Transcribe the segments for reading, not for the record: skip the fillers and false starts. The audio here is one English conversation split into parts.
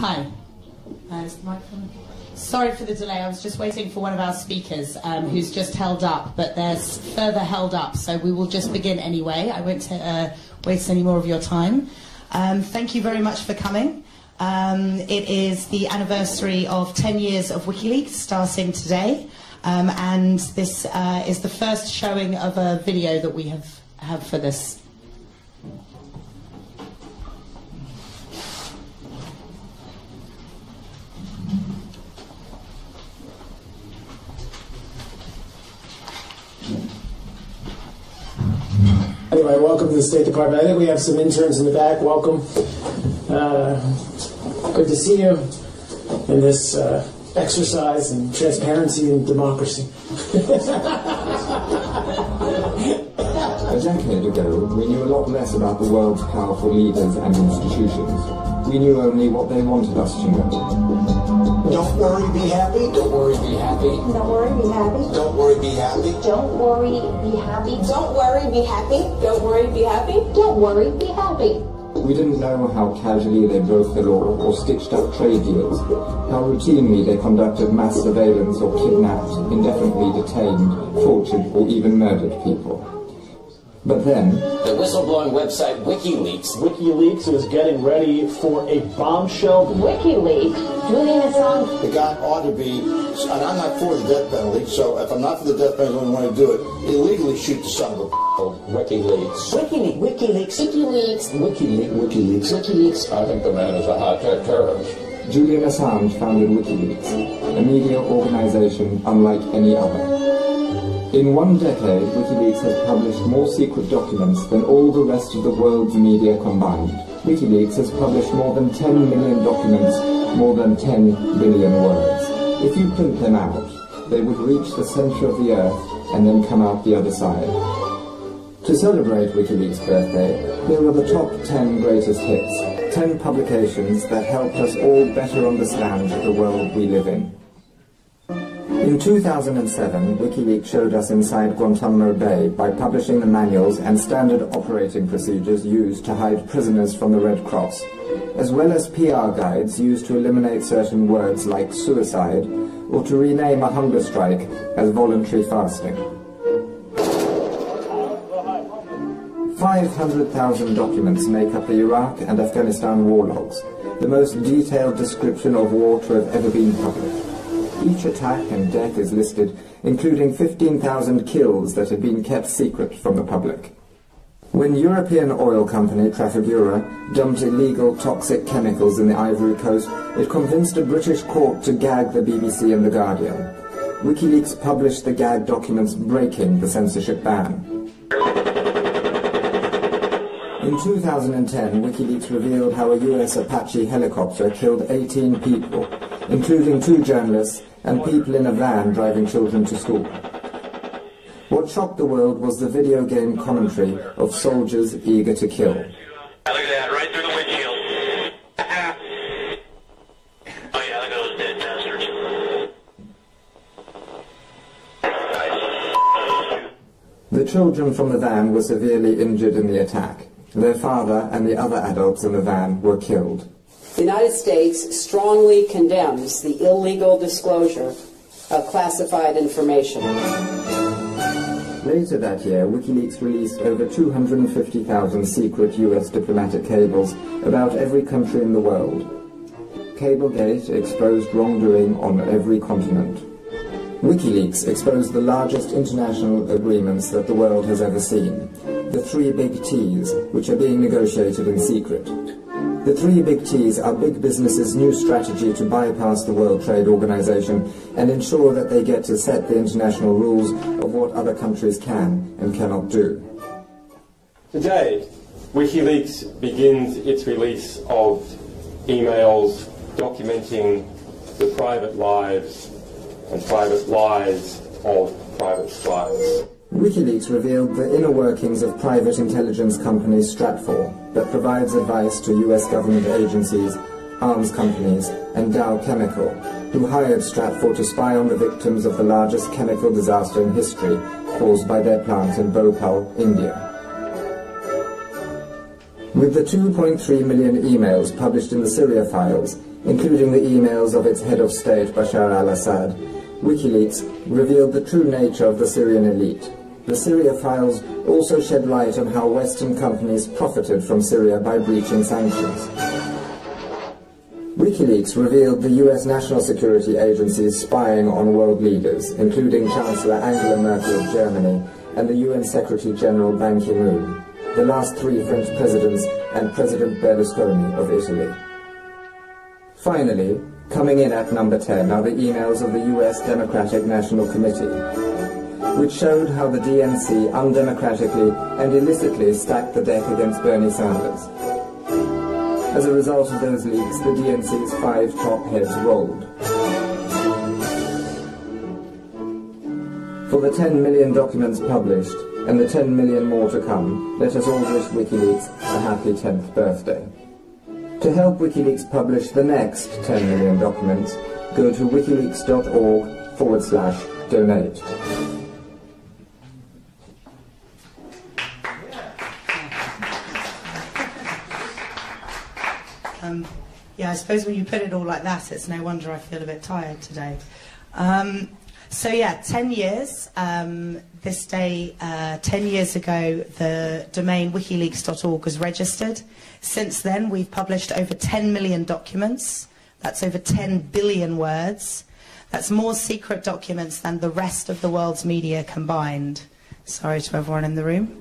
Hi. Is the microphone? Sorry for the delay. I was just waiting for one of our speakers who's just held up, but they're further held up, so we will just begin anyway. I won't waste any more of your time. Thank you very much for coming. It is the anniversary of 10 years of WikiLeaks starting today, and this is the first showing of a video that we have for this. Anyway, welcome to the State Department. I think we have some interns in the back. Welcome. Good to see you in this exercise in transparency and democracy. A decade ago, we knew a lot less about the world's powerful leaders and institutions. We knew only what they wanted us to know. Don't worry, be happy. Don't worry, be happy. Don't worry, be happy. Don't worry, be happy. Don't worry, be happy. Don't worry, be happy. Don't worry, be happy. Don't worry, be happy. We didn't know how casually they broke the law or stitched up trade deals, how routinely they conducted mass surveillance or kidnapped, indefinitely detained, tortured, or even murdered people. But then, the whistleblowing website WikiLeaks is getting ready for a bombshell. WikiLeaks? Julian Assange? The guy ought to be, and I'm not for the death penalty, so if I'm not for the death penalty, I don't want to do it. Illegally shoot the son of a WikiLeaks. WikiLeaks. WikiLeaks. WikiLeaks. I think the man is a high-tech terrorist. Julian Assange founded WikiLeaks, a media organization unlike any other. In 1 decade, WikiLeaks has published more secret documents than all the rest of the world's media combined. WikiLeaks has published more than 10 million documents, more than 10 billion words. If you print them out, they would reach the center of the earth and then come out the other side. To celebrate WikiLeaks' birthday, here are the top 10 greatest hits, 10 publications that helped us all better understand the world we live in. In 2007, WikiLeaks showed us inside Guantanamo Bay by publishing the manuals and standard operating procedures used to hide prisoners from the Red Cross, as well as PR guides used to eliminate certain words like suicide, or to rename a hunger strike as voluntary fasting. 500,000 documents make up the Iraq and Afghanistan war logs, the most detailed description of war to have ever been published. Each attack and death is listed, including 15,000 kills that had been kept secret from the public. When European oil company Trafigura dumped illegal toxic chemicals in the Ivory Coast, it convinced a British court to gag the BBC and The Guardian. WikiLeaks published the gag documents breaking the censorship ban. In 2010, WikiLeaks revealed how a US Apache helicopter killed 18 people, including 2 journalists and people in a van driving children to school. What shocked the world was the video game commentary of soldiers eager to kill. Look at that, right through the windshield. Oh yeah, look at those dead bastards. The children from the van were severely injured in the attack. Their father and the other adults in the van were killed. The United States strongly condemns the illegal disclosure of classified information. Later that year, WikiLeaks released over 250,000 secret US diplomatic cables about every country in the world. Cablegate exposed wrongdoing on every continent. WikiLeaks exposed the largest international agreements that the world has ever seen, the 3 big T's, which are being negotiated in secret. The 3 big T's are big businesses' new strategy to bypass the World Trade Organization and ensure that they get to set the international rules of what other countries can and cannot do. Today, WikiLeaks begins its release of emails documenting the private lives and private lies of private spies. WikiLeaks revealed the inner workings of private intelligence company Stratfor that provides advice to US government agencies, arms companies, and Dow Chemical, who hired Stratfor to spy on the victims of the largest chemical disaster in history caused by their plant in Bhopal, India. With the 2.3 million emails published in the Syria files, including the emails of its head of state Bashar al-Assad, WikiLeaks revealed the true nature of the Syrian elite. The Syria files also shed light on how Western companies profited from Syria by breaching sanctions. WikiLeaks revealed the US National Security Agency's spying on world leaders, including Chancellor Angela Merkel of Germany and the UN Secretary General Ban Ki-moon, the last 3 French presidents and President Berlusconi of Italy. Finally, coming in at number 10 are the emails of the US Democratic National Committee, which showed how the DNC undemocratically and illicitly stacked the deck against Bernie Sanders. As a result of those leaks, the DNC's 5 top heads rolled. For the 10 million documents published, and the 10 million more to come, let us all wish WikiLeaks a happy 10th birthday. To help WikiLeaks publish the next 10 million documents, go to wikileaks.org/donate. Yeah, I suppose when you put it all like that, it's no wonder I feel a bit tired today. So yeah, 10 years. This day, 10 years ago, the domain wikileaks.org was registered. Since then, we've published over 10 million documents. That's over 10 billion words. That's more secret documents than the rest of the world's media combined. Sorry to everyone in the room.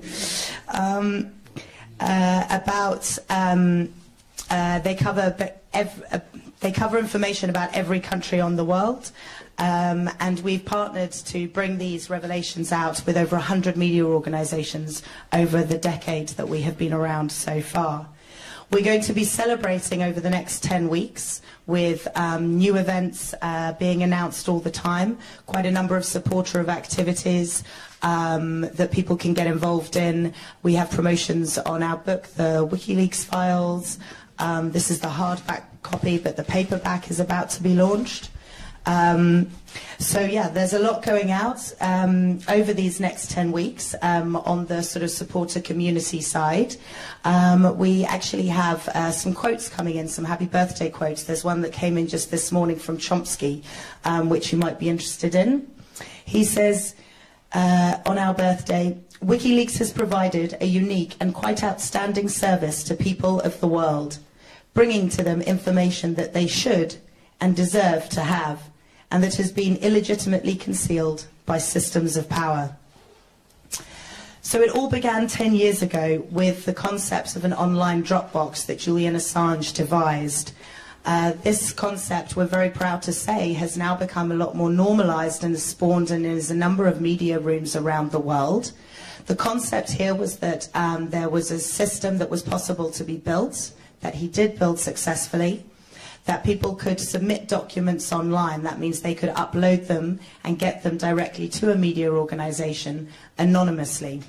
They cover information about every country on the world. And we've partnered to bring these revelations out with over 100 media organizations over the decade that we have been around so far. We're going to be celebrating over the next 10 weeks with new events being announced all the time, quite a number of supporter activities that people can get involved in. We have promotions on our book, the WikiLeaks Files. This is the hardback copy, but the paperback is about to be launched. So yeah, there's a lot going out over these next 10 weeks on the sort of supporter community side. We actually have some quotes coming in, some happy birthday quotes. There's one that came in just this morning from Chomsky, which you might be interested in. He says, on our birthday, WikiLeaks has provided a unique and quite outstanding service to people of the world, bringing to them information that they should and deserve to have, and that has been illegitimately concealed by systems of power. So it all began 10 years ago with the concept of an online Dropbox that Julian Assange devised. This concept, we're very proud to say, has now become a lot more normalized and has spawned and is a number of media rooms around the world. The concept here was that there was a system that was possible to be built, that he did build successfully, that people could submit documents online. That means they could upload them and get them directly to a media organization anonymously.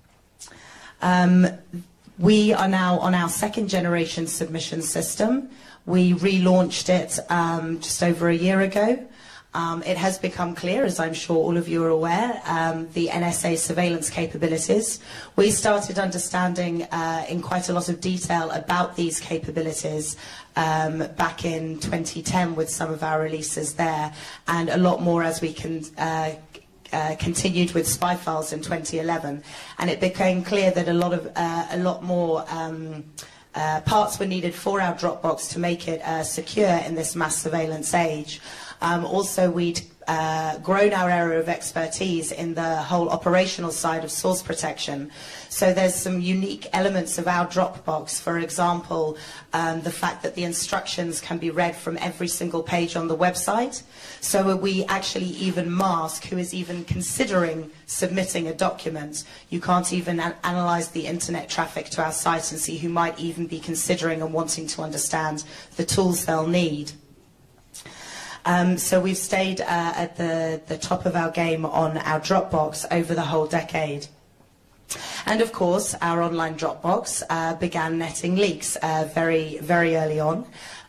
We are now on our 2nd generation submission system. We relaunched it just over a year ago. It has become clear, as I'm sure all of you are aware, the NSA surveillance capabilities. We started understanding in quite a lot of detail about these capabilities back in 2010 with some of our releases there, and a lot more as we continued with Spy Files in 2011. And it became clear that a lot more parts were needed for our Dropbox to make it secure in this mass surveillance age. Also, we'd grown our area of expertise in the whole operational side of source protection. So there's some unique elements of our Dropbox. For example, the fact that the instructions can be read from every single page on the website. So we actually even mask who is even considering submitting a document. You can't even analyze the internet traffic to our site and see who might even be considering and wanting to understand the tools they'll need. So we've stayed at the top of our game on our Dropbox over the whole decade. And of course, our online Dropbox began netting leaks very, very early on.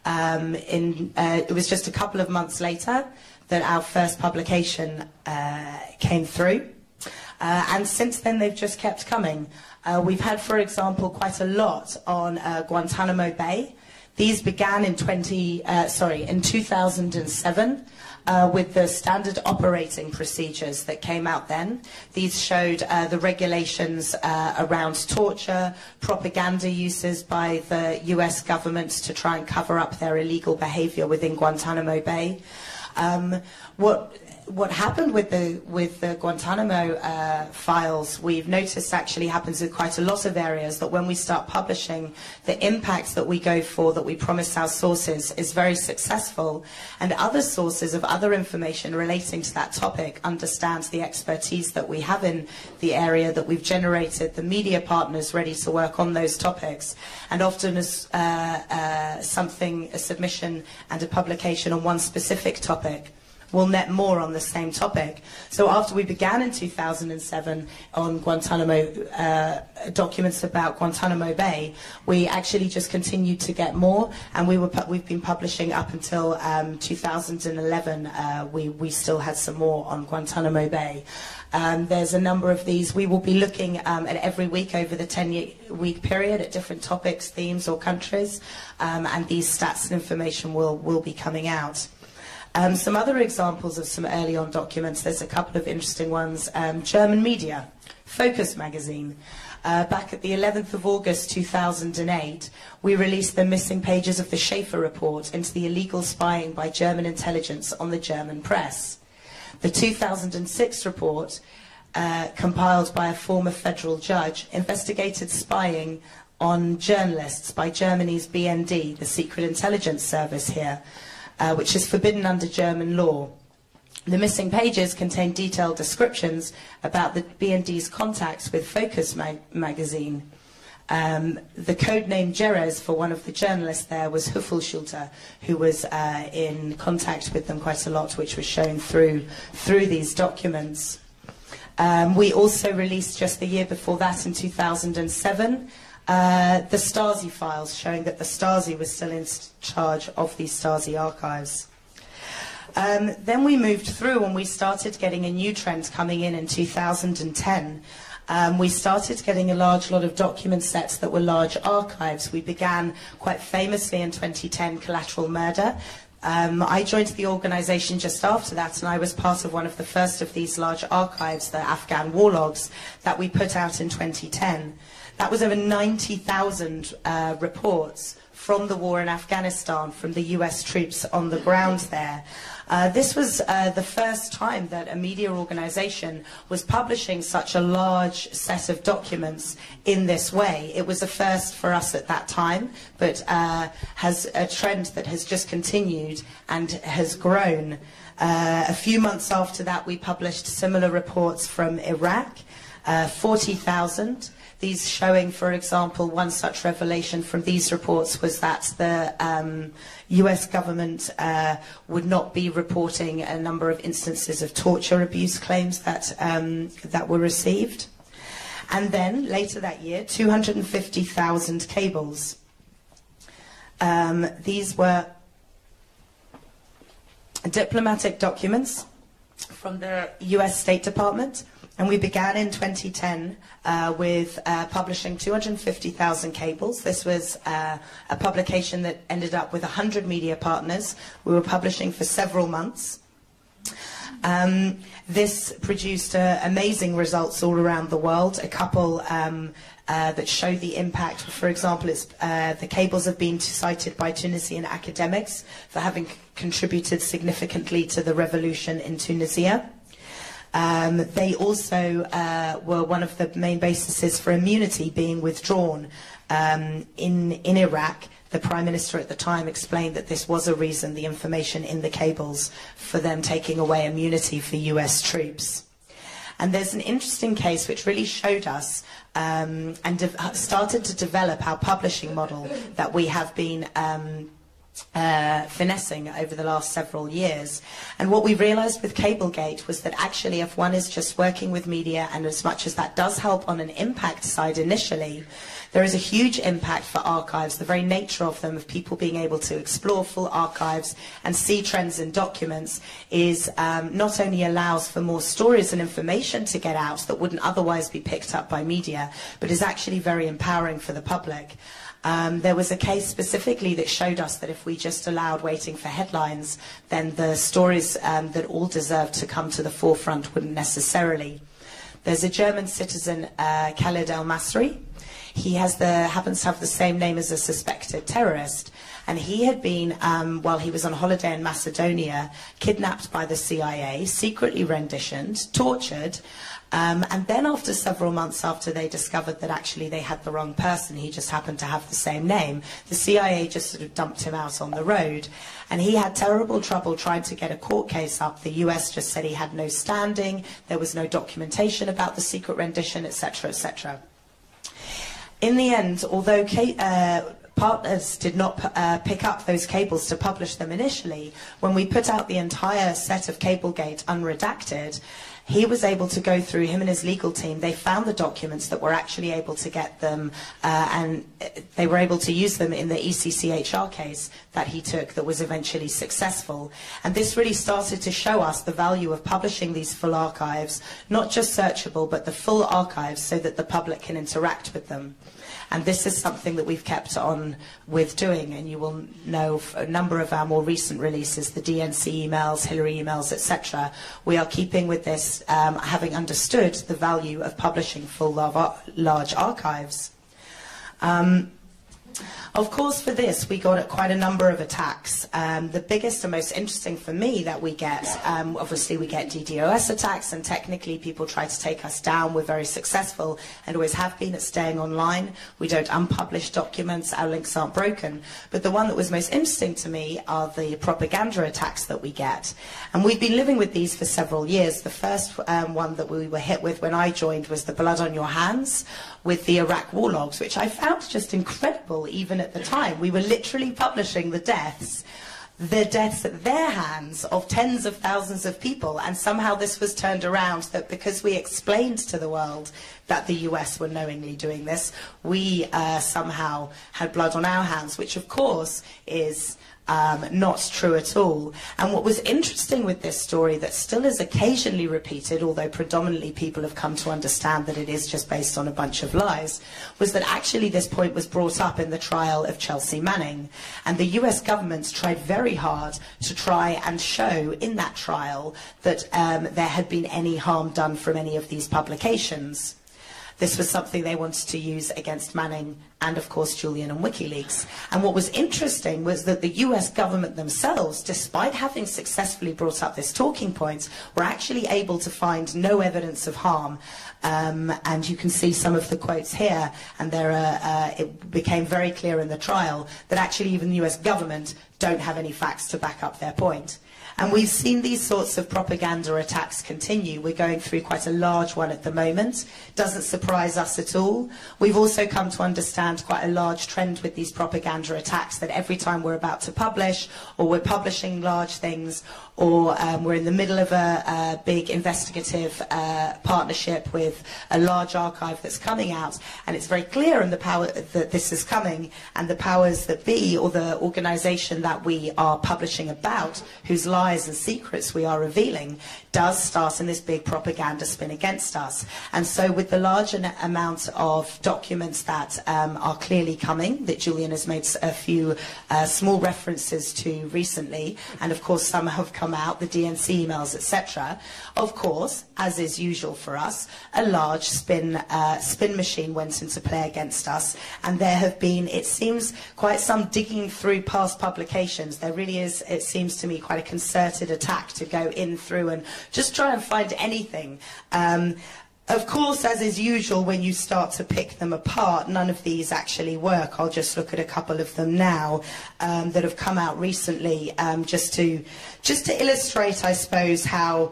It was just a couple of months later that our first publication came through. And since then, they've just kept coming. We've had, for example, quite a lot on Guantanamo Bay. These began in 2007 with the standard operating procedures that came out then. These showed the regulations around torture, propaganda uses by the US government to try and cover up their illegal behavior within Guantanamo Bay. What happened with the Guantanamo files, we've noticed actually happens with quite a lot of areas, that when we start publishing, the impact that we go for, that we promise our sources, is very successful, and other sources of other information relating to that topic understands the expertise that we have in the area, that we've generated the media partners ready to work on those topics, and often as a submission and a publication on one specific topic will net more on the same topic. So after we began in 2007 on Guantanamo, documents about Guantanamo Bay, we actually just continued to get more, and we've been publishing up until 2011. We still had some more on Guantanamo Bay. There's a number of these. We will be looking at every week over the 10-week period at different topics, themes or countries, and these stats and information will be coming out. Some other examples of some early on documents, there's a couple of interesting ones. German media, Focus magazine. Back at the 11th of August 2008, we released the missing pages of the Schaefer report into the illegal spying by German intelligence on the German press. The 2006 report, compiled by a former federal judge, investigated spying on journalists by Germany's BND, the Secret Intelligence Service here, which is forbidden under German law. The missing pages contain detailed descriptions about the BND's contacts with Focus magazine. The codename Jerez for one of the journalists there was Huffelschulter, who was in contact with them quite a lot, which was shown through these documents. We also released just the year before that, in 2007, the Stasi files, showing that the Stasi was still in charge of these Stasi archives. Then we moved through and we started getting a new trend coming in 2010. We started getting a large lot of document sets that were large archives. We began quite famously in 2010, Collateral Murder. I joined the organisation just after that, and I was part of one of the first of these large archives, the Afghan war logs, that we put out in 2010. That was over 90,000 reports from the war in Afghanistan, from the US troops on the ground there. This was the first time that a media organisation was publishing such a large set of documents in this way. It was a first for us at that time, but has a trend that has just continued and has grown. A few months after that, we published similar reports from Iraq, 40,000. These showing, for example, one such revelation from these reports was that the US government would not be reporting a number of instances of torture abuse claims that, that were received. And then, later that year, 250,000 cables. These were diplomatic documents from the US State Department. And we began in 2010 with publishing 250,000 cables. This was a publication that ended up with 100 media partners. We were publishing for several months. This produced amazing results all around the world. A couple that show the impact. For example, the cables have been cited by Tunisian academics for having contributed significantly to the revolution in Tunisia. They also were one of the main bases for immunity being withdrawn in Iraq. The Prime Minister at the time explained that this was a reason, the information in the cables, for them taking away immunity for US troops. And there's an interesting case which really showed us and started to develop our publishing model that we have been finessing over the last several years. And what we realized with Cablegate was that actually, if one is just working with media, and as much as that does help on an impact side initially, there is a huge impact for archives. The very nature of them, of people being able to explore full archives and see trends in documents, is not only allows for more stories and information to get out that wouldn't otherwise be picked up by media, but is actually very empowering for the public. There was a case specifically that showed us that if we just allowed waiting for headlines, then the stories that all deserved to come to the forefront wouldn't necessarily. There's a German citizen, Khaled El-Masri. He happens to have the same name as a suspected terrorist. And he had been, while he was on holiday in Macedonia, kidnapped by the CIA, secretly renditioned, tortured, and then after several months after they discovered that actually they had the wrong person, he just happened to have the same name, the CIA just sort of dumped him out on the road. And he had terrible trouble trying to get a court case up. The US just said he had no standing, there was no documentation about the secret rendition, etc., etc. In the end, although partners did not pick up those cables to publish them initially, when we put out the entire set of Cablegate unredacted, he was able to go through, him and his legal team, they found the documents that were actually able to get them, and they were able to use them in the ECCHR case that he took that was eventually successful. And this really started to show us the value of publishing these full archives, not just searchable, but the full archives so that the public can interact with them. And this is something that we've kept on with doing, and you will know a number of our more recent releases, the DNC emails, Hillary emails, etc. We are keeping with this, having understood the value of publishing full large archives. Of course, for this, we got quite a number of attacks. The biggest and most interesting for me that we get, obviously we get DDoS attacks, and technically people try to take us down. We're very successful and always have been at staying online. We don't unpublish documents, our links aren't broken. But the one that was most interesting to me are the propaganda attacks that we get. And we've been living with these for several years. The first one that we were hit with when I joined was the blood on your hands with the Iraq war logs, which I found just incredible even at the time. We were literally publishing the deaths at their hands of tens of thousands of people, and somehow this was turned around that because we explained to the world that the US were knowingly doing this, we somehow had blood on our hands, which of course is not true at all. And what was interesting with this story that still is occasionally repeated, although predominantly people have come to understand that it is just based on a bunch of lies, was that actually this point was brought up in the trial of Chelsea Manning. And the US government tried very hard to try and show in that trial that there had been any harm done from any of these publications. This was something they wanted to use against Manning and, of course, Julian and WikiLeaks. And what was interesting was that the US government themselves, despite having successfully brought up this talking point, were actually able to find no evidence of harm. And you can see some of the quotes here, and it became very clear in the trial that actually even the US government don't have any facts to back up their point. And we've seen these sorts of propaganda attacks continue. We're going through quite a large one at the moment. Doesn't surprise us at all. We've also come to understand quite a large trend with these propaganda attacks, that every time we're about to publish, or we're publishing large things, or we're in the middle of a big investigative partnership with a large archive that's coming out, and it's very clear in the power that this is coming, and the powers that be, or the organisation that we are publishing about, whose lies and secrets we are revealing, does start in this big propaganda spin against us. And so with the large amount of documents that are clearly coming, that Julian has made a few small references to recently, and of course some have come out, the DNC emails, etc. Of course, as is usual for us, a large spin machine went into play against us, and there have been, it seems, quite some digging through past publications. There really is, it seems to me, quite a concerted attack to go in through and just try and find anything. Of course, as is usual, when you start to pick them apart, none of these actually work. I'll just look at a couple of them now that have come out recently, just to illustrate, I suppose, how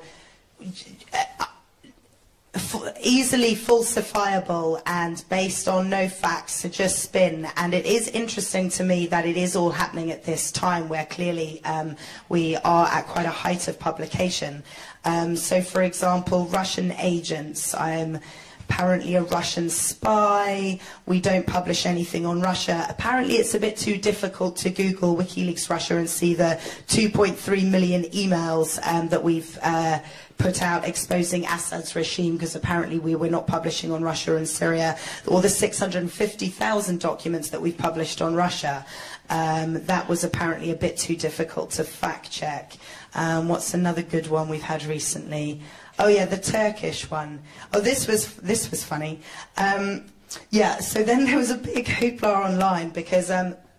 easily falsifiable and based on no facts to just spin. And it is interesting to me that it is all happening at this time where clearly we are at quite a height of publication. So for example, Russian agents. I'm apparently a Russian spy. We don't publish anything on Russia. Apparently it's a bit too difficult to Google WikiLeaks Russia and see the 2.3 million emails that we've put out exposing Assad's regime, because apparently we were not publishing on Russia and Syria, or the 650,000 documents that we've published on Russia. That was apparently a bit too difficult to fact check. What's another good one we've had recently? Oh yeah, the Turkish one. Oh, this was funny. Yeah, so then there was a big hoopla online because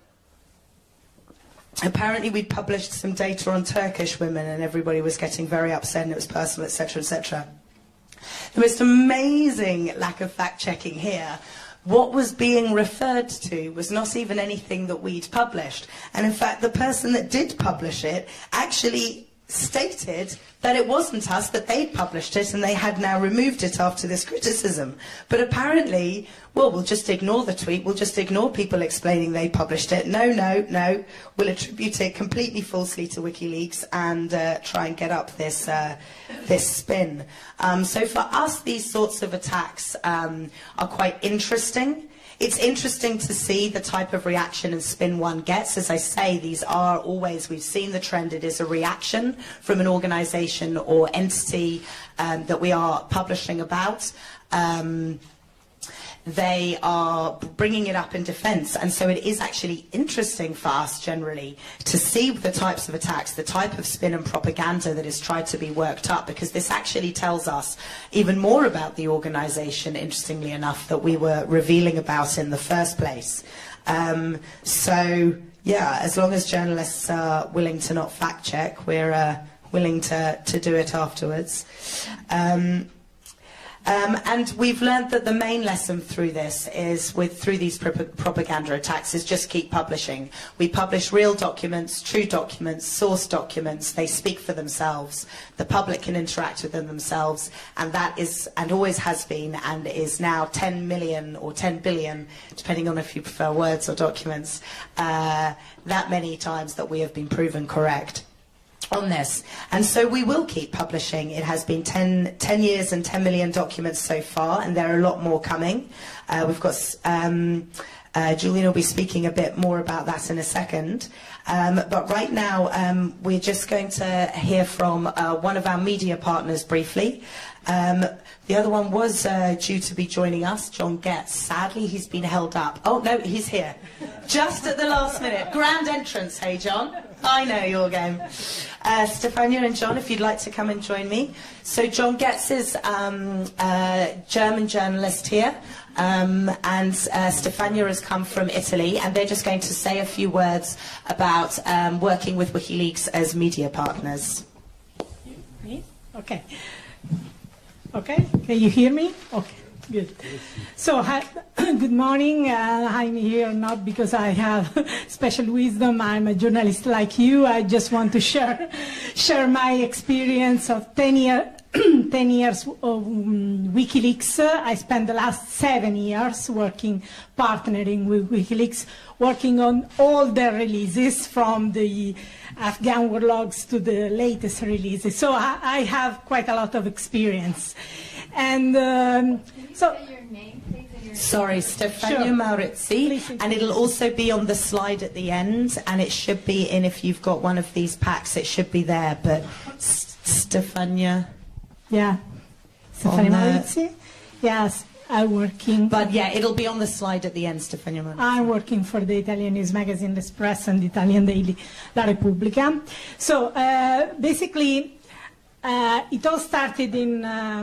apparently we'd published some data on Turkish women and everybody was getting very upset and it was personal, etc., etc. The most amazing lack of fact-checking here. What was being referred to was not even anything that we'd published. And in fact, the person that did publish it actually stated that it wasn't us, that they'd published it and they had now removed it after this criticism. But apparently, well, we'll just ignore the tweet, we'll just ignore people explaining they published it. No, no, no, we'll attribute it completely falsely to WikiLeaks and try and get up this, this spin. So for us, these sorts of attacks are quite interesting. It's interesting to see the type of reaction and spin one gets. As I say, these are always, we've seen the trend, it is a reaction from an organization or entity that we are publishing about. They are bringing it up in defense, and so it is actually interesting for us generally to see the types of attacks, the type of spin and propaganda that is tried to be worked up, because this actually tells us even more about the organization, interestingly enough, that we were revealing about in the first place. So yeah, as long as journalists are willing to not fact check, we're willing to do it afterwards. And we've learned that the main lesson through this is, through these propaganda attacks, is just keep publishing. We publish real documents, true documents, source documents. They speak for themselves. The public can interact with them themselves, and that is, and always has been, and is now 10 million or 10 billion, depending on if you prefer words or documents, that many times that we have been proven correct on this. And so we will keep publishing. It has been 10 years and 10 million documents so far, and there are a lot more coming. We've got Julian will be speaking a bit more about that in a second. But right now, we're just going to hear from one of our media partners briefly. The other one was due to be joining us, John Getz. Sadly, he's been held up. Oh, no, he's here. Just at the last minute. Grand entrance, hey, John. I know your game. Stefania and John, if you'd like to come and join me. So John Getz is a German journalist here, and Stefania has come from Italy, and they're just going to say a few words about working with WikiLeaks as media partners. Me? Okay. Okay, can you hear me? Okay, good. So, good morning. I'm here not because I have special wisdom. I'm a journalist like you. I just want to share my experience of 10 years of WikiLeaks. I spent the last 7 years partnering with WikiLeaks, working on all their releases, from the Afghan war logs to the latest releases. So I have quite a lot of experience. And so... Your name, please, sorry, Stefania Maurizzi, and it'll also be on the slide at the end, and it should be in, if you've got one of these packs, it should be there, but Stefania... Yeah, Stefania Maurizzi. Yes, I'm working. But yeah, it'll be on the slide at the end, Stefania Maurizzi. I'm working for the Italian news magazine L'Espresso and the Italian daily La Repubblica. So basically, it all started in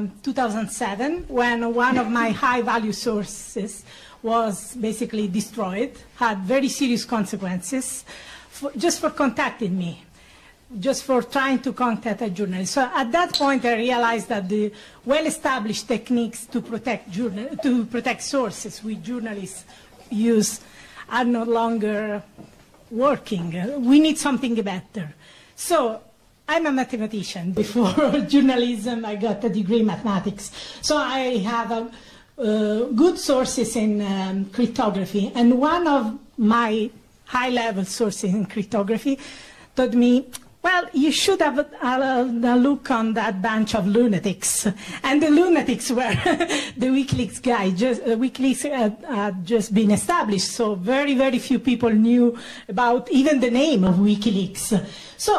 2007 when one of my high-value sources was basically destroyed, had very serious consequences, just for contacting me. Just for trying to contact a journalist. So at that point, I realized that the well-established techniques to protect sources we journalists use are no longer working. We need something better. So I'm a mathematician. Before journalism, I got a degree in mathematics. So I have good sources in cryptography. And one of my high-level sources in cryptography told me, well, you should have a look on that bunch of lunatics. And the lunatics were the WikiLeaks guy. WikiLeaks had just been established, so very, very few people knew about even the name of WikiLeaks. So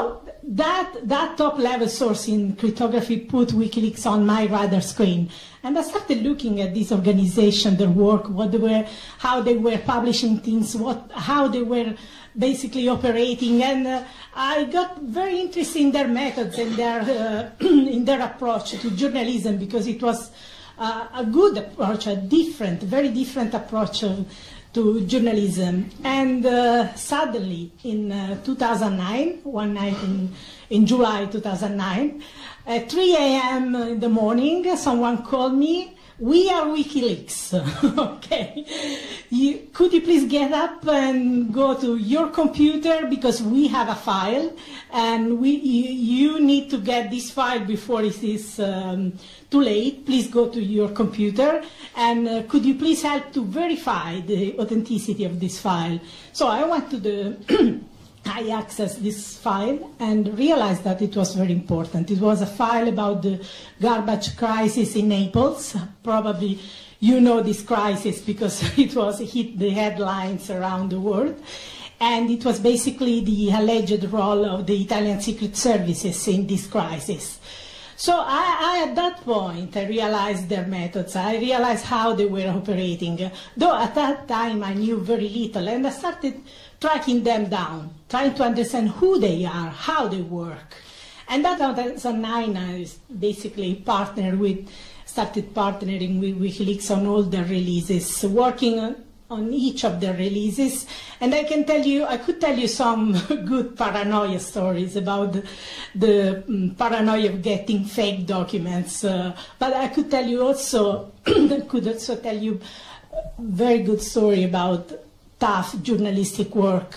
that top-level source in cryptography put WikiLeaks on my radar screen. And I started looking at this organization, their work, how they were publishing things, how they were basically operating, and I got very interested in their methods and in their approach to journalism, because it was a good approach, a very different approach to journalism. And suddenly, in 2009, one night in July 2009, at 3 a.m. in the morning, someone called me. We are WikiLeaks. Okay. Could you please get up and go to your computer, because we have a file, and you need to get this file before it is too late. Please go to your computer, and could you please help to verify the authenticity of this file? So I went to the I accessed this file and realized that it was very important. It was a file about the garbage crisis in Naples. Probably you know this crisis because it hit the headlines around the world. And it was basically the alleged role of the Italian secret services in this crisis. So at that point, I realized their methods. I realized how they were operating. Though at that time I knew very little, and I started tracking them down, trying to understand who they are, how they work. And that 2009, I basically started partnering with WikiLeaks on all their releases, working on each of their releases. And I could tell you some good paranoia stories about the paranoia of getting fake documents. But I could tell you also, tell you a very good story about tough journalistic work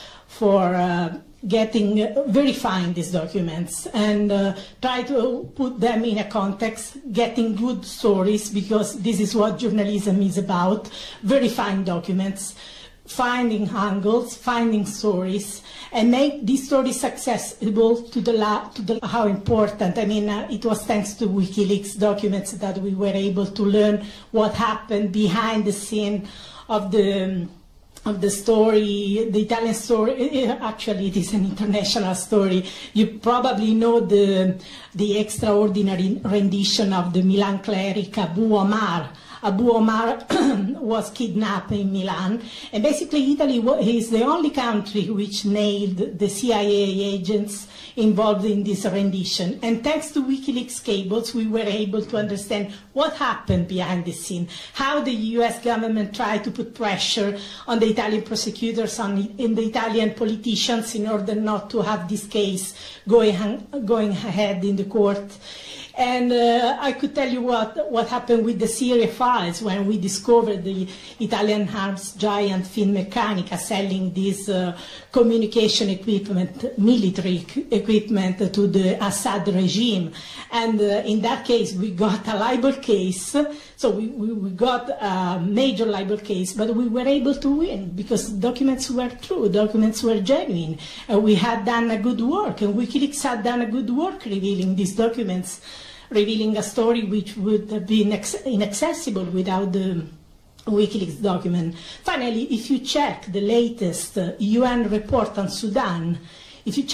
for verifying these documents, and try to put them in a context, getting good stories, because this is what journalism is about: verifying documents, finding angles, finding stories, and make these stories accessible to how important. I mean, it was thanks to WikiLeaks documents that we were able to learn what happened behind the scene of the story, the Italian story. Actually, it is an international story. You probably know the extraordinary rendition of the Milan cleric Abu Omar. Abu Omar was kidnapped in Milan, and basically Italy is the only country which nailed the CIA agents involved in this rendition. And thanks to WikiLeaks cables, we were able to understand what happened behind the scene, how the US government tried to put pressure on the Italian prosecutors, in the Italian politicians, in order not to have this case going ahead in the court. And I could tell you what happened with the Syria files when we discovered the Italian arms giant Finmeccanica selling this communication equipment, military equipment, to the Assad regime. And in that case, we got a libel case. So we got a major libel case, but we were able to win because documents were true, documents were genuine. We had done a good work, and WikiLeaks had done a good work revealing these documents, revealing a story which would have been inaccessible without the WikiLeaks document. Finally, if you check the latest UN report on Sudan, you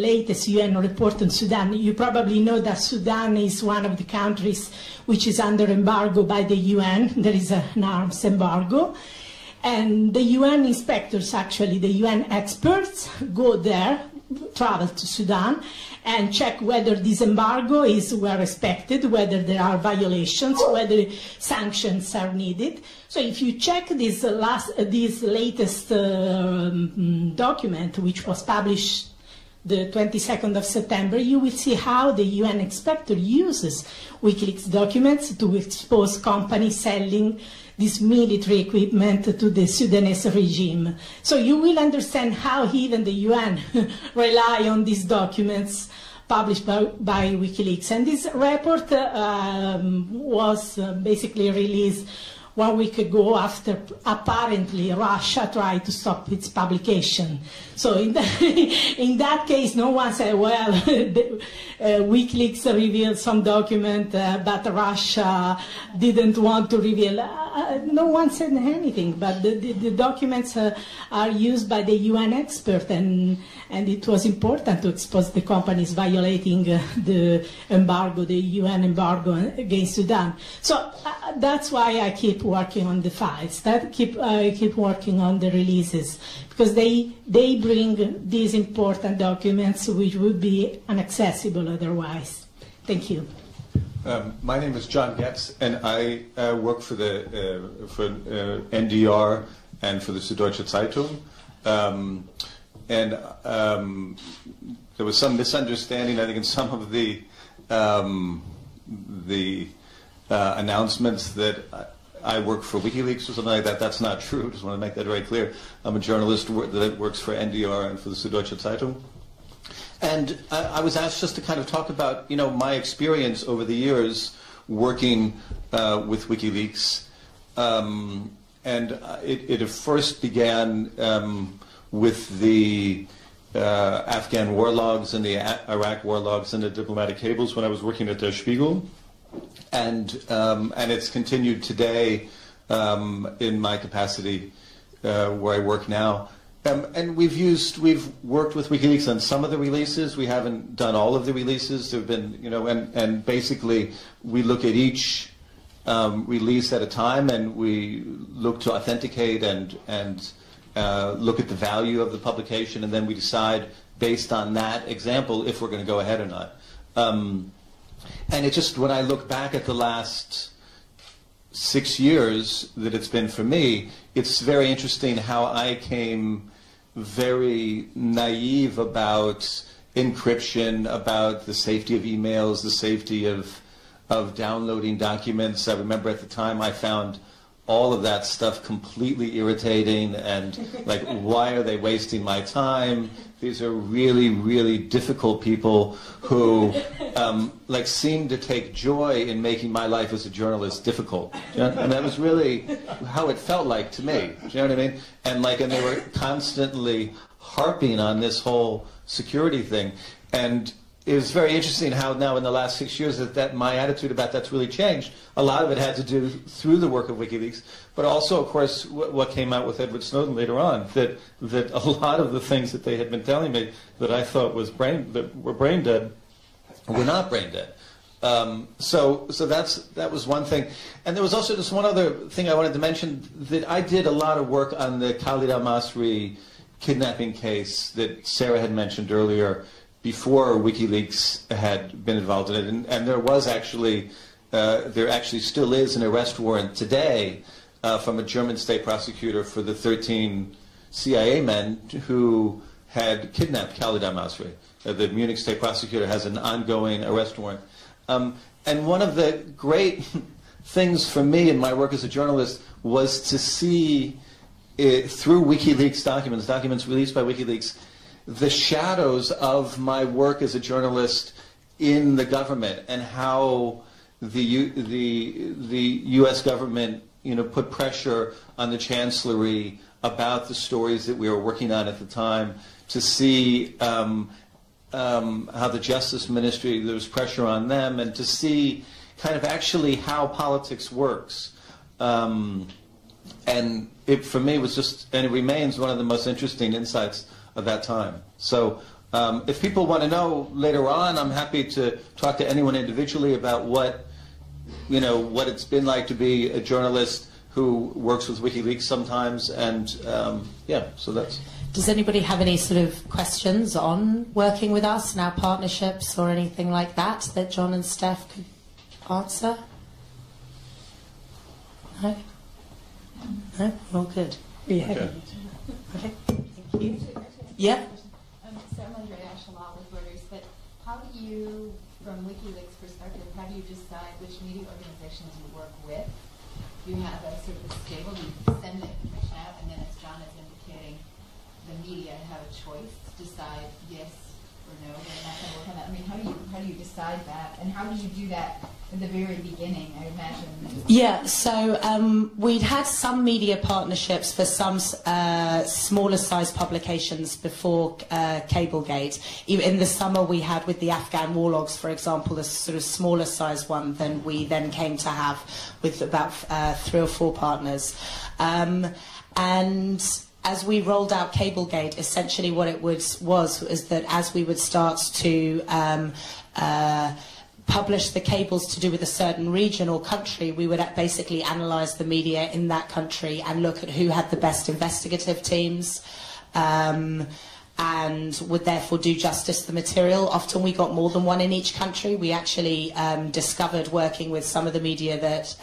probably know that Sudan is one of the countries which is under embargo by the UN. There is an arms embargo. And the UN inspectors, actually, the UN experts, go there, travel to Sudan, and check whether this embargo is well respected, whether there are violations, whether sanctions are needed. So if you check this latest document, which was published the 22nd of September, you will see how the UN inspector uses WikiLeaks documents to expose companies selling this military equipment to the Sudanese regime. So you will understand how even the UN rely on these documents published by WikiLeaks. And this report was basically released 1 week ago after apparently Russia tried to stop its publication. So in that case, no one said, well, WikiLeaks revealed some document, but Russia didn't want to reveal. No one said anything, but the documents are used by the UN expert, and it was important to expose the companies violating the embargo, the UN embargo against Sudan. So that's why I keep working on the files. I keep working on the releases, because they bring these important documents which would be inaccessible otherwise. Thank you. My name is John Getz, and I work for NDR and for the Süddeutsche Zeitung. There was some misunderstanding, I think, in some of the announcements that I work for WikiLeaks or something like that. That's not true. Just want to make that very clear. I'm a journalist that works for NDR and for the Süddeutsche Zeitung. And I was asked just to kind of talk about, my experience over the years working with WikiLeaks. And it first began with the Afghan war logs and the Iraq war logs and the diplomatic cables when I was working at Der Spiegel. And it's continued today in my capacity where I work now. And we've worked with WikiLeaks on some of the releases. We haven't done all of the releases. There've been, and basically we look at each release at a time, and we look to authenticate and look at the value of the publication, and then we decide based on that example if we're going to go ahead or not. And it's just, when I look back at the last 6 years that it's been for me, it's very interesting how I came very naive about encryption, about the safety of emails, the safety of downloading documents. I remember at the time I found all of that stuff completely irritating, and like, why are they wasting my time? These are really, really difficult people who seem to take joy in making my life as a journalist difficult. And that was really how it felt like to me. Do you know what I mean? And they were constantly harping on this whole security thing. And it was very interesting how now in the last 6 years that my attitude about that's really changed. A lot of it had to do through the work of WikiLeaks, but also, of course, what came out with Edward Snowden later on, that a lot of the things that they had been telling me that I thought were brain dead were not brain dead. So that was one thing. And there was also just one other thing I wanted to mention, that I did a lot of work on the Khalid al-Masri kidnapping case that Sarah had mentioned earlier, before WikiLeaks had been involved in it. And there was actually, there actually still is an arrest warrant today from a German state prosecutor for the 13 CIA men who had kidnapped Khalid al-Masri. The Munich state prosecutor has an ongoing arrest warrant. And one of the great things for me in my work as a journalist was to see through WikiLeaks documents released by WikiLeaks, the shadows of my work as a journalist in the government, and how the U.S. government, put pressure on the Chancellery about the stories that we were working on at the time, to see how the Justice Ministry, there was pressure on them, and to see kind of actually how politics works. And it, for me, was just, and it remains one of the most interesting insights of that time. So if people want to know later on, I'm happy to talk to anyone individually about what it's been like to be a journalist who works with WikiLeaks sometimes, and so that's. Does anybody have any sort of questions on working with us and our partnerships or anything like that John and Steph could answer? No? No? All good. Yeah. Okay. Thank you. Yeah. So I'm under international law with Reuters, but how do you, from WikiLeaks perspective, how do you decide which media organizations you work with? You have a sort of stable, you send the information out, and then as John is indicating, the media have a choice to decide, yes, or no, they're not going to work on that? I mean, how do you decide that, and how do you do that at the very beginning? I imagine. Yeah, so we'd had some media partnerships for some smaller size publications before Cablegate. In the summer we had with the Afghan war logs, for example, a sort of smaller size one than we then came to have with about 3 or 4 partners. And as we rolled out Cablegate, essentially what it was that as we would start to publish the cables to do with a certain region or country, we would basically analyse the media in that country and look at who had the best investigative teams, and would therefore do justice to the material. Often we got more than one in each country. We actually discovered, working with some of the media,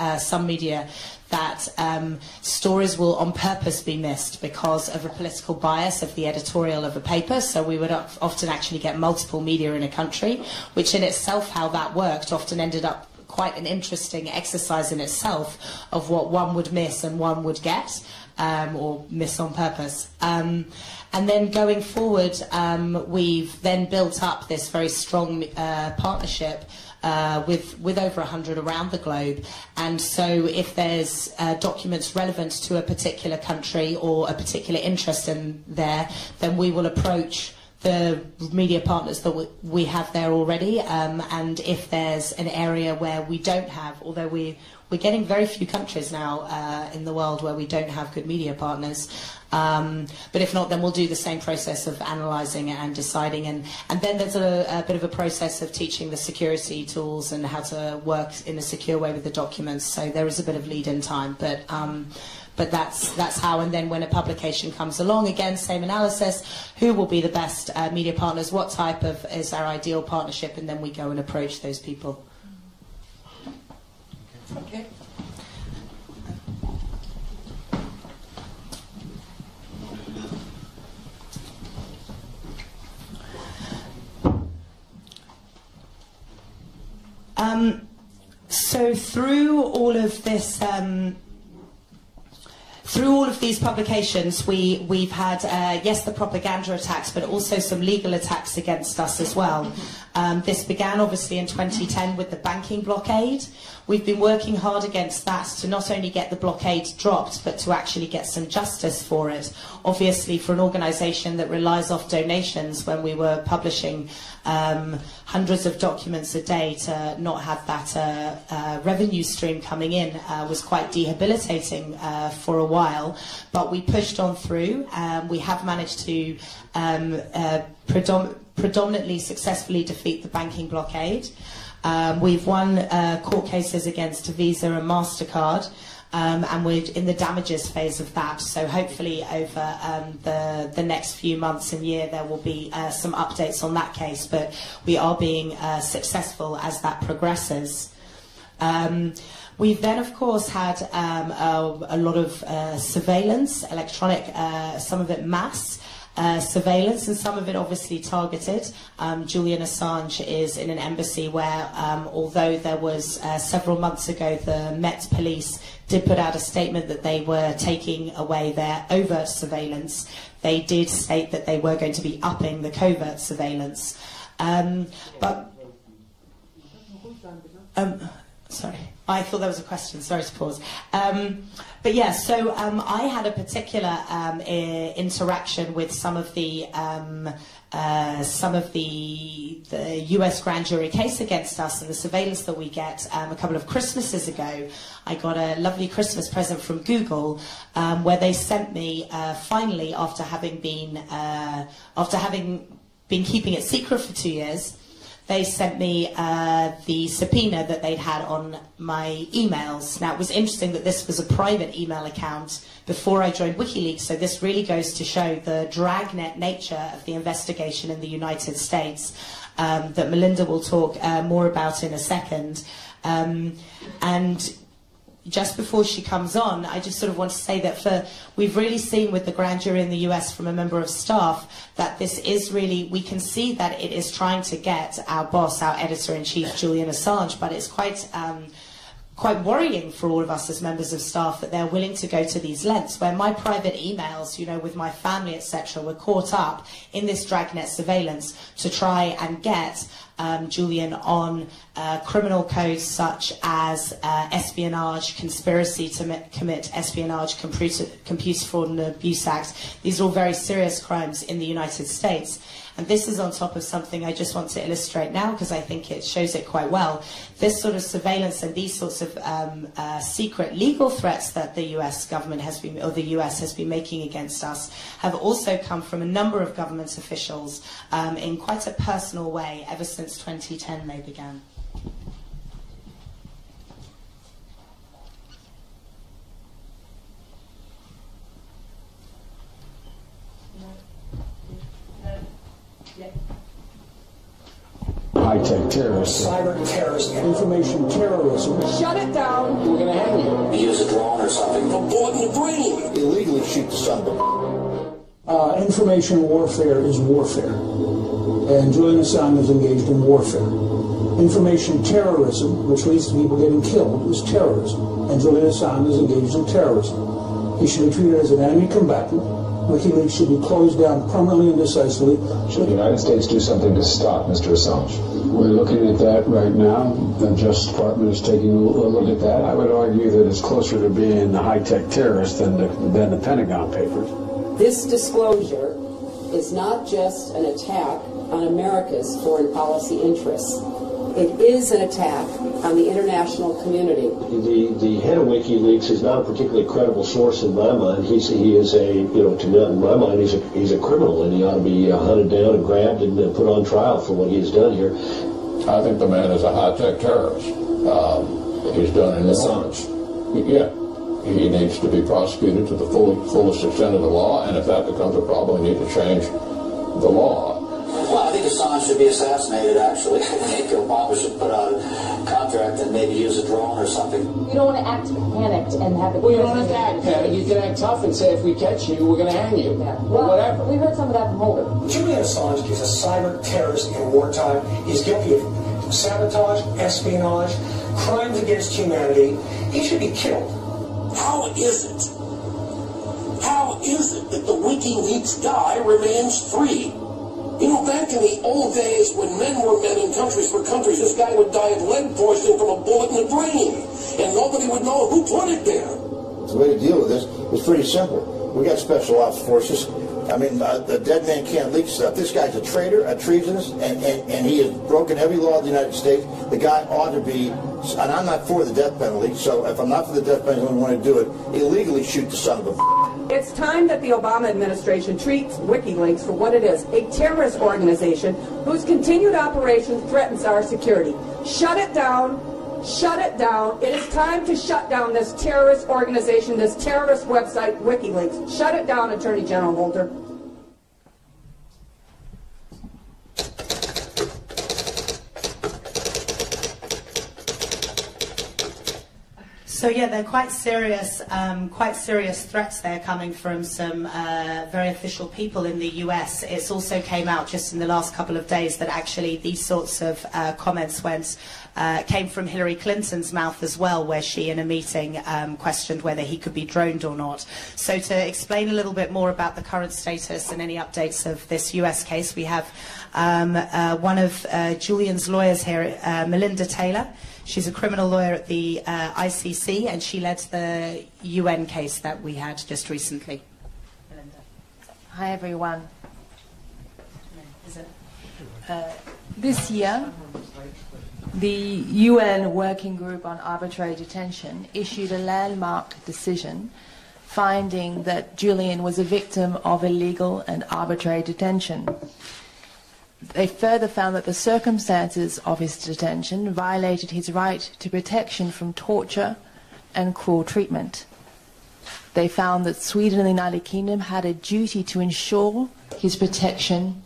that stories will on purpose be missed because of a political bias of the editorial of a paper. So we would often actually get multiple media in a country, which in itself, how that worked, often ended up quite an interesting exercise in itself of what one would miss and one would get, or miss on purpose. And then going forward, we've then built up this very strong partnership with over 100 around the globe. And so if there's documents relevant to a particular country or a particular interest in there, then we will approach the media partners that we have there already. And if there's an area where we don't have, although we're getting very few countries now in the world where we don't have good media partners. But if not, then we'll do the same process of analysing and deciding. And then there's a bit of a process of teaching the security tools and how to work in a secure way with the documents. So there is a bit of lead-in time. But that's how. And then when a publication comes along, again, same analysis. Who will be the best media partners? What type of is our ideal partnership? And then we go and approach those people. Okay. So through all of this, through all of these publications, we've had, yes, the propaganda attacks, but also some legal attacks against us as well. This began obviously in 2010 with the banking blockade. We've been working hard against that to not only get the blockade dropped, but to actually get some justice for it. Obviously, for an organisation that relies off donations, when we were publishing hundreds of documents a day, to not have that revenue stream coming in was quite debilitating for a while. But we pushed on through. We have managed to predominantly successfully defeat the banking blockade. We've won court cases against Visa and MasterCard, and we're in the damages phase of that. So hopefully over the next few months and year there will be some updates on that case, but we are being successful as that progresses. We've then, of course, had a lot of surveillance, electronic, some of it mass, surveillance, and some of it obviously targeted. Julian Assange is in an embassy where, although there was several months ago, the Met Police did put out a statement that they were taking away their overt surveillance, they did state that they were going to be upping the covert surveillance. Sorry, I thought there was a question. Sorry to pause. But yeah, so I had a particular interaction with some of the US grand jury case against us and the surveillance that we get. A couple of Christmases ago, I got a lovely Christmas present from Google, where they sent me finally, after having been keeping it secret for 2 years. They sent me the subpoena that they'd had on my emails. Now, it was interesting that this was a private email account before I joined WikiLeaks, so this really goes to show the dragnet nature of the investigation in the United States that Melinda will talk more about in a second. And just before she comes on, I just sort of want to say that we've really seen with the grand jury in the US from a member of staff that this is really, we can see that it is trying to get our boss, our editor-in-chief, Julian Assange, but it's quite quite worrying for all of us as members of staff that they're willing to go to these lengths, where my private emails, you know, with my family, etc., were caught up in this dragnet surveillance to try and get Julian on criminal codes such as espionage, conspiracy to commit espionage, Computer Fraud and Abuse Act. These are all very serious crimes in the United States. And this is on top of something I just want to illustrate now because I think it shows it quite well. This sort of surveillance and these sorts of secret legal threats that the US government has been, or the US has been making against us, have also come from a number of government officials in quite a personal way ever since 2010 they began. High-tech terrorists. Cyber terrorism. Information terrorism. Shut it down. We're going to hang you. Use a drone or something. A bullet in the brain. Illegally shoot the son of a... Information warfare is warfare. And Julian Assange is engaged in warfare. Information terrorism, which leads to people getting killed, is terrorism. And Julian Assange is engaged in terrorism. He should be treated as an enemy combatant. WikiLeaks should be closed down permanently and decisively. Should the United States do something to stop Mr. Assange? We're looking at that right now. The Justice Department is taking a look at that. I would argue that it's closer to being a high-tech terrorist than the Pentagon Papers. This disclosure is not just an attack on America's foreign policy interests. It is an attack on the international community. The head of WikiLeaks is not a particularly credible source in my mind. He is a, in my mind, he's a criminal, and he ought to be hunted down and grabbed and put on trial for what he has done here. I think the man is a high-tech terrorist. He's done in Assange. Yeah. He needs to be prosecuted to the fullest extent of the law, and if that becomes a problem, we need to change the law. Well, I think Assange should be assassinated, actually. I think Obama should put out a contract and maybe use a drone or something. You don't want to act panicked and have it... Well, you don't have to act panicked. You can act tough and say, if we catch you, we're going to hang you. Yeah. Or whatever. We heard some of that from Holder. Julian Assange is a cyber terrorist in wartime. He's guilty of sabotage, espionage, crimes against humanity. He should be killed. How is it that the WikiLeaks guy remains free? You know, back in the old days when men were men in countries for countries, this guy would die of lead poisoning from a bullet in the brain, and nobody would know who put it there. The way to deal with this is pretty simple. We got special ops forces. I mean, the dead man can't leak stuff. This guy's a traitor, a treasonous, and he has broken every law of the United States. The guy ought to be, and I'm not for the death penalty, so if I'm not for the death penalty and want to do it, illegally shoot the son of a... It's time that the Obama administration treats WikiLeaks for what it is, a terrorist organization whose continued operation threatens our security. Shut it down. Shut it down. It is time to shut down this terrorist organization, this terrorist website, WikiLeaks. Shut it down, Attorney General Holder. So yeah, they're quite serious threats there coming from some very official people in the US. It's also came out just in the last couple of days that actually these sorts of comments came from Hillary Clinton's mouth as well, where she in a meeting questioned whether he could be droned or not. So to explain a little bit more about the current status and any updates of this US case, we have one of Julian's lawyers here, Melinda Taylor. She's a criminal lawyer at the ICC, and she led the UN case that we had just recently. Melinda. Hi, everyone. This year, the UN Working Group on Arbitrary Detention issued a landmark decision finding that Julian was a victim of illegal and arbitrary detention. They further found that the circumstances of his detention violated his right to protection from torture and cruel treatment. They found that Sweden and the United Kingdom had a duty to ensure his protection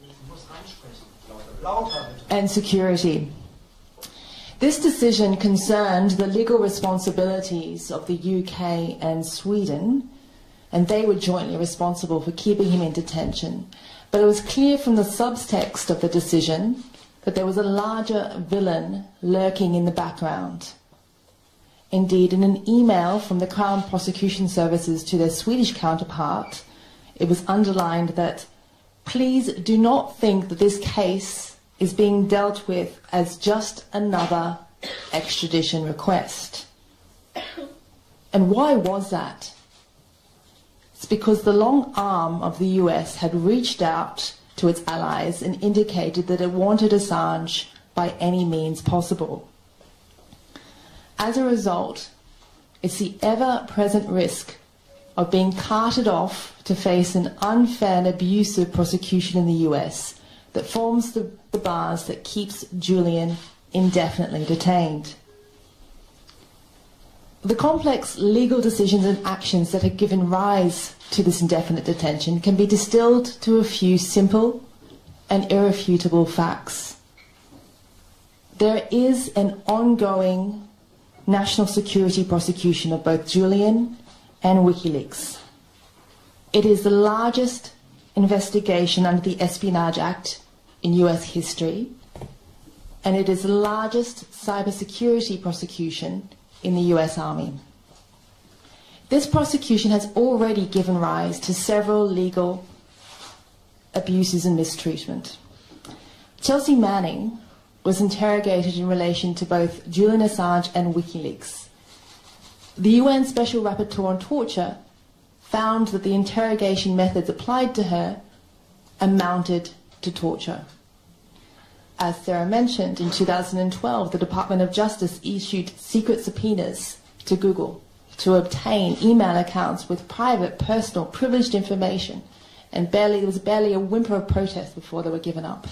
and security. This decision concerned the legal responsibilities of the UK and Sweden, and they were jointly responsible for keeping him in detention. But it was clear from the subtext of the decision that there was a larger villain lurking in the background. Indeed, in an email from the Crown Prosecution Services to their Swedish counterpart, it was underlined that, please do not think that this case is being dealt with as just another extradition request. And why was that? It's because the long arm of the US had reached out to its allies and indicated that it wanted Assange by any means possible. As a result, it's the ever-present risk of being carted off to face an unfair and abusive prosecution in the US that forms the bars that keeps Julian indefinitely detained. The complex legal decisions and actions that have given rise to this indefinite detention can be distilled to a few simple and irrefutable facts. There is an ongoing national security prosecution of both Julian and WikiLeaks. It is the largest investigation under the Espionage Act in US history, and it is the largest cybersecurity prosecution in the US Army. This prosecution has already given rise to several legal abuses and mistreatment. Chelsea Manning was interrogated in relation to both Julian Assange and WikiLeaks. The UN Special Rapporteur on Torture found that the interrogation methods applied to her amounted to torture. As Sarah mentioned, in 2012, the Department of Justice issued secret subpoenas to Google to obtain email accounts with private, personal, privileged information, and there was barely a whimper of protest before they were given up.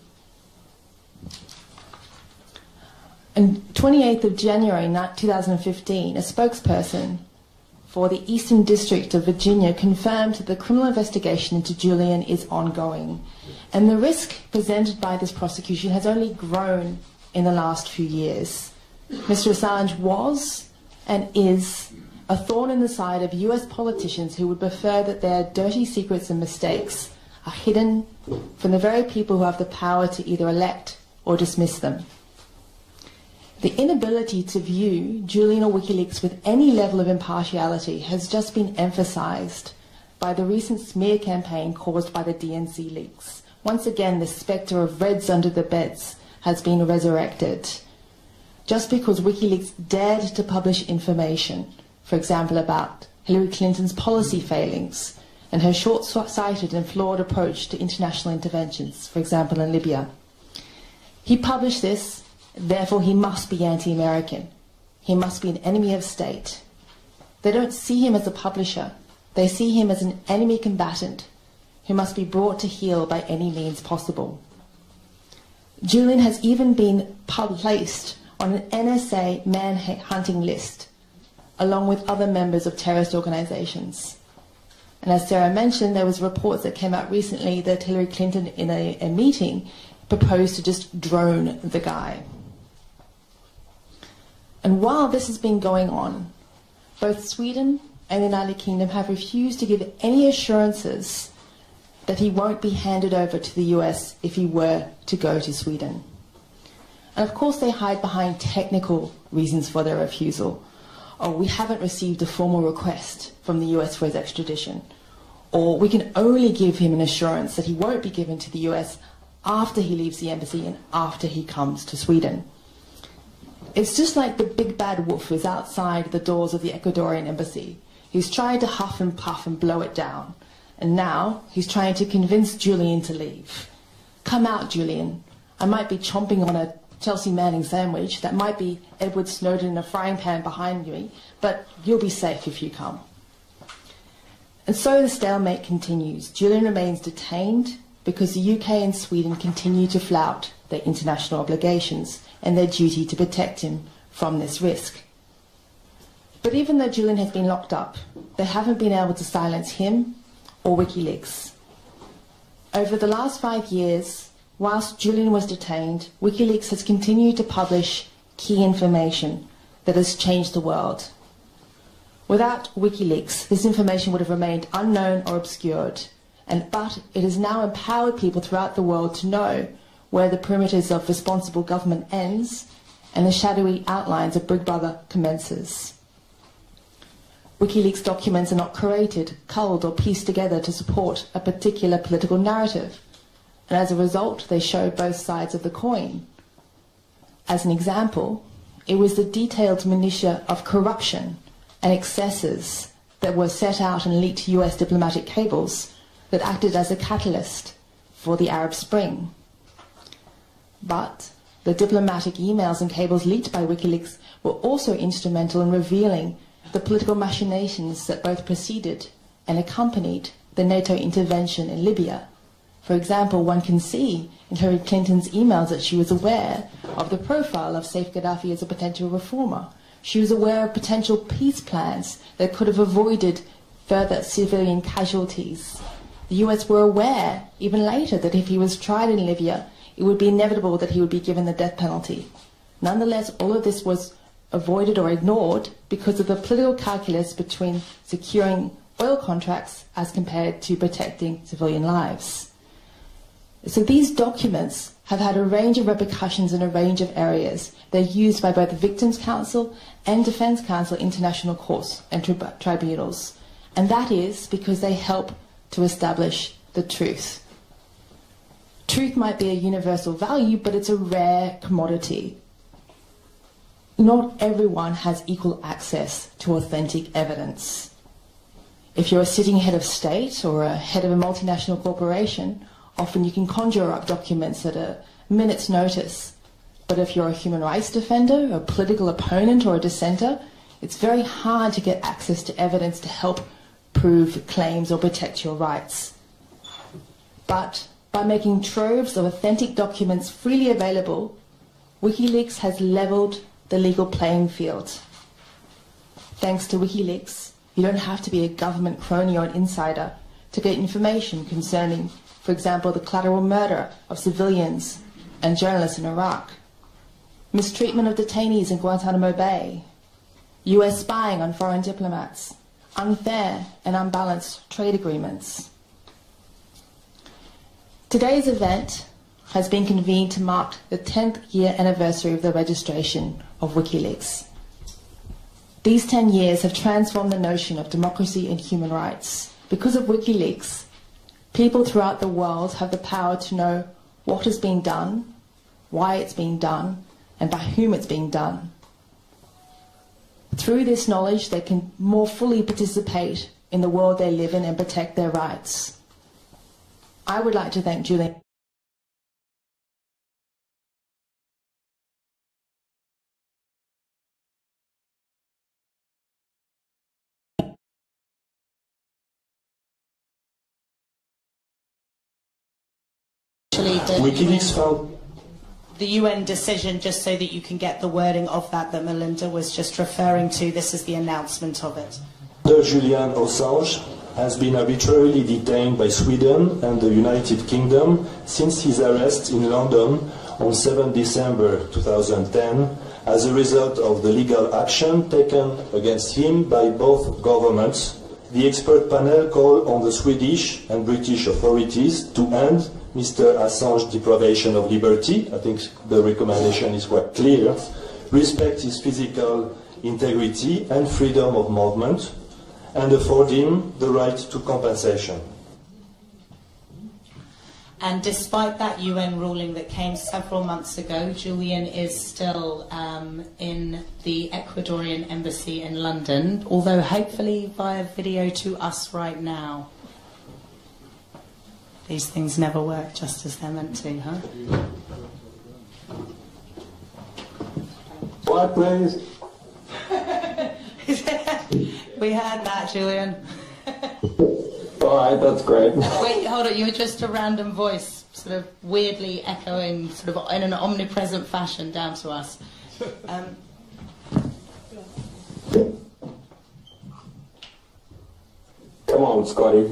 On 28th of January 2015, a spokesperson for the Eastern District of Virginia confirmed that the criminal investigation into Julian is ongoing, and the risk presented by this prosecution has only grown in the last few years. Mr. Assange was and is a thorn in the side of US politicians who would prefer that their dirty secrets and mistakes are hidden from the very people who have the power to either elect or dismiss them. The inability to view Julian or WikiLeaks with any level of impartiality has just been emphasized by the recent smear campaign caused by the DNC leaks. Once again, the spectre of Reds under the beds has been resurrected. Just because WikiLeaks dared to publish information, for example, about Hillary Clinton's policy failings and her short-sighted and flawed approach to international interventions, for example, in Libya. He published this. Therefore, he must be anti-American. He must be an enemy of state. They don't see him as a publisher. They see him as an enemy combatant who must be brought to heel by any means possible. Julian has even been placed on an NSA man-hunting list, along with other members of terrorist organizations. And as Sarah mentioned, there was reports that came out recently that Hillary Clinton, in a meeting, proposed to just drone the guy. And while this has been going on, both Sweden and the United Kingdom have refused to give any assurances that he won't be handed over to the US if he were to go to Sweden. And of course they hide behind technical reasons for their refusal. Oh, we haven't received a formal request from the US for his extradition. Or we can only give him an assurance that he won't be given to the US after he leaves the embassy and after he comes to Sweden. It's just like the big bad wolf who's outside the doors of the Ecuadorian embassy. He's trying to huff and puff and blow it down. And now he's trying to convince Julian to leave. Come out, Julian. I might be chomping on a Chelsea Manning sandwich. That might be Edward Snowden in a frying pan behind me. But you'll be safe if you come. And so the stalemate continues. Julian remains detained because the UK and Sweden continue to flout their international obligations and their duty to protect him from this risk. But even though Julian has been locked up, they haven't been able to silence him or WikiLeaks. Over the last 5 years, whilst Julian was detained, WikiLeaks has continued to publish key information that has changed the world. Without WikiLeaks, this information would have remained unknown or obscured, but it has now empowered people throughout the world to know where the perimeters of responsible government ends and the shadowy outlines of Big Brother commences. WikiLeaks documents are not curated, culled or pieced together to support a particular political narrative, and as a result they show both sides of the coin. As an example, it was the detailed minutiae of corruption and excesses that were set out in leaked US diplomatic cables that acted as a catalyst for the Arab Spring. But the diplomatic emails and cables leaked by WikiLeaks were also instrumental in revealing the political machinations that both preceded and accompanied the NATO intervention in Libya. For example, one can see in Hillary Clinton's emails that she was aware of the profile of Saif Gaddafi as a potential reformer. She was aware of potential peace plans that could have avoided further civilian casualties. The US were aware, even later, that if he was tried in Libya, it would be inevitable that he would be given the death penalty. Nonetheless, all of this was avoided or ignored because of the political calculus between securing oil contracts as compared to protecting civilian lives. So these documents have had a range of repercussions in a range of areas. They're used by both the Victims' Council and Defense Council international courts and tribunals. And that is because they help to establish the truth. Truth might be a universal value, but it's a rare commodity. Not everyone has equal access to authentic evidence. If you're a sitting head of state or a head of a multinational corporation, often you can conjure up documents at a minute's notice. But if you're a human rights defender, a political opponent, or a dissenter, it's very hard to get access to evidence to help prove claims or protect your rights. But by making troves of authentic documents freely available, WikiLeaks has leveled the legal playing field. Thanks to WikiLeaks, you don't have to be a government crony or an insider to get information concerning, for example, the collateral murder of civilians and journalists in Iraq, mistreatment of detainees in Guantanamo Bay, US spying on foreign diplomats, unfair and unbalanced trade agreements. Today's event has been convened to mark the 10th year anniversary of the registration of WikiLeaks. These 10 years have transformed the notion of democracy and human rights. Because of WikiLeaks, people throughout the world have the power to know what is being done, why it's being done, and by whom it's being done. Through this knowledge, they can more fully participate in the world they live in and protect their rights. I would like to thank Julian. WikiLeaks found the UN decision, just so that you can get the wording of that Melinda was just referring to. This is the announcement of it. Julian Assange has been arbitrarily detained by Sweden and the United Kingdom since his arrest in London on 7 December 2010 as a result of the legal action taken against him by both governments. The expert panel called on the Swedish and British authorities to end Mr. Assange's deprivation of liberty. I think the recommendation is quite clear. Respect his physical integrity and freedom of movement, and afford him the right to compensation. And despite that UN ruling that came several months ago, Julian is still in the Ecuadorian embassy in London, although hopefully via video to us right now. These things never work just as they're meant to, huh? What, please? We heard that, Julian. All right, that's great. Wait, hold on. You were just a random voice, sort of weirdly echoing, sort of in an omnipresent fashion down to us. Come on, Scotty.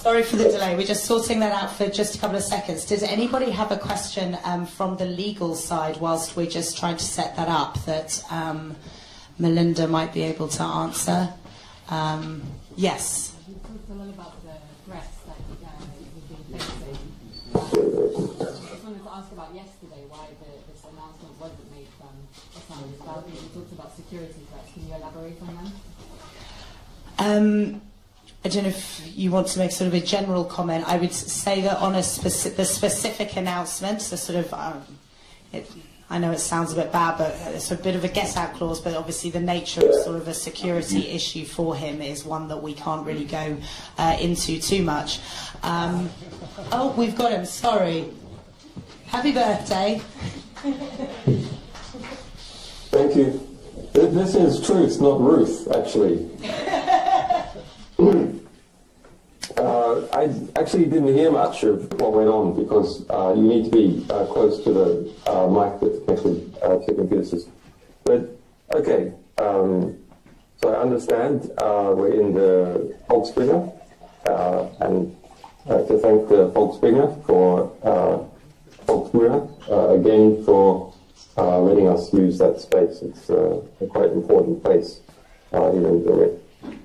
Sorry for the delay. We're just sorting that out for just a couple of seconds. Does anybody have a question from the legal side whilst we're just trying to set that up that Melinda might be able to answer? Yes. You talked a lot about the threats that you've been facing. I just wanted to ask about yesterday, why this announcement wasn't made from Assange's family. You talked about security threats. Can you elaborate on them? I don't know if you want to make sort of a general comment. I would say that on the specific announcement, the sort of, I know it sounds a bit bad, but it's a bit of a get-out clause, but obviously the nature of sort of a security issue for him is one that we can't really go into too much. Oh, we've got him, sorry. Happy birthday. Thank you. This is Truth, not Ruth, actually. I actually didn't hear much of what went on because you need to be close to the mic that's connected to the computer system. But, okay, so I understand we're in the Volksbringer, and to thank the Volksbringer for again for letting us use that space. It's a quite important place here in Berlin.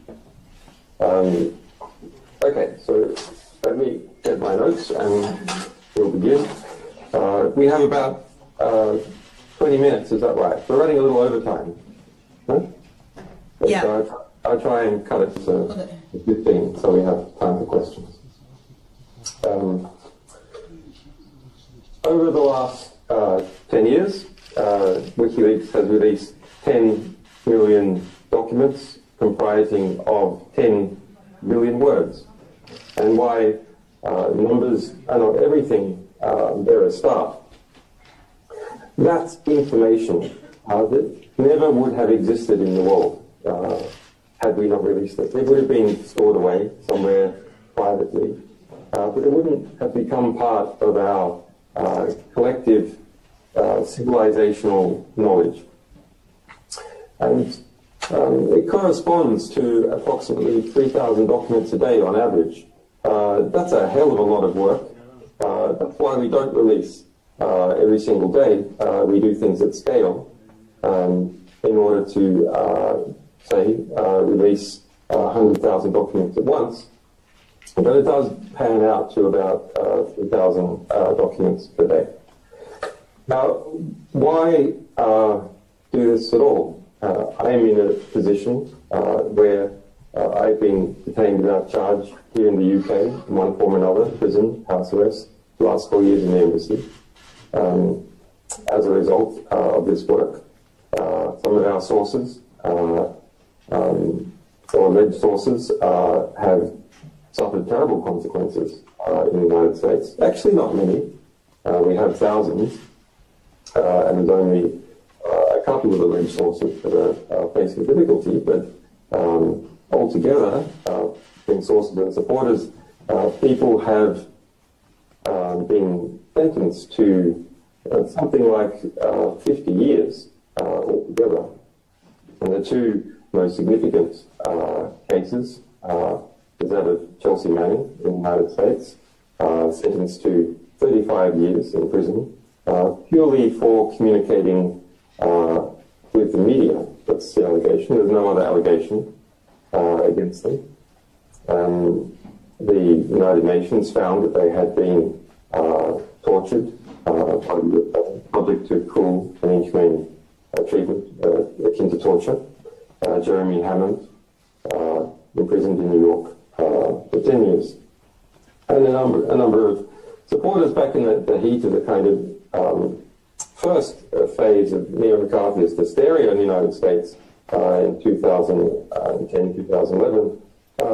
Okay, so let me get my notes and we'll begin. We have about 20 minutes, is that right? We're running a little overtime. No? Yeah. So I'll try and cut it to 15 so we have time for questions. Over the last 10 years, WikiLeaks has released 10 million documents comprising of 10 billion words. And why numbers are not everything, they're a start. That's information that never would have existed in the world had we not released it. It would have been stored away somewhere privately, but it wouldn't have become part of our collective civilizational knowledge. And it corresponds to approximately 3,000 documents a day on average. That's a hell of a lot of work. That's why we don't release every single day. We do things at scale in order to, say, release 100,000 documents at once. But it does pan out to about 3,000 documents per day. Now, why do this at all? I am in a position where I've been detained without charge here in the UK, in one form or another, prison, house arrest, the last 4 years in the embassy, as a result of this work. Some of our sources, or alleged sources, have suffered terrible consequences in the United States. Actually, not many. We have thousands, and there's only a couple of alleged sources that are facing difficulty, but altogether, between sources and supporters, people have been sentenced to something like 50 years altogether. And the two most significant cases is that of Chelsea Manning in the United States, sentenced to 35 years in prison, purely for communicating with the media. That's the allegation. There's no other allegation against them. The United Nations found that they had been tortured by the public to cruel and inhumane treatment akin to torture. Jeremy Hammond, imprisoned in New York for 10 years. And a number of supporters back in the heat of the kind of first phase of neo-McCarthyist hysteria in the United States in 2010, 2011,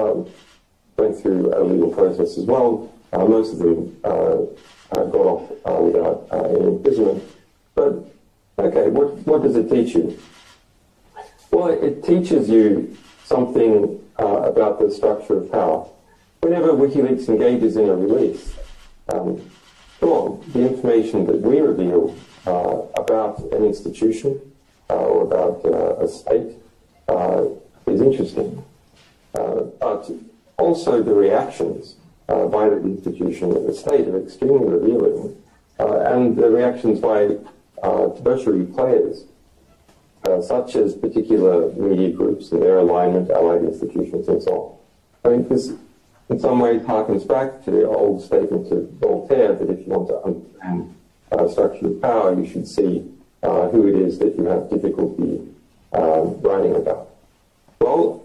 went through a legal process as well. Most of them got off without any imprisonment. But, okay, what does it teach you? Well, it teaches you something about the structure of power. Whenever WikiLeaks engages in a release, come on, the information that we reveal about an institution or about a state is interesting. But also the reactions by the institution of the state are extremely revealing, and the reactions by tertiary players, such as particular media groups and their alignment, allied institutions, and so on. I mean, this in some ways harkens back to the old statement of Voltaire that if you want to understand structure of power, you should see who it is that you have difficulty writing about. Well,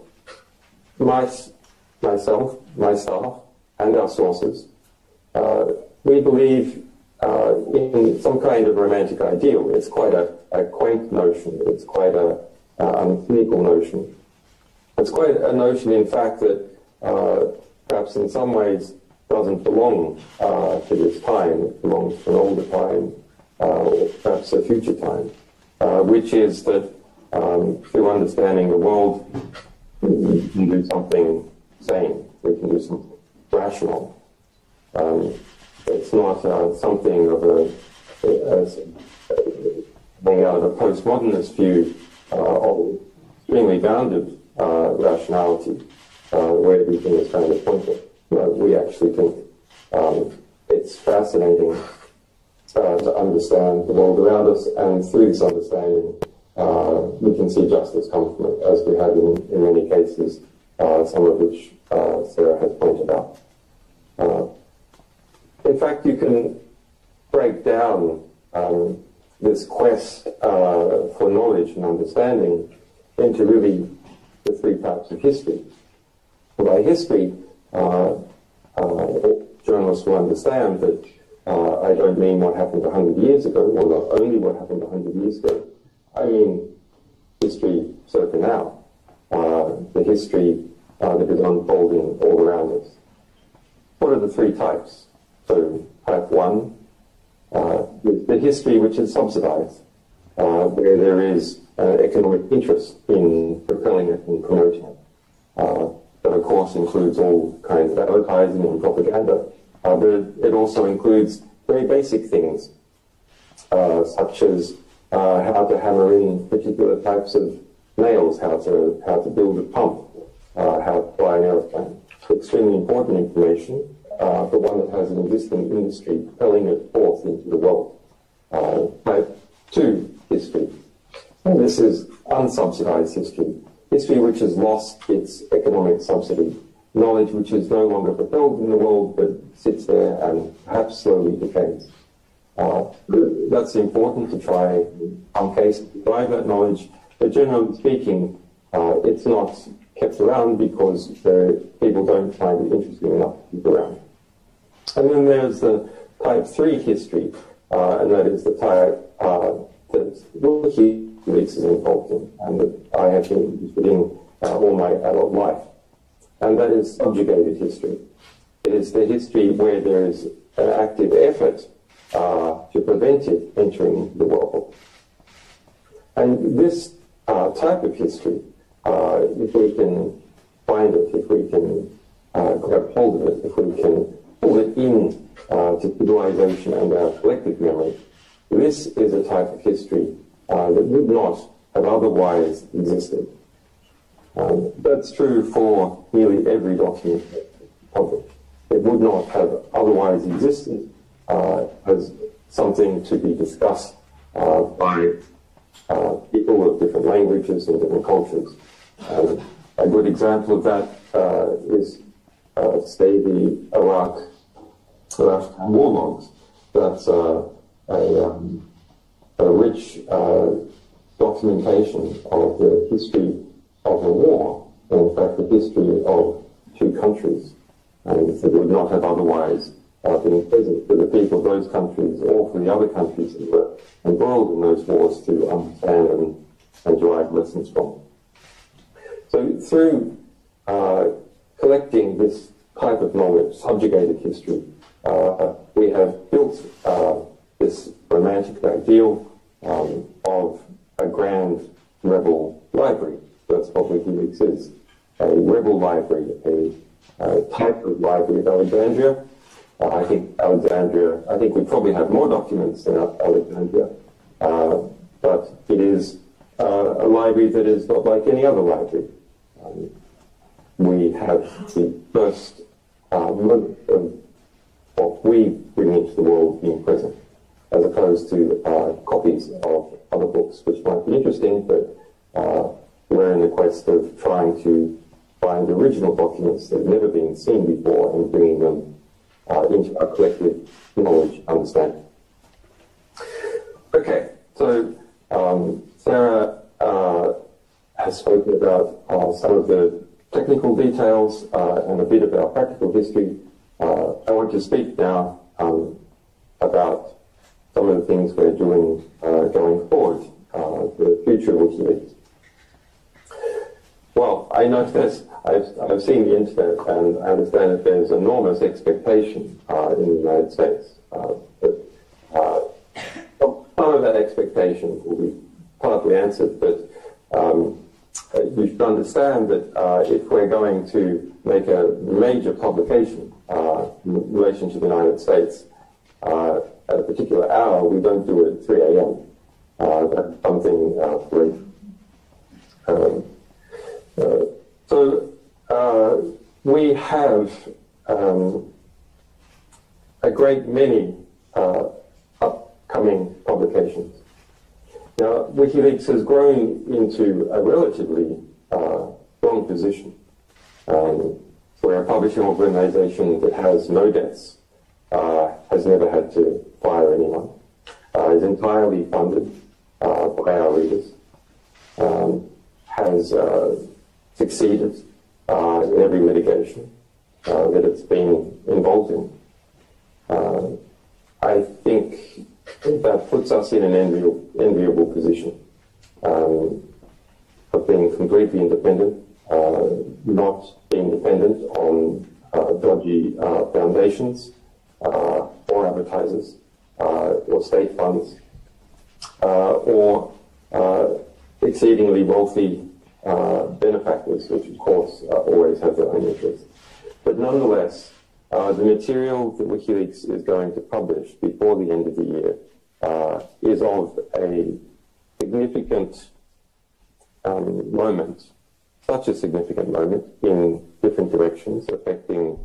myself, my staff, and our sources, we believe in some kind of romantic ideal. It's quite a quaint notion. It's quite a cynical notion. It's quite a notion, in fact, that perhaps in some ways doesn't belong to this time. It belongs to an older time, or perhaps a future time, which is that through understanding the world, we can do something sane. We can do something rational. It's not something of being out of a postmodernist view of extremely bounded rationality, where everything is kind of pointless. We actually think it's fascinating to understand the world around us, and through this understanding, we can see justice come from it, as we have in many cases, some of which Sarah has pointed out. In fact, you can break down this quest for knowledge and understanding into really the three types of history. By history, journalists will understand that I don't mean what happened 100 years ago, or not only what happened 100 years ago. I mean history circa now, the history that is unfolding all around us. What are the three types? So type 1 is the history which is subsidized, where there is economic interest in propelling it and promoting it. That, of course, includes all kinds of advertising and propaganda, but it also includes very basic things, such as how to hammer in particular types of nails, how to build a pump, how to fly an aeroplane. Extremely important information, but one that has an existing industry propelling it forth into the world. Type 2 history. And this is unsubsidized history. History which has lost its economic subsidy. Knowledge which is no longer propelled in the world, but sits there and perhaps slowly decays. That's important to try, in some cases, to drive that knowledge, but generally speaking, it's not kept around because people don't find it interesting enough to keep around. And then there's the type 3 history, and that is the type that WikiLeaks is involved in, and that I have been interested in all my adult life. And that is subjugated history. It is the history where there is an active effort to prevent it entering the world. And this type of history, if we can find it, if we can grab hold of it, if we can pull it in to civilization and our collective memory, this is a type of history that would not have otherwise existed. That's true for nearly every document published. It would not have otherwise existed as something to be discussed by people of different languages and different cultures. A good example of that is, say, the Iraq war logs. That's a rich documentation of the history of the war, and in fact the history of two countries, and it would not have otherwise been present for the people of those countries or for the other countries that were embroiled in those wars to understand and derive lessons from. So through collecting this type of knowledge, subjugated history, we have built this romantic ideal of a grand rebel library. That's what WikiLeaks is. A rebel library, a type of library of Alexandria. I think we probably have more documents than Alexandria, but it is a library that is not like any other library. We have the first most of what we bring into the world being present, as opposed to copies of other books, which might be interesting, but we're in the quest of trying to find original documents that have never been seen before and bringing them into our collective knowledge understanding. Okay, so Sarah has spoken about some of the technical details and a bit of our practical history. I want to speak now about some of the things we're doing going forward, the future of WikiLeaks. Well, I know this. I've seen the internet, and I understand that there's enormous expectation in the United States. Some of that expectation will be partly answered, but you should understand that if we're going to make a major publication in relation to the United States at a particular hour, we don't do it at 3 a.m. That's something great. So we have a great many upcoming publications. Now, WikiLeaks has grown into a relatively strong position. We're a publishing organization that has no debts, has never had to fire anyone, is entirely funded by our readers, has succeeded in every litigation that it's been involved in. I think that puts us in an enviable position of being completely independent, not being dependent on dodgy foundations or advertisers or state funds or exceedingly wealthy benefactors, which of course always have their own interests. But nonetheless, the material that WikiLeaks is going to publish before the end of the year is of a significant moment, such a significant moment in different directions, affecting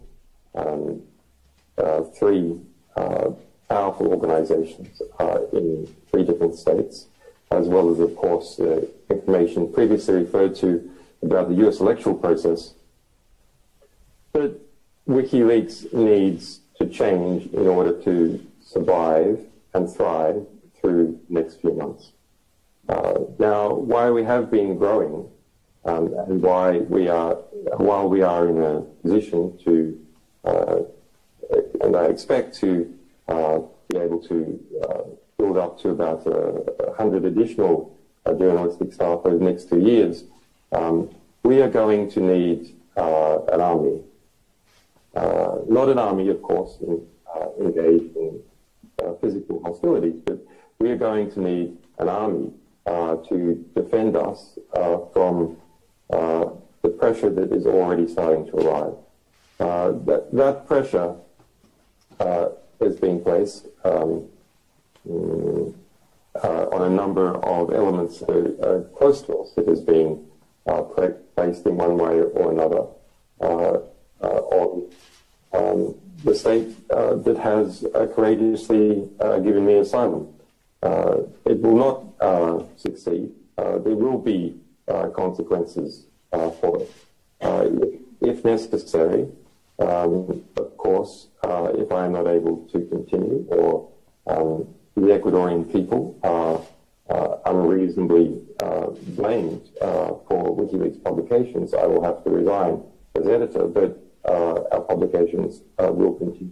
three powerful organizations in 3 different states, as well as, of course, the information previously referred to about the US electoral process. But WikiLeaks needs to change in order to survive and thrive through the next few months. Now, why we have been growing and while we are in a position to, and I expect to be able to build up to about 100 additional journalistic staff over the next 2 years, we are going to need an army. Not an army, of course, engaged in physical hostilities, but we are going to need an army to defend us from the pressure that is already starting to arrive. That pressure is being placed on a number of elements that are close to us. It is being placed in one way or another on the state that has courageously given me asylum. It will not succeed. There will be consequences for it, if necessary. Of course, if I am not able to continue, or the Ecuadorian people are unreasonably blamed for WikiLeaks publications, I will have to resign as editor, but our publications will continue.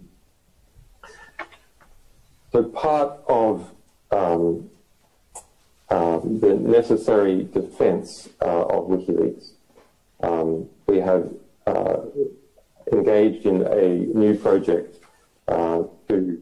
So part of the necessary defense of WikiLeaks, we have engaged in a new project to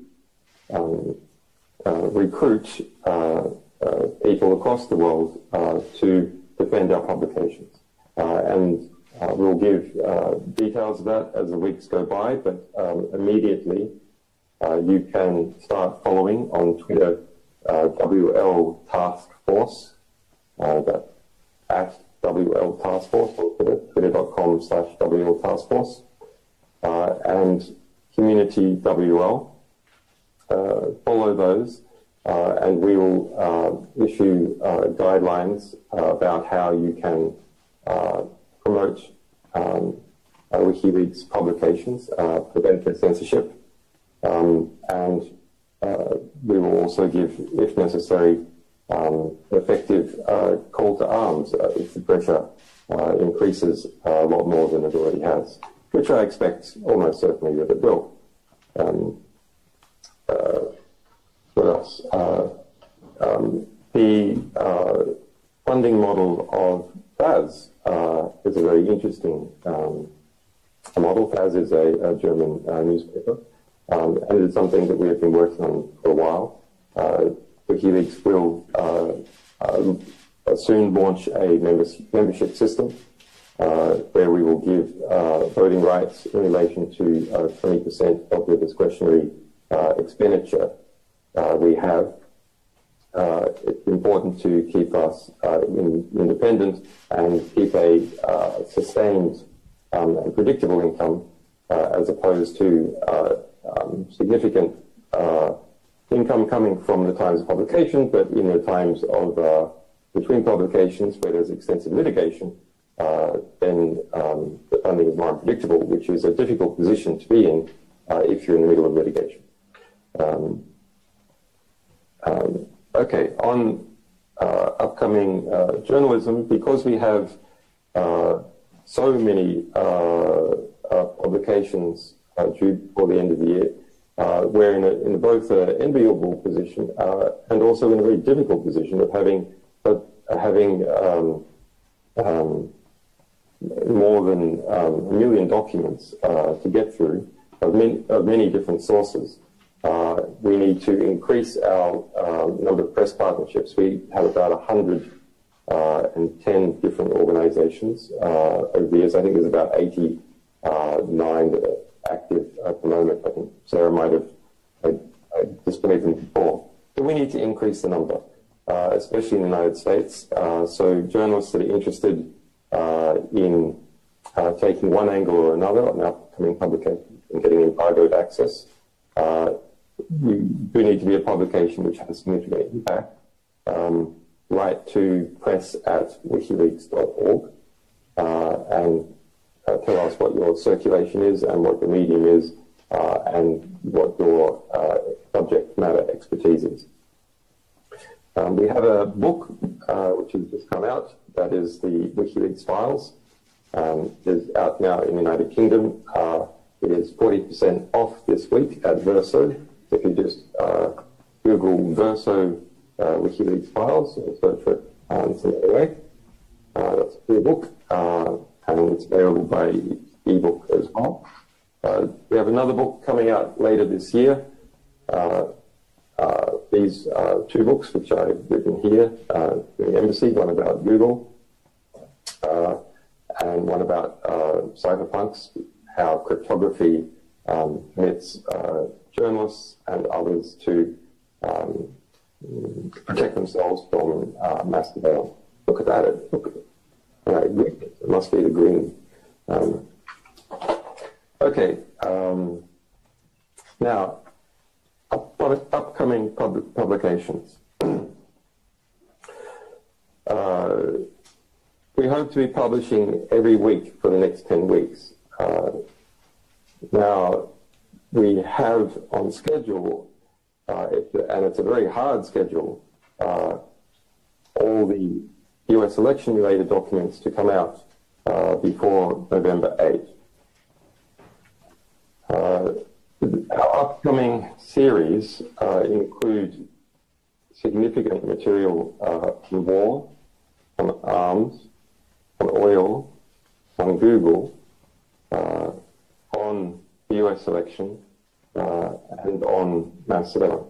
recruit people across the world to defend our publications. And we'll give details of that as the weeks go by, but immediately you can start following on Twitter WL Task Force, that at WL Task Force, or Twitter.com/WL Task Force. and Community WL. Follow those, and we will issue guidelines about how you can promote WikiLeaks publications, prevent their censorship, and we will also give, if necessary, effective call to arms if the pressure increases a lot more than it already has, which I expect almost certainly that it will. What else? The funding model of FAS is a very interesting model. FAS is a German newspaper, and it's something that we have been working on for a while. WikiLeaks will soon launch a membership system where we will give voting rights in relation to 20% of the discretionary expenditure we have. It's important to keep us independent and keep a sustained and predictable income as opposed to significant income coming from the times of publication, but in the times of between publications where there's extensive litigation, then the funding is more unpredictable, which is a difficult position to be in if you're in the middle of litigation. Okay, on upcoming journalism, because we have so many publications due before the end of the year, we're in both an enviable position and also in a very difficult position of having more than 1 million documents to get through of many different sources. We need to increase our number of press partnerships. We have about 110 different organizations over the years. I think there's about 89 that are active at the moment. I think Sarah might have displayed them before. But we need to increase the number, especially in the United States. So journalists that are interested in taking one angle or another on upcoming publications and getting embargoed access, we do need to be a publication which has significant impact. Write to press@wikileaks.org and tell us what your circulation is and what your medium is and what your subject matter expertise is. We have a book which has just come out. That is the WikiLeaks Files. It is out now in the United Kingdom. It is 40% off this week at Verso. If you just Google Verso WikiLeaks Files and search for it some other way, that's a free book, and it's available by ebook as well. We have another book coming out later this year. These two books, which I've written here, the Embassy, one about Google, and one about cypherpunks, how cryptography permits journalists and others to protect themselves from mass surveillance. Look at that. It must be the green. Okay. Now, upcoming publications. We hope to be publishing every week for the next 10 weeks. Now, we have on schedule, and it's a very hard schedule, all the US election-related documents to come out before November 8th. Our upcoming series include significant material on war, on arms, on oil, on Google, on the US election, and on mass surveillance.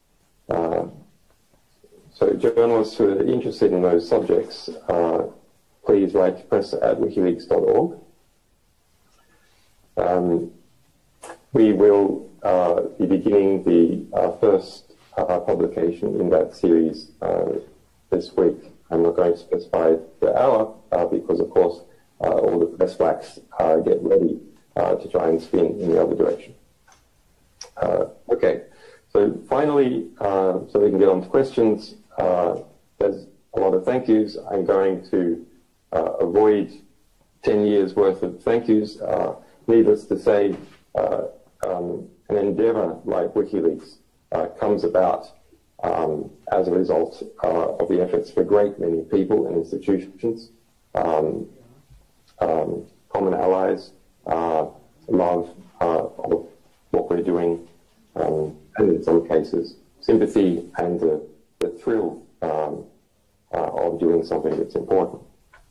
So journalists who are interested in those subjects, please write to press@wikileaks.org. We will be beginning the first publication in that series this week. I'm not going to specify the hour because, of course, all the press wax get ready to try and spin in the other direction. Okay, so finally, so we can get on to questions, there's a lot of thank yous. I'm going to avoid 10 years worth of thank yous. Needless to say, an endeavor like WikiLeaks comes about as a result of the efforts of a great many people and institutions, common allies, love of what we're doing, and in some cases, sympathy and the thrill of doing something that's important.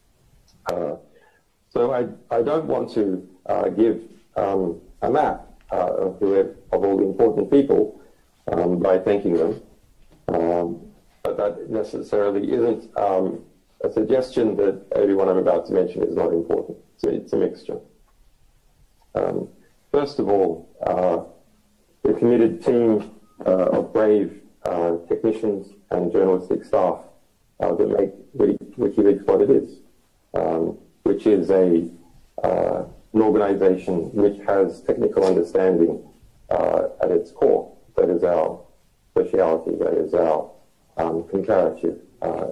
So I don't want to give a map of all the important people by thanking them, but that necessarily isn't a suggestion that everyone I'm about to mention is not important. It's a mixture. First of all, the committed team of brave technicians and journalistic staff that make WikiLeaks what it is, which is an organization which has technical understanding at its core. That is our speciality, that is our comparative.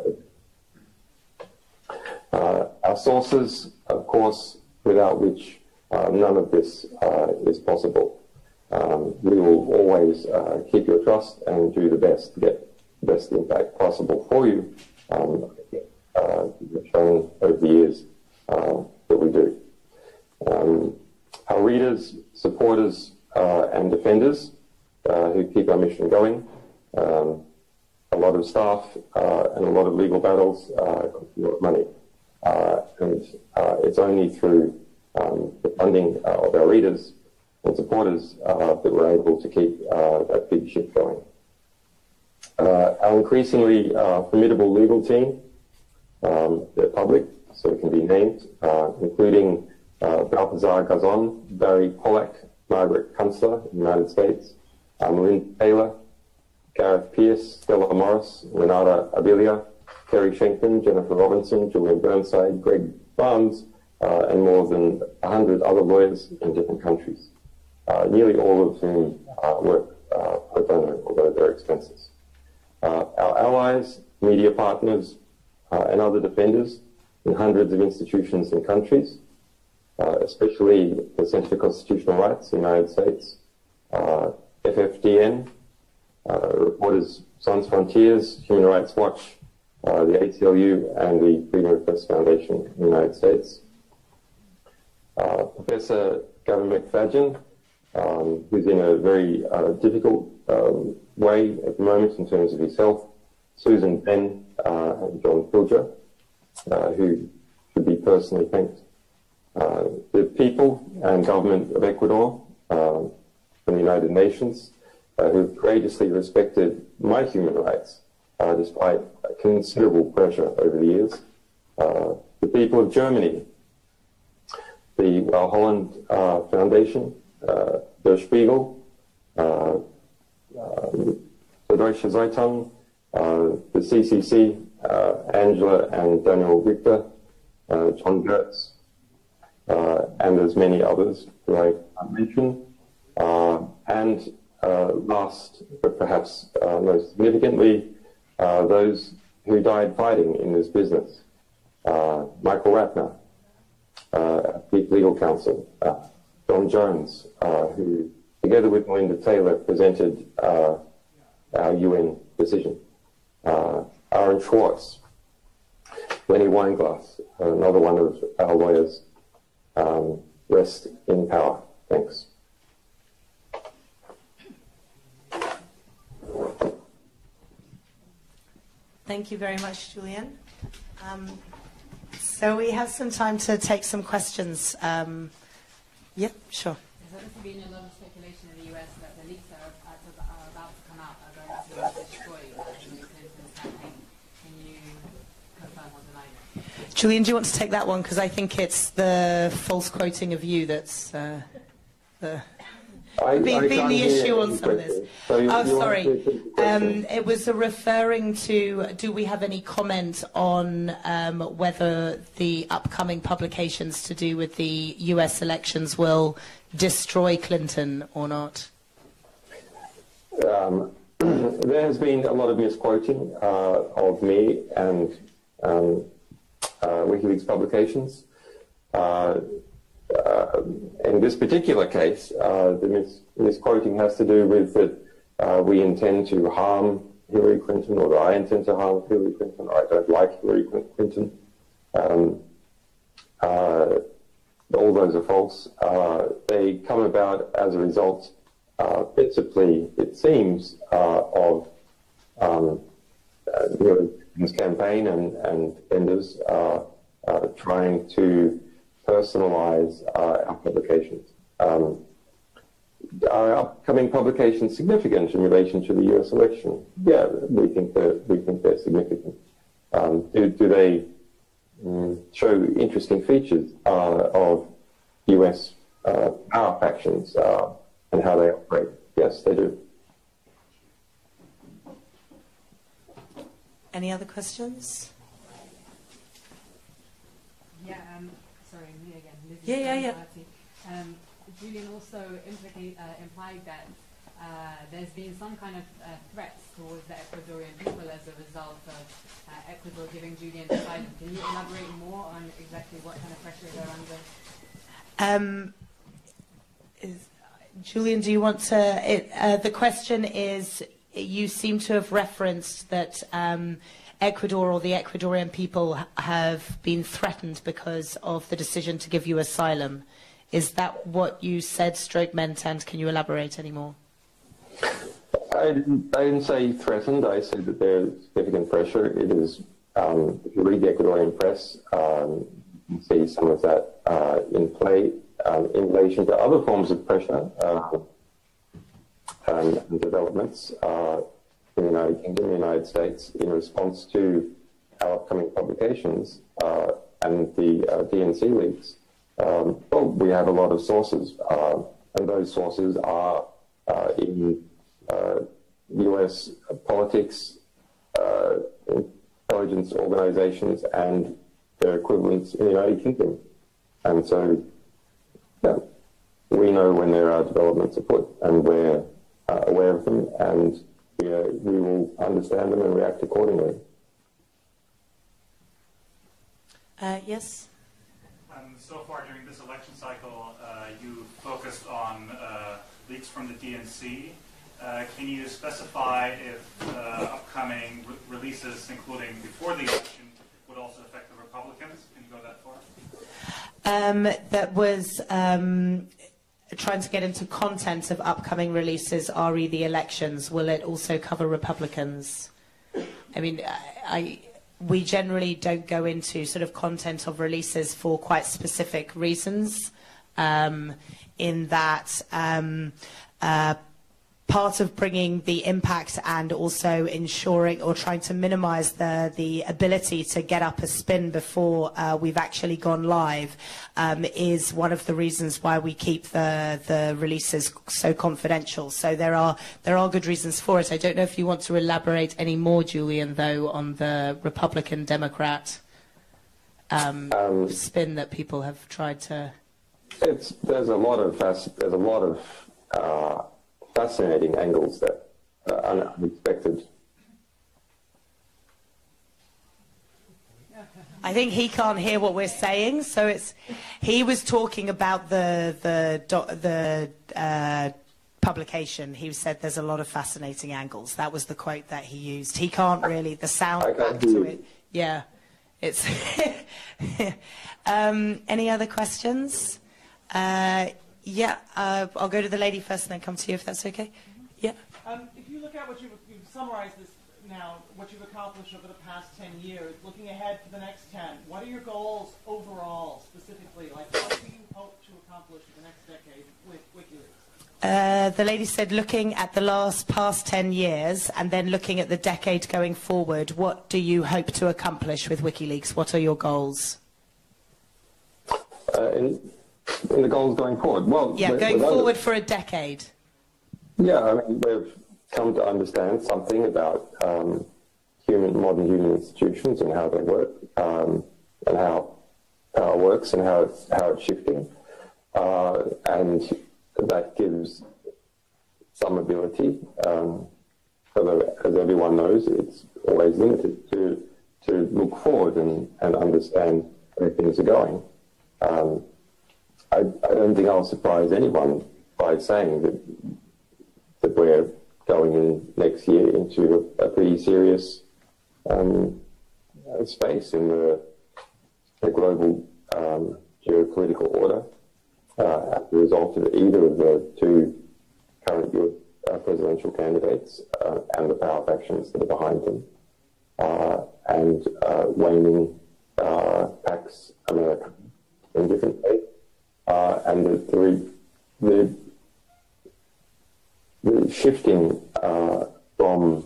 Our sources, of course, without which none of this is possible. We will always keep your trust and do the best to get the best impact possible for you. We've shown over the years that we do. Our readers, supporters, and defenders who keep our mission going. A lot of staff and a lot of legal battles, cost a lot of money. And it's only through the funding of our readers and supporters that we're able to keep that big ship going. Our increasingly formidable legal team, they're public, so it can be named, including Balthazar Gazon, Barry Pollack, Margaret Kunstler in the United States, Marin Taylor, Gareth Pierce, Stella Morris, Renata Abilia, Kerry Schenkman, Jennifer Robinson, Julian Burnside, Greg Barnes, and more than 100 other lawyers in different countries, nearly all of whom work pro bono, although they're expenses. Our allies, media partners, and other defenders in hundreds of institutions and countries, especially the Center for Constitutional Rights in the United States, FFDN, Reporters Sans Frontiers, Human Rights Watch, the ACLU, and the Freedom of Press Foundation in the United States. Professor Gavin McFadgen, who's in a very difficult way at the moment in terms of his health, Susan Ben and John Pilger, who should be personally thanked. The people and government of Ecuador, from the United Nations, who've courageously respected my human rights despite considerable pressure over the years. The people of Germany, the Holland Foundation, Der Spiegel, the Deutsche Zeitung, the CCC, Angela and Daniel Richter, John Gertz, and there's many others who I can't mention. And last, but perhaps most significantly, those who died fighting in this business. Michael Ratner, Chief Legal Counsel, Don Jones, who, together with Melinda Taylor, presented our UN decision. Aaron Schwartz, Lenny Weinglass, another one of our lawyers. Rest in power. Thanks. Thank you very much, Julian. So we have some time to take some questions. Yep, sure. There's obviously been a lot of speculation in the US that the leaks are about to come out are going to destroy the Clinton's campaign. Can you confirm or deny that? Julian, do you want to take that one? Because I think it's the false quoting of you that's the... being the issue on some of this. Sorry. It was referring to, do we have any comment on whether the upcoming publications to do with the US elections will destroy Clinton or not? There has been a lot of misquoting of me and WikiLeaks publications. In this particular case, the misquoting has to do with that we intend to harm Hillary Clinton, or that I intend to harm Hillary Clinton, or I don't like Hillary Clinton. All those are false. They come about as a result, principally, it seems, of Hillary Clinton's campaign and vendors trying to personalize our publications. Are upcoming publications significant in relation to the U.S. election? Yeah, we think they're significant. Do they show interesting features of U.S. power factions and how they operate? Yes, they do. Any other questions? Yeah, sorry, me again. Yeah. Julian also implied that there's been some kind of threats towards the Ecuadorian people as a result of Ecuador giving Julian asylum. Can you elaborate more on exactly what kind of pressure they're under? Julian, do you want to... the question is, you seem to have referenced that Ecuador or the Ecuadorian people have been threatened because of the decision to give you asylum. Is that what you said, stroke meant, and can you elaborate any more? I didn't say threatened. I said that there's significant pressure. It is, if you read the Ecuadorian press, you can see some of that in play in relation to other forms of pressure and developments in the United Kingdom, the United States, in response to our upcoming publications and the DNC leaks. Well, we have a lot of sources, and those sources are in U.S. politics, intelligence organizations, and their equivalents in the United Kingdom. And so, yeah, we know when there are developments afoot, and we're aware of them, and we will understand them and react accordingly. Yes? So far during this election cycle, you focused on leaks from the DNC. Can you specify if upcoming releases, including before the election, would also affect the Republicans? Can you go that far? That was trying to get into content of upcoming releases, re the elections. Will it also cover Republicans? I mean, we generally don't go into sort of content of releases for quite specific reasons, in that part of bringing the impact and also ensuring or trying to minimize the ability to get up a spin before we've actually gone live is one of the reasons why we keep the releases so confidential. So there are good reasons for it. I don't know if you want to elaborate any more, Julian, though, on the Republican-Democrat spin that people have tried to... There's a lot of fascinating angles that are unexpected. I think he can't hear what we're saying, so he was talking about the publication. He said there's a lot of fascinating angles. That was the quote that he used. He can't really, the sound back to it. Yeah, it's... any other questions? Yeah, I'll go to the lady first and then come to you, if that's okay. Yeah. If you look at what you've summarized this now, what you've accomplished over the past 10 years, looking ahead for the next 10, what are your goals overall, specifically? Like, what do you hope to accomplish in the next decade with WikiLeaks? The lady said, looking at the past 10 years and then looking at the decade going forward, what do you hope to accomplish with WikiLeaks? What are your goals? in the goals going forward? Well, Yeah, going forward for a decade. Yeah, I mean, we've come to understand something about modern human institutions and how they work, and how power works and how it's shifting, and that gives some ability. Although, as everyone knows, it's always limited to look forward and understand where things are going. I don't think I'll surprise anyone by saying that we're going in next year into a pretty serious space in the global geopolitical order as a result of either of the two current US presidential candidates and the power factions that are behind them, and waning Pax America in different ways, and the shifting from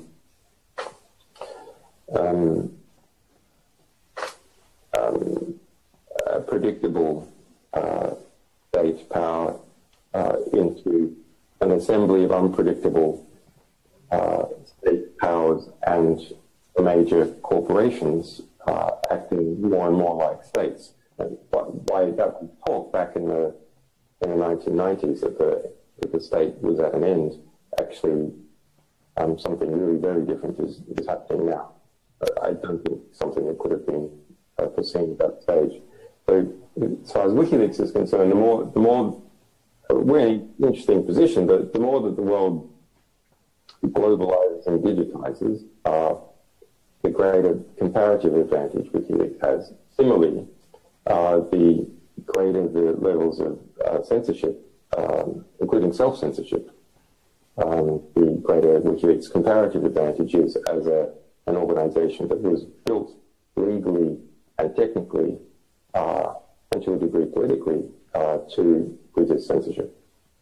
a predictable state power into an assembly of unpredictable state powers and major corporations acting more and more like states. And why that was talk back in the 1990s that the state was at an end, actually something really very different is happening now. I don't think something that could have been foreseen at that stage. So as far as WikiLeaks is concerned, the more we're in an interesting position, but the more that the world globalizes and digitizes, the greater comparative advantage WikiLeaks has. Similarly, the greater the levels of censorship, including self-censorship, the greater WikiLeaks' comparative advantage is as an organization that was built legally and technically, and to a degree politically, to resist censorship.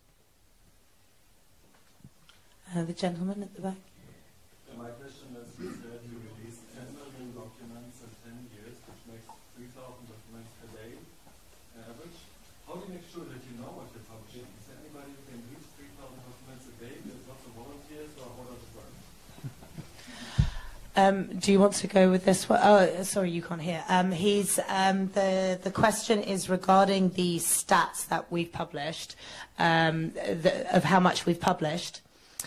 The gentleman at the back. My question is, you said you released 10 million documents in 10 years, which makes 3,000 documents per day on average. How do you make sure that you know what you're publishing? Is there anybody who can reach 3,000 documents a day? There's lots of volunteers, or how does it work? Do you want to go with this one? Oh, sorry, you can't hear. The question is regarding the stats that we've published, of how much we've published.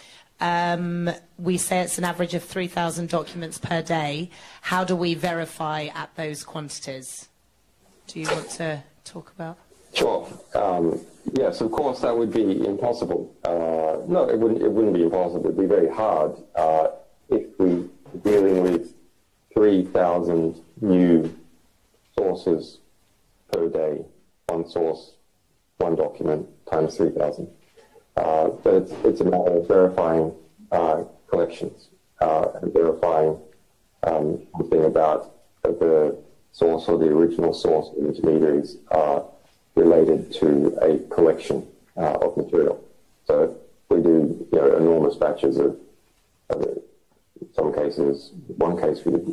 We say it's an average of 3,000 documents per day. How do we verify at those quantities? Do you want to talk about? Sure. Yes, of course, that would be impossible. No, it wouldn't be impossible. It would be very hard if we were dealing with 3,000 new sources per day. One source, one document, times 3,000. But it's a matter of verifying collections and verifying something about the source or the original source of intermediaries related to a collection of material. So we do enormous batches of some cases. One case we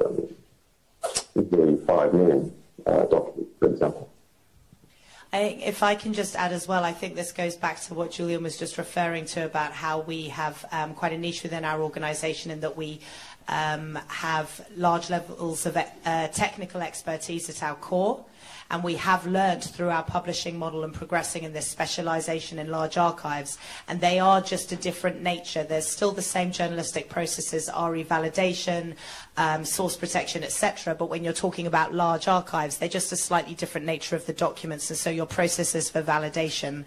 did 5 million documents, for example. If I can just add as well, I think this goes back to what Julian was just referring to about how we have quite a niche within our organisation in that we have large levels of technical expertise at our core. And we have learnt through our publishing model and progressing in this specialisation in large archives, and they are just a different nature. There's still the same journalistic processes, RE validation, source protection, etc. But when you're talking about large archives, they're just a slightly different nature of the documents, and so your processes for validation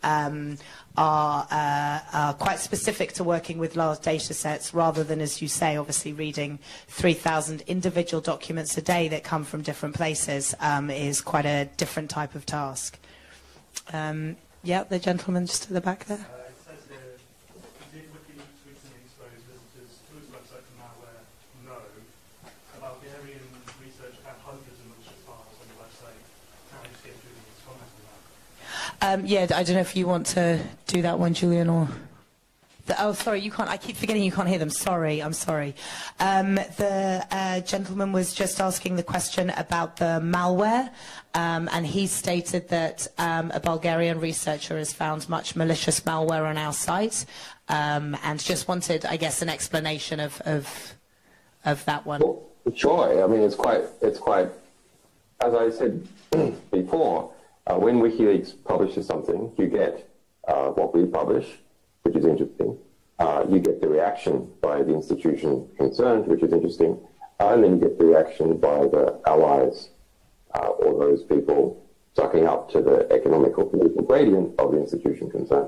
are quite specific to working with large data sets rather than, as you say, obviously reading 3,000 individual documents a day that come from different places is quite a different type of task. Yeah, the gentleman just at the back there. It says here, indeed WikiLeaks recently exposed visitors to its website for malware Node. A Bulgarian researcher had hundreds of malicious files on the website. How do you get through these comments on that? Yeah, I don't know if you want to do that one, Julian, or... Sorry, you can't. I keep forgetting you can't hear them. Sorry, I'm sorry. The gentleman was just asking the question about the malware, and he stated that a Bulgarian researcher has found much malicious malware on our site, and just wanted, I guess, an explanation of that one. Well, sure. I mean, it's quite. As I said before, when WikiLeaks publishes something, you get what we publish, which is interesting. You get the reaction by the institution concerned, which is interesting. And then you get the reaction by the allies or those people sucking up to the economic or political gradient of the institution concerned.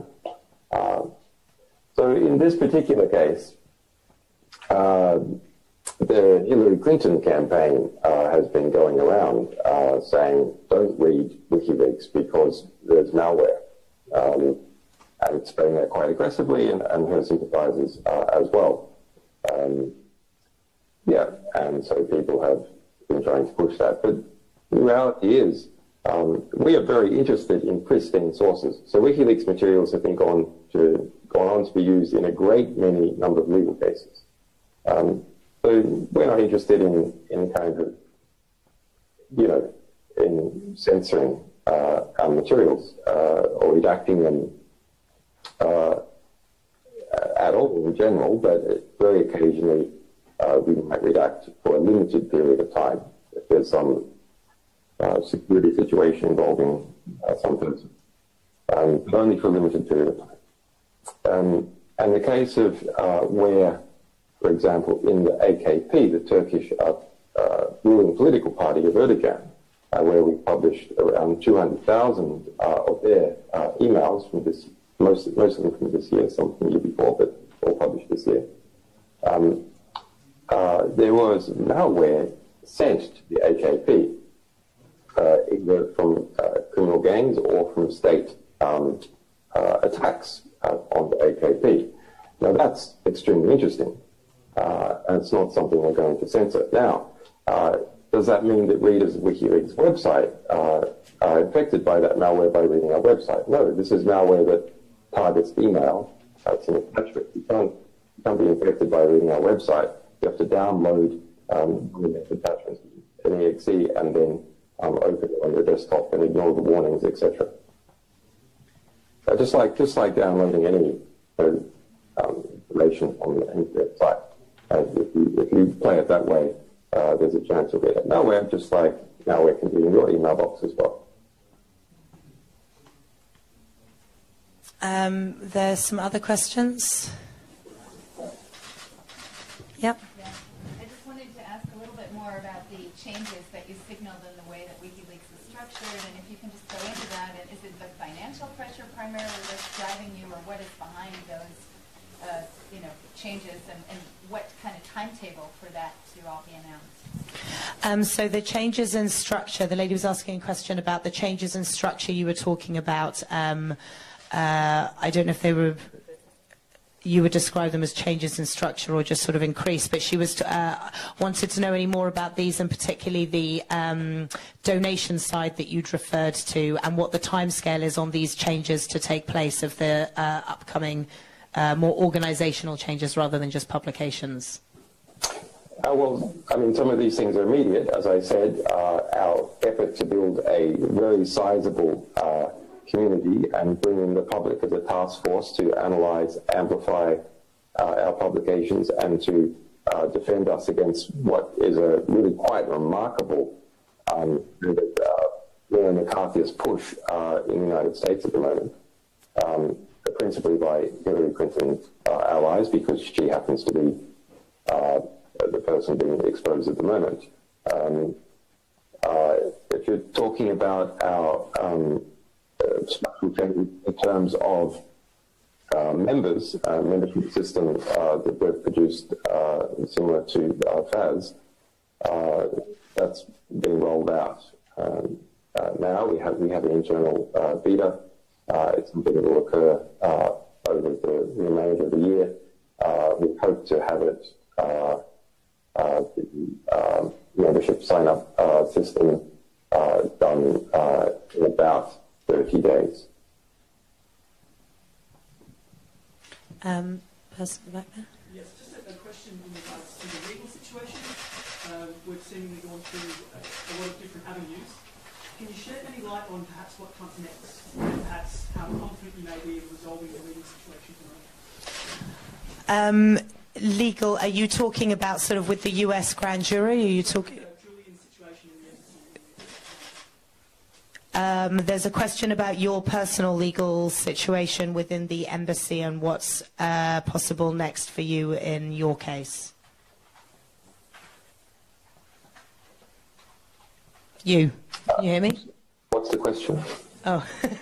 So in this particular case, the Hillary Clinton campaign has been going around saying, don't read WikiLeaks because there's malware. And it's saying that quite aggressively, and her sympathizers as well. Yeah, and so people have been trying to push that. But the reality is, we are very interested in pristine sources. So WikiLeaks materials have been gone on to be used in a great many number of legal cases. So we're not interested in kind of, in censoring our materials or redacting them at all in general, but very occasionally we might redact for a limited period of time if there's some security situation involving some person, but only for a limited period of time. And the case of where, for example, in the AKP, the Turkish ruling political party of Erdogan, where we published around 200,000 of their emails from this, most of them from this year, some from the year before, but all published this year. There was malware sent to the AKP, either from criminal gangs or from state attacks on the AKP. Now that's extremely interesting, and it's not something we're going to censor. Now, does that mean that readers of WikiLeaks' website are affected by that malware by reading our website? No, this is malware that targets email. It's an attachment. You can't be infected by reading our website. You have to download the attachments, an exe, and then open it on your desktop and ignore the warnings, etc. Just like downloading any information on the internet site. If you play it that way, there's a chance you'll get it. Malware, just like malware can be in your email box as well. There's some other questions. Yep. Yeah. I just wanted to ask a little bit more about the changes that you signaled in the way that WikiLeaks is structured, and if you can just go into that, and is it the financial pressure primarily that's driving you, or what is behind those changes, and what kind of timetable for that to all be announced? So the changes in structure, the lady was asking a question about the changes in structure you were talking about. I don't know if you would describe them as changes in structure or just sort of increase, but she was wanted to know any more about these, and particularly the donation side that you'd referred to, and what the timescale is on these changes to take place of the upcoming more organizational changes rather than just publications. Well, I mean, some of these things are immediate. As I said, our effort to build a very sizable community and bring in the public as a task force to analyze, amplify our publications, and to defend us against what is a really quite remarkable McCarthyist push in the United States at the moment, principally by Hillary Clinton's allies, because she happens to be the person being exposed at the moment. If you're talking about our structural changes in terms of members, membership system that we've produced similar to FAS, that's being rolled out. Now we have an internal beta. It's something that will occur over the remainder of the year. We hope to have it, the membership sign-up system done in about 30 days. Person back there. Yes, just a question in regards to the legal situation. We've seemingly gone through a lot of different avenues. Can you shed any light on perhaps what comes next, and perhaps how confident you may be in resolving the legal situation tonight? Legal, are you talking about sort of with the US grand jury? Are you talking? Julian's situation in the embassy. There's a question about your personal legal situation within the embassy and what's possible next for you in your case. You hear me? What's the question? Oh.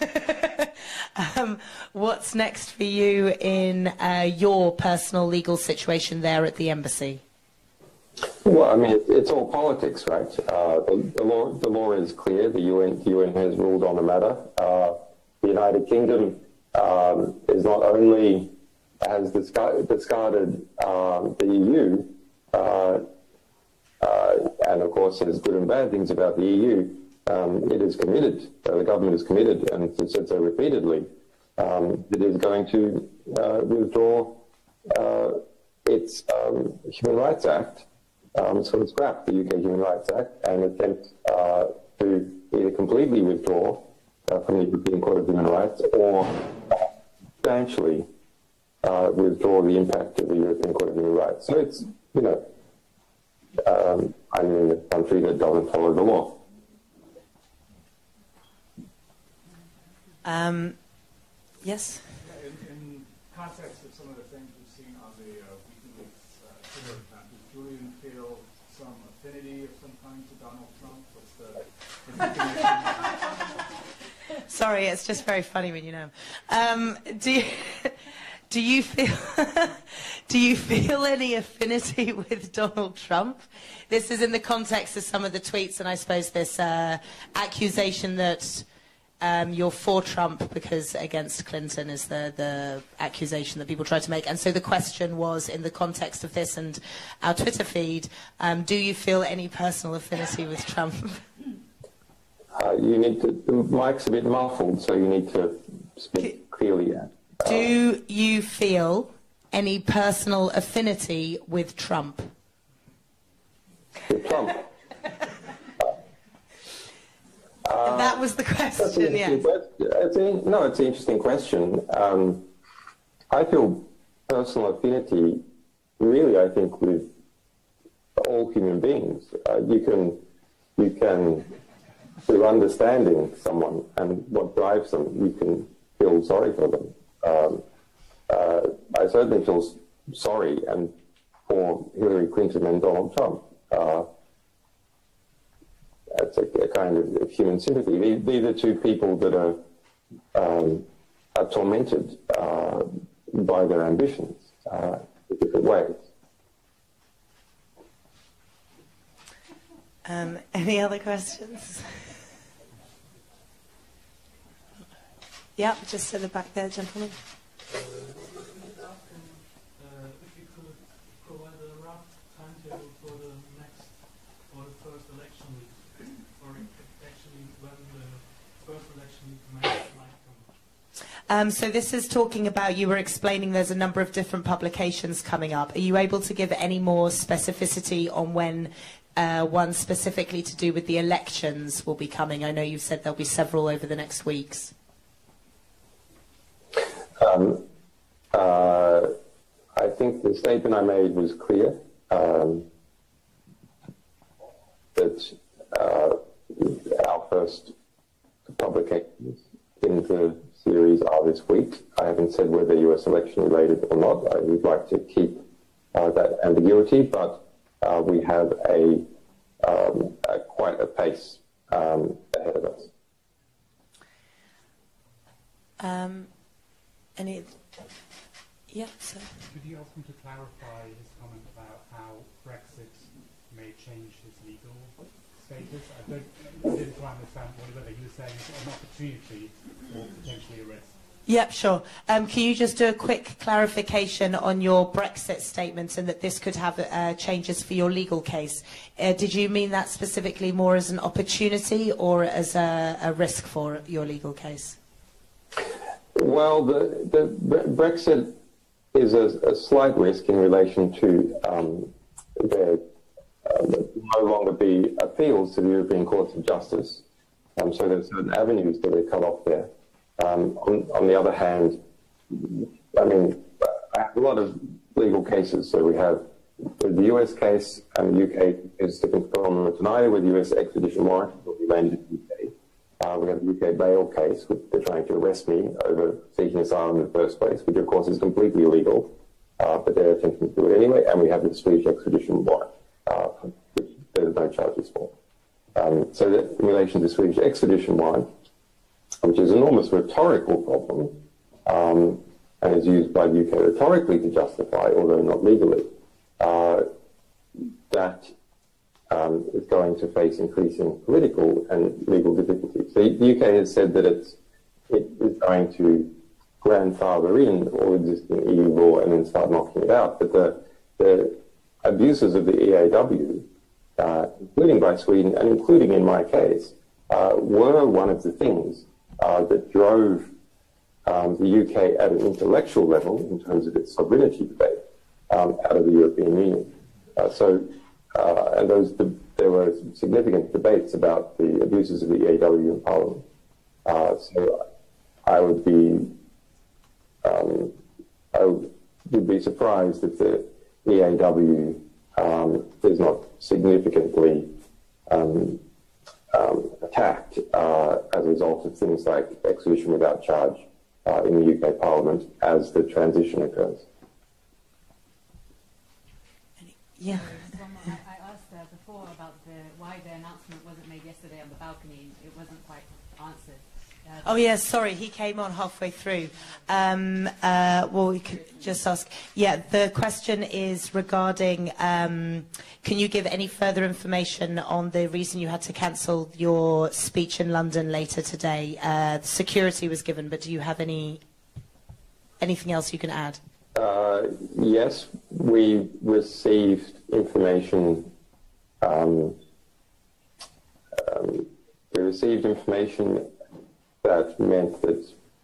What's next for you in your personal legal situation there at the embassy? Well, I mean, it's all politics, right? The law is clear. The UN has ruled on the matter. The United Kingdom is not only has discarded the EU, and of course there's good and bad things about the EU. It is committed. The government is committed, and it's said so repeatedly. It is going to withdraw its Human Rights Act. So it's scrapped the UK Human Rights Act and attempt to either completely withdraw from the European Court of Human Rights or substantially withdraw the impact of the European Court of Human Rights. So it's, you know, I'm in a country that doesn't follow the law. Yes? In context of some of the things we've seen on the WikiLeaks Twitter account, does Julian feel some affinity of some kind to Donald Trump? What's the Sorry, it's just very funny when you know him. Do you feel any affinity with Donald Trump? This is in the context of some of the tweets, and I suppose this accusation that you're for Trump because against Clinton is the accusation that people try to make. And so the question was, in the context of this and our Twitter feed, do you feel any personal affinity with Trump? You need to, the mic's a bit muffled, so you need to speak clearly. Do you feel any personal affinity with Trump? With Trump? That was the question, yeah. It's an interesting question. I feel personal affinity, really, I think, with all human beings. You can, through understanding someone and what drives them, you can feel sorry for them. I certainly feel sorry for Hillary Clinton and Donald Trump. It's a kind of human sympathy. These are two people that are tormented by their ambitions in different ways. Any other questions? Yeah, just at the back there, gentlemen. If you could provide a rough timetable for the first election week, or actually when the first election week might come. So this is talking about, you were explaining there's a number of different publications coming up. Are you able to give any more specificity on when one specifically to do with the elections will be coming? I know you've said there'll be several over the next weeks. I think the statement I made was clear, that our first publications in the series are this week. I haven't said whether US election related or not. I would like to keep that ambiguity, but we have quite a pace ahead of us. Yeah, so. Could you ask him to clarify his comment about how Brexit may change his legal status? I didn't quite understand whether you were saying it's an opportunity or potentially a risk. Yep, sure. Can you just do a quick clarification on your Brexit statement and that this could have changes for your legal case? Did you mean that specifically more as an opportunity or as a risk for your legal case? Well, the Brexit is a slight risk in relation to there no longer be appeals to the European Courts of Justice. So there's certain avenues that are cut off there. On the other hand, I mean, I have a lot of legal cases. So we have the US case, and the UK is different from tonight with US extradition warrant will be landed in the UK. We have the UK bail case, which they're trying to arrest me over seeking asylum in the first place, which of course is completely illegal, but they're attempting to do it anyway. And we have the Swedish extradition warrant, which there's no charges for. So that in relation to the Swedish extradition warrant, which is an enormous rhetorical problem, and is used by the UK rhetorically to justify, although not legally, that is going to face increasing political and legal difficulties. So the UK has said that it is going to grandfather in all existing EU law and then start knocking it out. But the abuses of the EAW, including by Sweden and including in my case, were one of the things that drove the UK at an intellectual level, in terms of its sovereignty debate, out of the European Union. And there were significant debates about the abuses of the EAW in Parliament. So I would be surprised if the EAW is not significantly attacked as a result of things like extradition without charge in the UK Parliament as the transition occurs. Yeah. I asked before about why the announcement wasn't made yesterday on the balcony. It wasn't quite answered. Oh, yes, sorry, he came on halfway through. Well, we could just ask. Yeah, the question is regarding, can you give any further information on the reason you had to cancel your speech in London later today? Security was given, but do you have anything else you can add? Yes, we received information. That meant that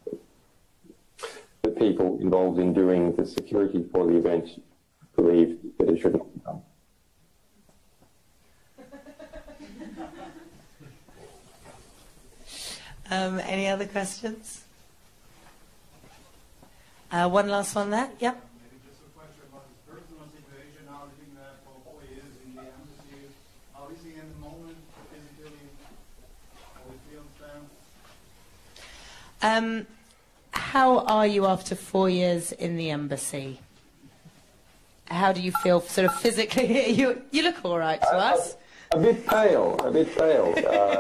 the people involved in doing the security for the event believed that it should not be done. Any other questions? One last one there. Yep. Maybe just a question about his personal situation. Now living there for 4 years in the embassy. How is he in the moment physically? How he feels then? How are you after 4 years in the embassy? How do you feel sort of physically? You look all right to us. A bit pale. A bit pale.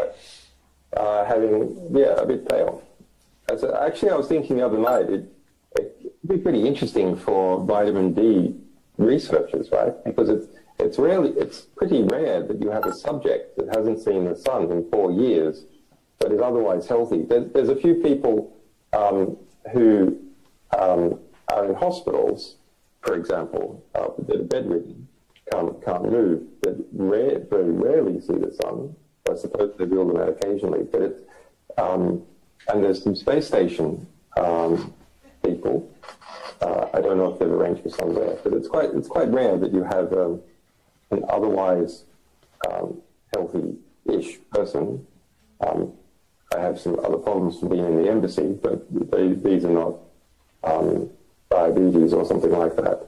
A bit pale. Actually, I was thinking the other night, it'd be pretty interesting for vitamin D researchers, right? Because it's pretty rare that you have a subject that hasn't seen the sun in 4 years, but is otherwise healthy. There's a few people who are in hospitals, for example, that are bedridden, can't move, that very rarely see the sun. I suppose they build them out occasionally, but and there's some space station people. I don't know if they've arranged for some there, but it's quite rare that you have an otherwise healthy-ish person. I have some other problems from being in the embassy, but these are not diabetes or something like that.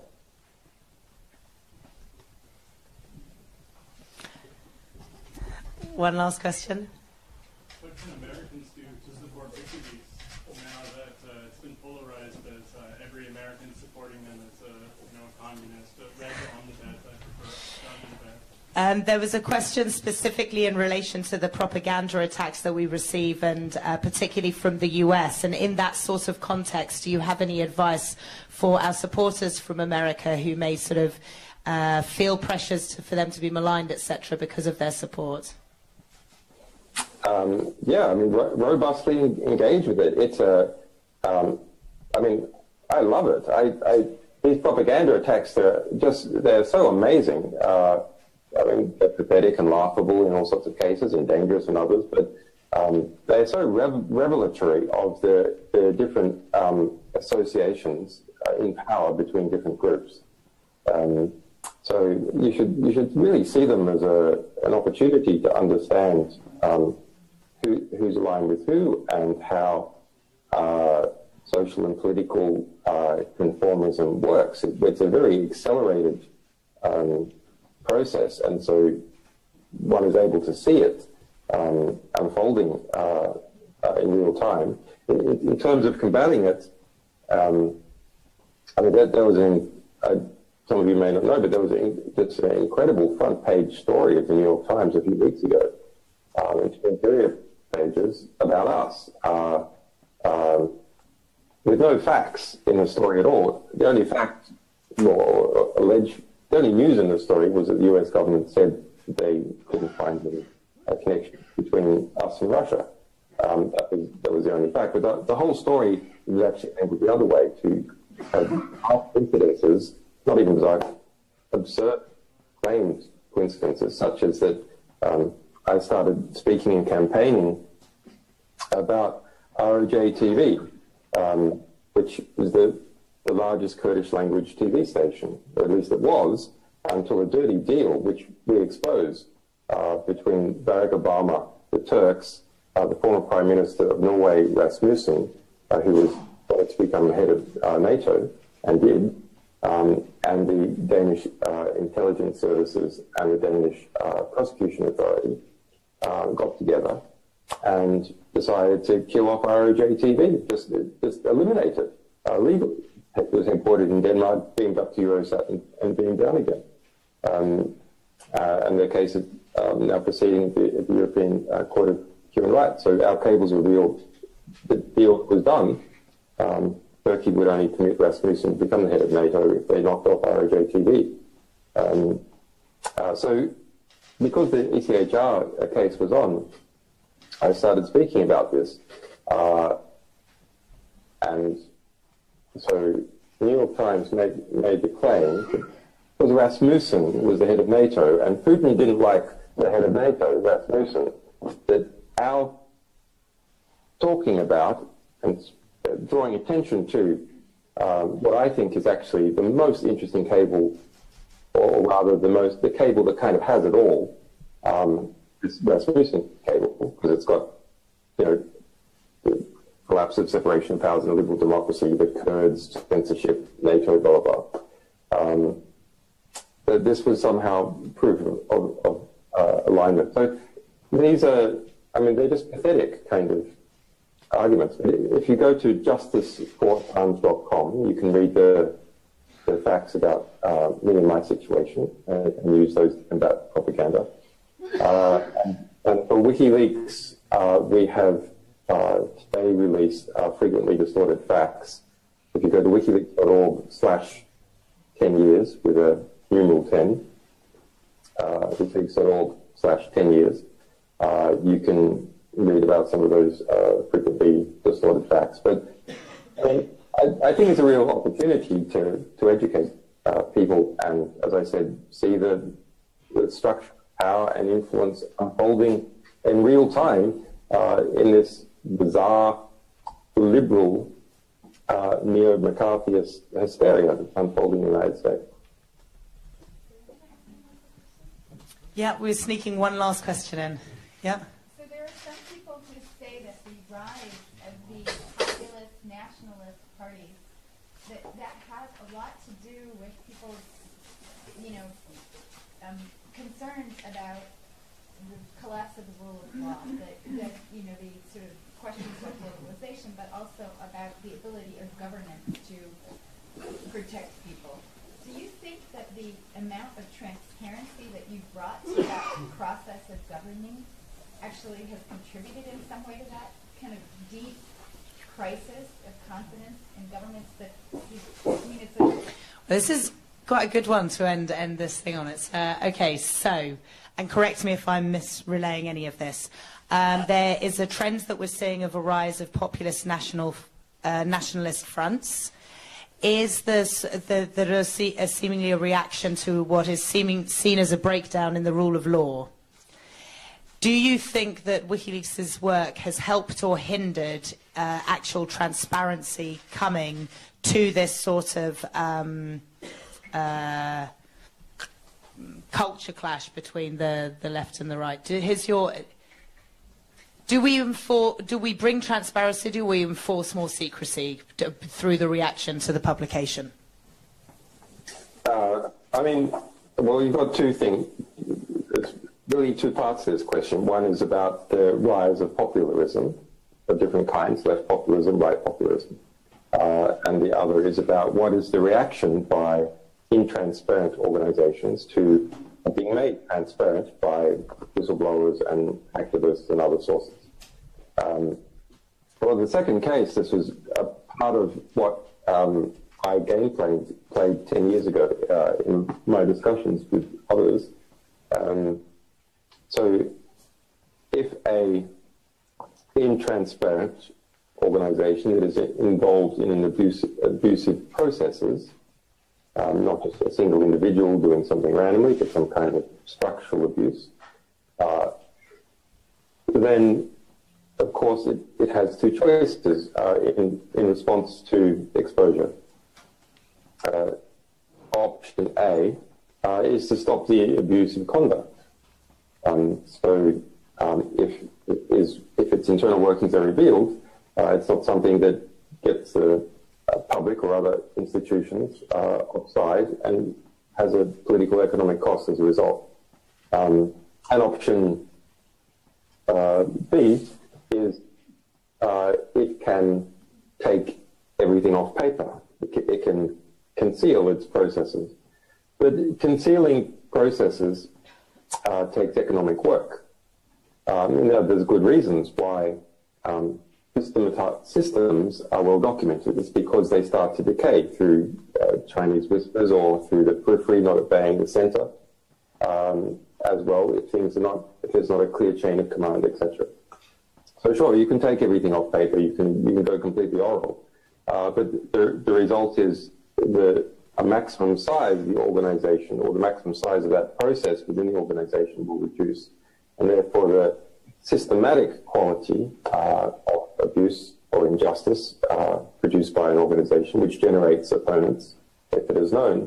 One last question. What can Americans do to support WikiLeaks now that it's been polarized as every American supporting them as a communist? Rather on the bad side, prefer on the bad. There was a question specifically in relation to the propaganda attacks that we receive, and particularly from the US. And in that sort of context, do you have any advice for our supporters from America who may sort of feel pressures for them to be maligned, etc., because of their support? Yeah, I mean, robustly engage with it. It's I mean, I love it. These propaganda attacks, they're so amazing. I mean, they're pathetic and laughable in all sorts of cases, and dangerous in others, but they're so revelatory of the different associations in power between different groups. So you should really see them as an opportunity to understand who's aligned with who and how social and political conformism works. It's a very accelerated process, and so one is able to see it unfolding in real time. In terms of combating it, I mean, there was some of you may not know, but there was an incredible front page story of the New York Times a few weeks ago, in 2 interior pages about us, with no facts in the story at all. The only fact, or alleged, the only news in the story was that the US government said they couldn't find a connection between us and Russia. That was the only fact. But the whole story was actually angled the other way to have incidences, not even bizarre, absurd claimed coincidences, such as that I started speaking and campaigning about ROJ TV, which was the largest Kurdish language TV station, or at least it was, until a dirty deal, which we exposed, between Barack Obama, the Turks, the former Prime Minister of Norway, Rasmussen, who was wanted to become the head of NATO, and did, and the Danish intelligence services and the Danish prosecution authority got together and decided to kill off ROJ TV, just eliminate it legally. It was imported in Denmark, beamed up to Eurosat, and beamed down again. And the case is now proceeding at the European Court of Human Rights. So our cables revealed the deal was done. Turkey would only permit Rasmussen to become the head of NATO if they knocked off ROJ TV. So because the ECHR case was on, I started speaking about this. And so the New York Times made the claim because Rasmussen was the head of NATO, and Putin didn't like the head of NATO, Rasmussen, that our talking about and drawing attention to what I think is actually the most interesting cable, or rather the cable that kind of has it all, is Rasmussen cable, because it's got, the collapse of separation of powers and liberal democracy, the Kurds, censorship, NATO, blah, blah, blah. That this was somehow proof of alignment. So these are, I mean, they're just pathetic kind of arguments. If you go to justicefortimes.com, you can read the facts about me and my situation and use those to combat propaganda. And for WikiLeaks, we have today released frequently distorted facts. If you go to wikileaks.org/10 years with a numeral 10, wikileaks.org/10 years, you can read about some of those frequently distorted facts. But I think it's a real opportunity to educate people and, as I said, see the structure, power and influence unfolding in real time in this bizarre, liberal, neo-McCarthyist hysteria unfolding in the United States. Yeah, we're sneaking one last question in. Yeah. So there are some people who say that the rise of the populist nationalist parties, that has a lot to do with people's, concerns about the collapse of the rule of law, the sort of questions of globalization, but also about the ability of government to protect people. Do you think that the amount of transparency that you brought to that process of governing actually has contributed in some way to that kind of deep crisis of confidence in governments This is quite a good one to end this thing on. It's okay, so, and correct me if I'm misrelaying any of this. There is a trend that we're seeing of a rise of populist nationalist fronts. Is this seemingly a reaction to what is seen as a breakdown in the rule of law? Do you think that WikiLeaks' work has helped or hindered actual transparency coming to this sort of culture clash between the left and the right? Do we bring transparency? Do we enforce more secrecy through the reaction to the publication? I mean, well, you've got two things. There's really two parts to this question. One is about the rise of populism of different kinds, left populism, right populism. And the other is about what is the reaction by intransparent organizations to being made transparent by whistleblowers and activists and other sources. For the second case, this was a part of what I played 10 years ago in my discussions with others. So if a intransparent organization that is involved in an abusive processes, not just a single individual doing something randomly, but some kind of structural abuse, then of course it has two choices in response to exposure. Option A is to stop the abusive conduct. If its internal workings are revealed, it's not something that gets the public or other institutions offside and has a political economic cost as a result. And option B is it can take everything off paper. It can conceal its processes. But concealing processes takes economic work. There's good reasons why systems are well documented. It's because they start to decay through Chinese whispers or through the periphery, not obeying the center, as well, if there's not a clear chain of command, etc. So sure, you can take everything off paper, you can go completely oral, but the result is a maximum size of the organization or the maximum size of that process within the organization will reduce, and therefore the systematic quality of abuse or injustice produced by an organization which generates opponents, if it is known,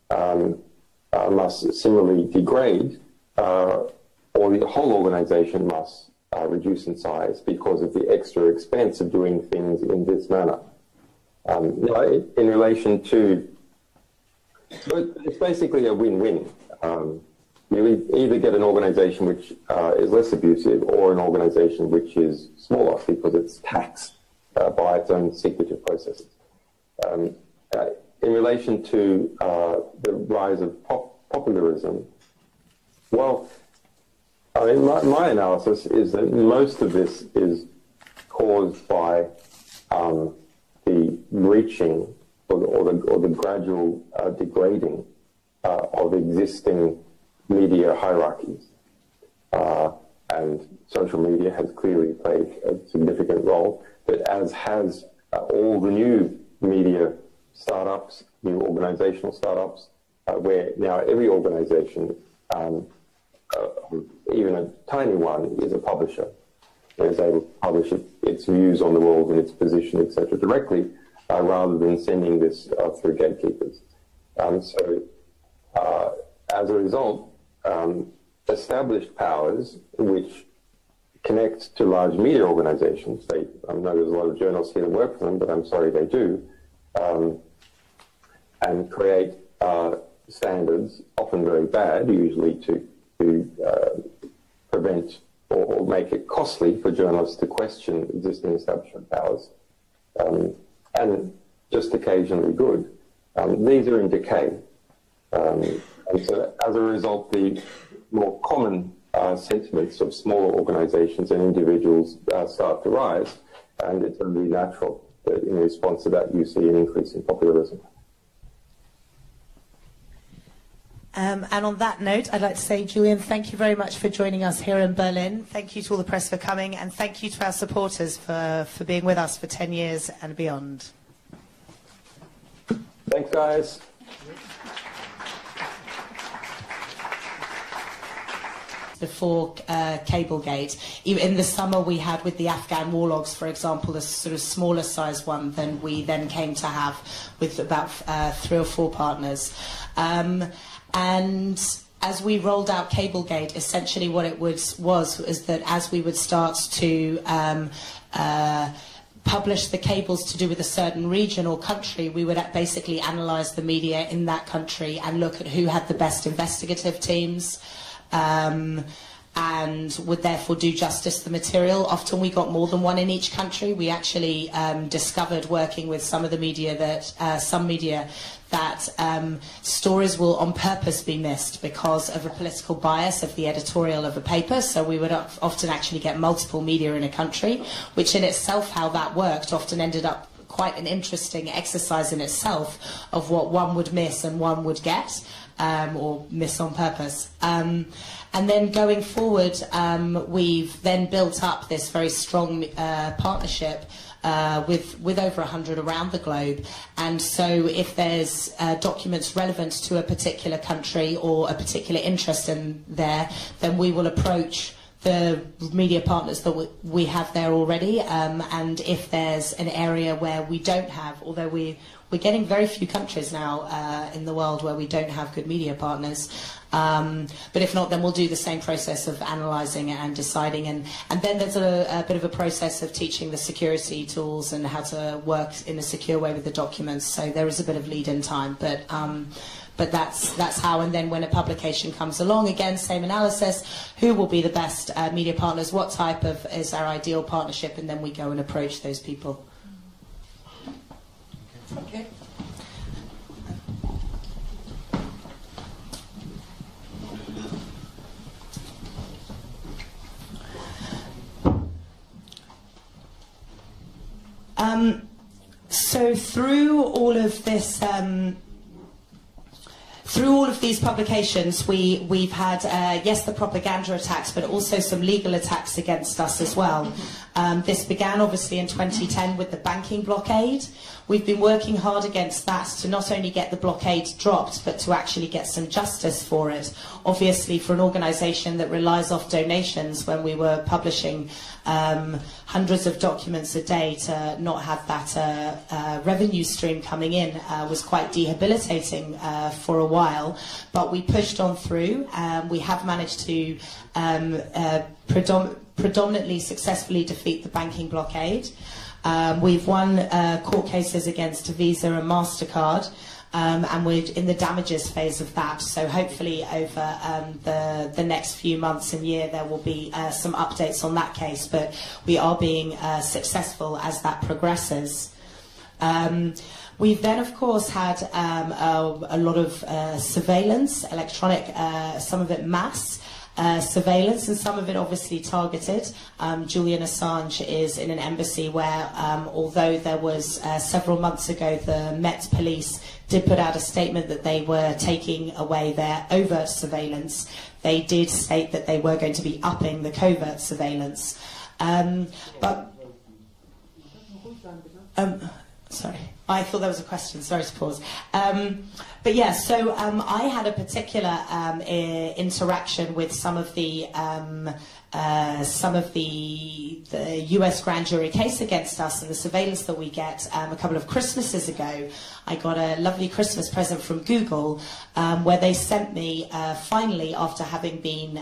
must similarly degrade, or the whole organization must reduce in size because of the extra expense of doing things in this manner. In relation to, it's basically a win-win. You either get an organization which is less abusive or an organization which is smaller because it's taxed by its own secretive processes. In relation to the rise of popularism, well, I mean, my analysis is that most of this is caused by the reaching or the gradual degrading of existing media hierarchies. And social media has clearly played a significant role, but as has all the new media startups, new organizational startups, where now every organization, even a tiny one, is a publisher and is able to publish its views on the world and its position, etc., directly, rather than sending this through gatekeepers. As a result, established powers which connect to large media organizations, I know there's a lot of journalists here that work for them, but I'm sorry they do, and create standards, often very bad, usually to prevent or make it costly for journalists to question existing establishment powers, and just occasionally good. These are in decay. And so as a result, the more common sentiments of smaller organizations and individuals start to rise, and it's only natural that in response to that you see an increase in populism. And on that note, I'd like to say, Julian, thank you very much for joining us here in Berlin. Thank you to all the press for coming, and thank you to our supporters for being with us for 10 years and beyond. Thanks, guys. before Cablegate. In the summer we had with the Afghan war logs, for example, a sort of smaller size one than we then came to have with about 3 or 4 partners. And as we rolled out Cablegate, essentially what it was that as we would start to publish the cables to do with a certain region or country, we would basically analyse the media in that country and look at who had the best investigative teams, and would therefore do justice to the material. Often we got more than one in each country. We actually discovered, working with some of the media, that some media, that stories will on purpose be missed because of a political bias of the editorial of a paper. So we would often actually get multiple media in a country, which in itself, how that worked, often ended up quite an interesting exercise in itself of what one would miss and one would get, or miss on purpose. And then going forward, we've then built up this very strong partnership with over 100 around the globe. And so if there's documents relevant to a particular country or a particular interest in there, then we will approach the media partners that we have there already. And if there's an area where we don't have, although we're getting very few countries now in the world where we don't have good media partners. But if not, then we'll do the same process of analysing it and deciding. And then there's a bit of a process of teaching the security tools and how to work in a secure way with the documents. So there is a bit of lead-in time. But that's how. And then when a publication comes along, again, same analysis. Who will be the best media partners? What type of is our ideal partnership? And then we go and approach those people. Okay. So through all of this, through all of these publications, we've had, yes, the propaganda attacks, but also some legal attacks against us as well. This began obviously in 2010 with the banking blockade. We've been working hard against that to not only get the blockade dropped, but to actually get some justice for it. Obviously, for an organisation that relies off donations, when we were publishing hundreds of documents a day, to not have that revenue stream coming in was quite debilitating for a while. But we pushed on through. We have managed to predominantly successfully defeat the banking blockade. We've won court cases against Visa and MasterCard, and we're in the damages phase of that. So hopefully over the next few months and year there will be some updates on that case, but we are being successful as that progresses. We've then, of course, had a lot of surveillance, electronic, some of it mass, surveillance, and some of it obviously targeted. Julian Assange is in an embassy where, although there was several months ago, the Met Police did put out a statement that they were taking away their overt surveillance, they did state that they were going to be upping the covert surveillance. Sorry, I thought there was a question. Sorry to pause. But yeah, so I had a particular interaction with some of the US grand jury case against us and the surveillance that we get. A couple of Christmases ago, I got a lovely Christmas present from Google, where they sent me finally, after having been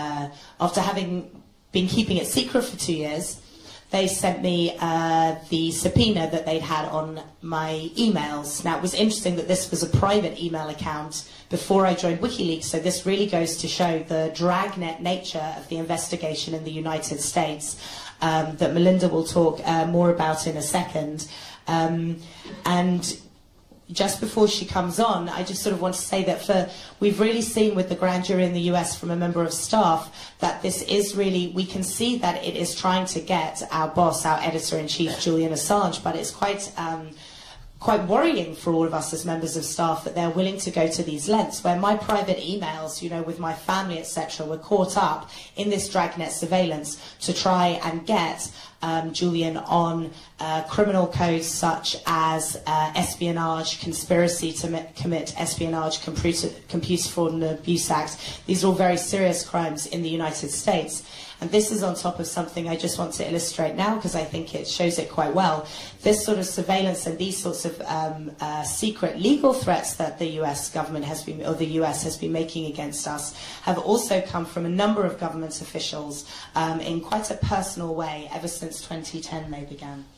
keeping it secret for 2 years. They sent me the subpoena that they'd had on my emails. Now, it was interesting that this was a private email account before I joined WikiLeaks, so this really goes to show the dragnet nature of the investigation in the United States, that Melinda will talk more about in a second. And just before she comes on, I just sort of want to say that we've really seen with the grand jury in the US from a member of staff that this is really, we can see that it is trying to get our boss, our editor-in-chief, Julian Assange, but it's quite quite worrying for all of us as members of staff that they're willing to go to these lengths, where my private emails, you know, with my family, etc., were caught up in this dragnet surveillance to try and get Julian on criminal codes such as espionage, conspiracy to commit espionage, Computer Fraud and Abuse Act. These are all very serious crimes in the United States. And this is on top of something I just want to illustrate now because I think it shows it quite well. This sort of surveillance and these sorts of secret legal threats that the US government has been, or the US has been making against us, have also come from a number of government officials in quite a personal way ever since 2010 they began.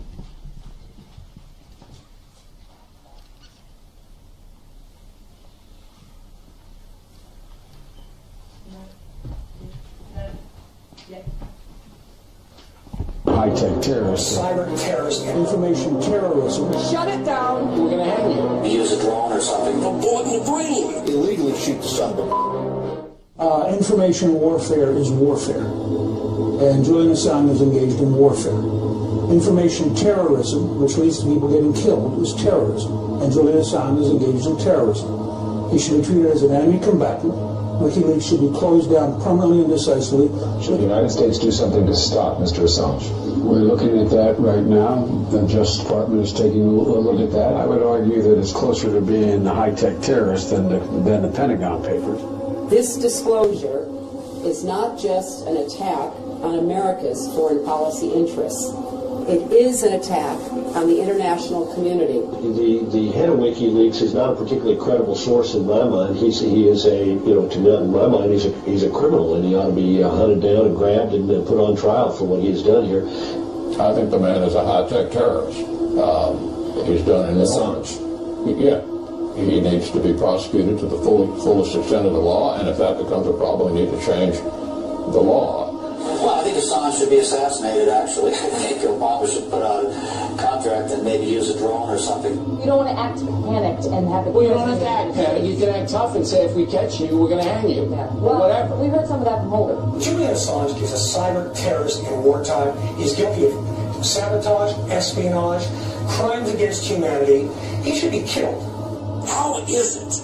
High-tech terrorists. Cyber terrorism. Information terrorism. Shut it down. We're going to hang you. Use a drone or something. A bullet in the brain. Illegally shoot the son of a... Information warfare is warfare. And Julian Assange is engaged in warfare. Information terrorism, which leads to people getting killed, is terrorism. And Julian Assange is engaged in terrorism. He should be treated as an enemy combatant. WikiLeaks should be closed down permanently and decisively. Should the United States do something to stop Mr. Assange? We're looking at that right now. The Justice Department is taking a look at that. I would argue that it's closer to being a high-tech terrorist than the Pentagon Papers. This disclosure is not just an attack on America's foreign policy interests. It is an attack on the international community. The head of WikiLeaks is not a particularly credible source in my mind. He is a, in my mind, he's a criminal, and he ought to be hunted down and grabbed and put on trial for what he has done here. I think the man is a high-tech terrorist. He's done an Assange. Yeah. He needs to be prosecuted to the fullest extent of the law, and if that becomes a problem, we need to change the law. Well, I think Assange should be assassinated, actually. I think Obama should put out a contract and maybe use a drone or something. You don't want to act panicked and have it... Well, you don't have to act panicked. You can act tough and say, if we catch you, we're going to hang you. Yeah. Or whatever. We heard some of that from Holder. Julian Assange is a cyber terrorist in wartime. He's guilty of sabotage, espionage, crimes against humanity. He should be killed. How is it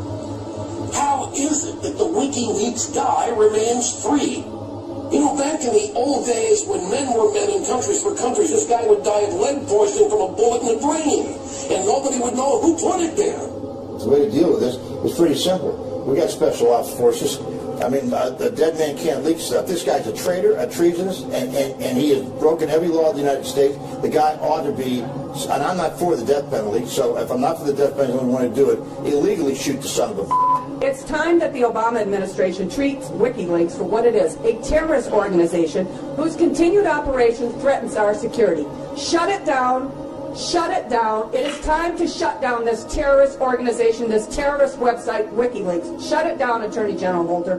that the WikiLeaks guy remains free? You know, back in the old days when men were men and countries were countries, this guy would die of lead poisoning from a bullet in the brain, and nobody would know who put it there. The way to deal with this is pretty simple. We got special ops forces. I mean, the dead man can't leak stuff. This guy's a traitor, a treasonous, and he has broken every law of the United States. The guy ought to be, and I'm not for the death penalty, so if I'm not for the death penalty, I don't want to do it, illegally shoot the son of a... It's time that the Obama administration treats WikiLeaks for what it is, a terrorist organization whose continued operation threatens our security. Shut it down. Shut it down. It is time to shut down this terrorist organization, this terrorist website, WikiLeaks. Shut it down, Attorney General Holder.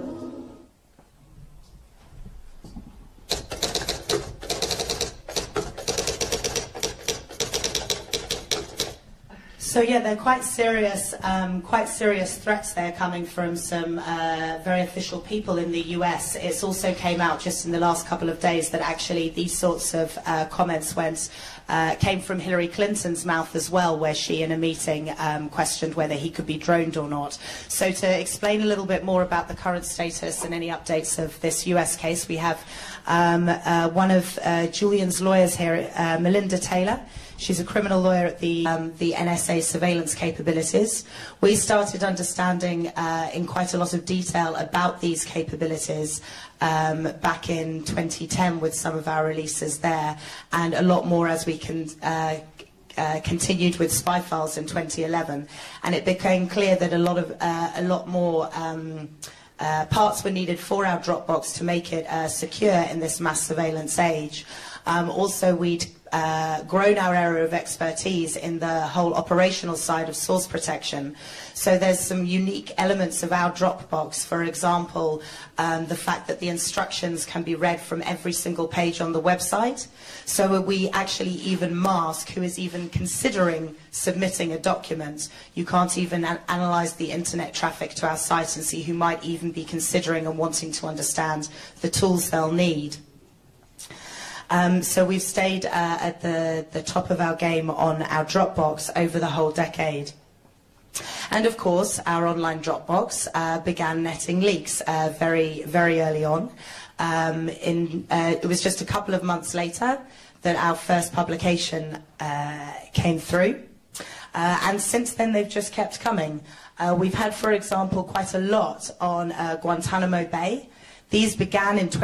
So yeah, they're quite serious threats there coming from some very official people in the US. It's also came out just in the last couple of days that actually these sorts of comments came from Hillary Clinton's mouth as well, where she in a meeting questioned whether he could be droned or not. So to explain a little bit more about the current status and any updates of this US case, we have one of Julian's lawyers here, Melinda Taylor. She's a criminal lawyer at the NSA surveillance capabilities. We started understanding in quite a lot of detail about these capabilities back in 2010 with some of our releases there, and a lot more as we continued with Spy Files in 2011. And it became clear that a lot more parts were needed for our Dropbox to make it secure in this mass surveillance age. Also, we'd grown our area of expertise in the whole operational side of source protection. So there's some unique elements of our Dropbox, for example, the fact that the instructions can be read from every single page on the website. So we actually even mask who is even considering submitting a document. You can't even analyze the internet traffic to our site and see who might even be considering and wanting to understand the tools they'll need. So we've stayed at the top of our game on our Dropbox over the whole decade. And of course, our online Dropbox began netting leaks very, very early on. It was just a couple of months later that our first publication came through. And since then, they've just kept coming. We've had, for example, quite a lot on Guantanamo Bay. These began in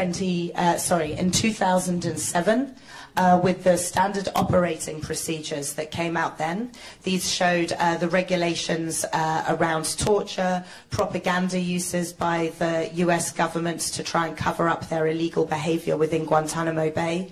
2007 with the standard operating procedures that came out then. These showed the regulations around torture, propaganda uses by the US government to try and cover up their illegal behavior within Guantanamo Bay.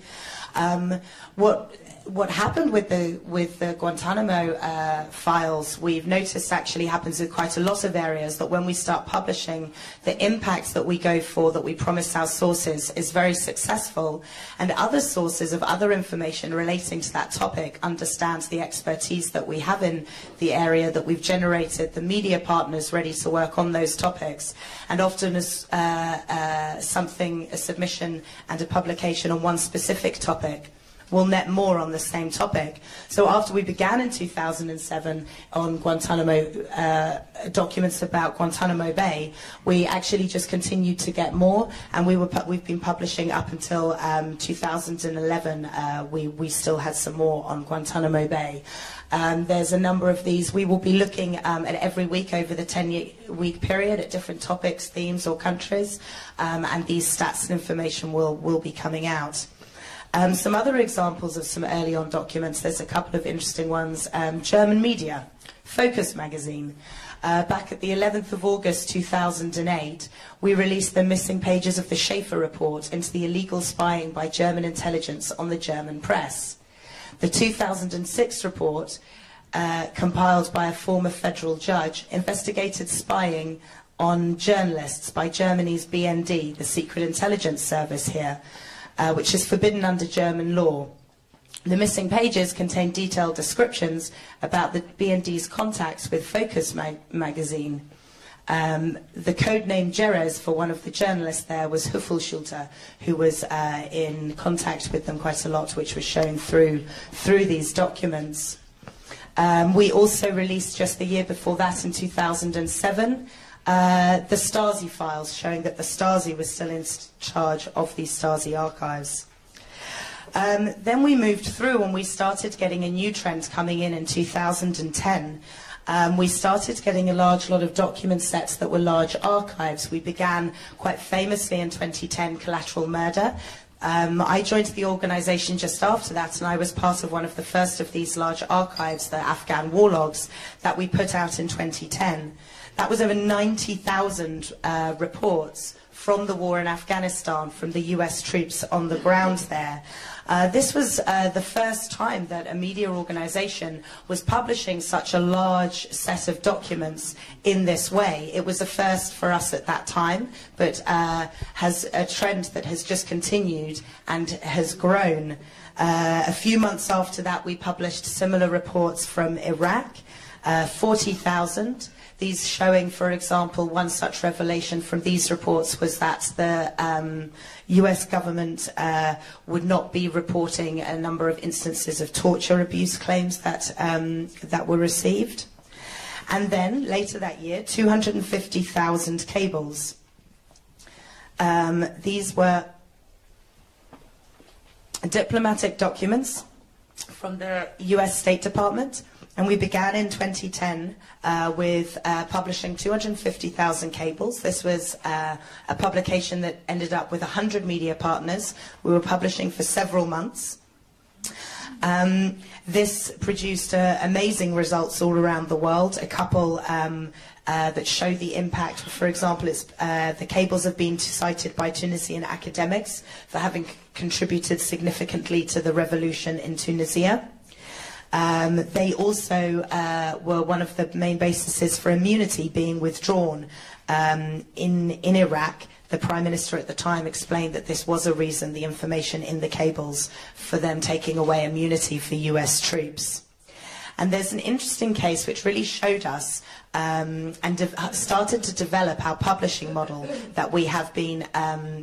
What happened with the Guantanamo files, we've noticed actually happens with quite a lot of areas, that when we start publishing, the impact that we go for, that we promise our sources, is very successful, and other sources of other information relating to that topic understands the expertise that we have in the area, that we've generated the media partners ready to work on those topics, and often as a submission and a publication on one specific topic will net more on the same topic. So after we began in 2007 on Guantanamo, documents about Guantanamo Bay, we actually just continued to get more, and we've been publishing up until 2011. We still had some more on Guantanamo Bay. There's a number of these. We will be looking at every week over the 10-week period at different topics, themes or countries, and these stats and information will be coming out. Some other examples of some early on documents, there's a couple of interesting ones. German media, Focus magazine. Back at the 11th of August 2008, we released the missing pages of the Schaefer report into the illegal spying by German intelligence on the German press. The 2006 report, compiled by a former federal judge, investigated spying on journalists by Germany's BND, the Secret Intelligence Service here, which is forbidden under German law. The missing pages contain detailed descriptions about the BND's contacts with Focus magazine. The code name Jerez for one of the journalists there was Huffelschulter, who was in contact with them quite a lot, which was shown through these documents. We also released just the year before that, in 2007, the Stasi files, showing that the Stasi was still in charge of these Stasi archives. Then we moved through and we started getting a new trend coming in 2010. We started getting a large lot of document sets that were large archives. We began quite famously in 2010, Collateral Murder. I joined the organization just after that, and I was part of one of the first of these large archives, the Afghan war logs, that we put out in 2010. That was over 90,000 reports from the war in Afghanistan, from the US troops on the ground there. This was the first time that a media organization was publishing such a large set of documents in this way. It was a first for us at that time, but has a trend that has just continued and has grown. A few months after that, we published similar reports from Iraq, 40,000. These showing, for example, one such revelation from these reports was that the US government would not be reporting a number of instances of torture abuse claims that, that were received. And then, later that year, 250,000 cables. These were diplomatic documents from the US State Department. And we began in 2010 with publishing 250,000 cables. This was a publication that ended up with 100 media partners. We were publishing for several months. This produced amazing results all around the world. A couple that show the impact. For example, the cables have been cited by Tunisian academics for having contributed significantly to the revolution in Tunisia. They also were one of the main bases for immunity being withdrawn in Iraq. The Prime Minister at the time explained that this was a reason, the information in the cables, for them taking away immunity for US troops. And there's an interesting case which really showed us and started to develop our publishing model that we have been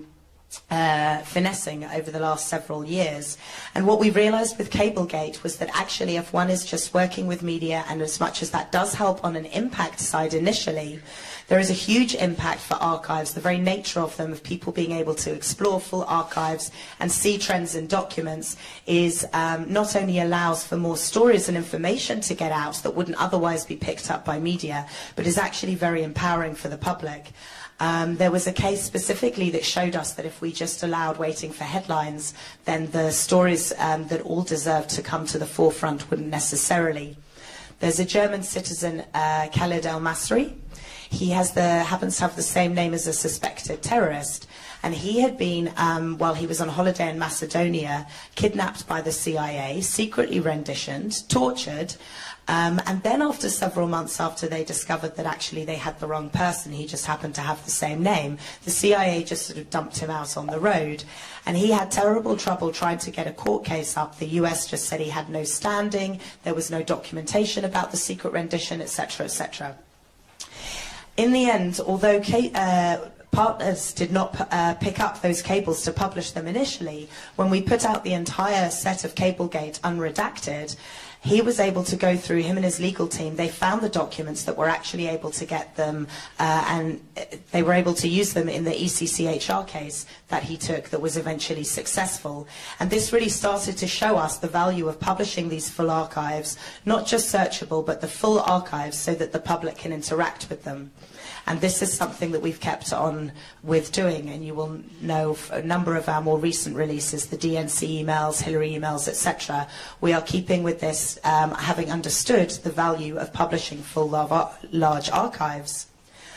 finessing over the last several years. And what we realized with Cablegate was that actually if one is just working with media, and as much as that does help on an impact side initially, there is a huge impact for archives. The very nature of them, of people being able to explore full archives and see trends in documents, is not only allows for more stories and information to get out that wouldn't otherwise be picked up by media, but is actually very empowering for the public. There was a case specifically that showed us that if we just allowed waiting for headlines, then the stories that all deserve to come to the forefront wouldn't necessarily. There's a German citizen, Khaled El-Masri. He happens to have the same name as a suspected terrorist, and he had been, while he was on holiday in Macedonia, kidnapped by the CIA, secretly renditioned, tortured, and then after several months after they discovered that actually they had the wrong person, he just happened to have the same name, the CIA just sort of dumped him out on the road. And he had terrible trouble trying to get a court case up. The US just said he had no standing, there was no documentation about the secret rendition, etc., etc. In the end, although partners did not pick up those cables to publish them initially, when we put out the entire set of Cablegate unredacted, he was able to go through, him and his legal team, they found the documents that were actually able to get them, and they were able to use them in the ECCHR case that he took that was eventually successful. And this really started to show us the value of publishing these full archives, not just searchable, but the full archives so that the public can interact with them. And this is something that we've kept on with doing, and you will know a number of our more recent releases, the DNC emails, Hillary emails, etc. We are keeping with this, having understood the value of publishing full large archives.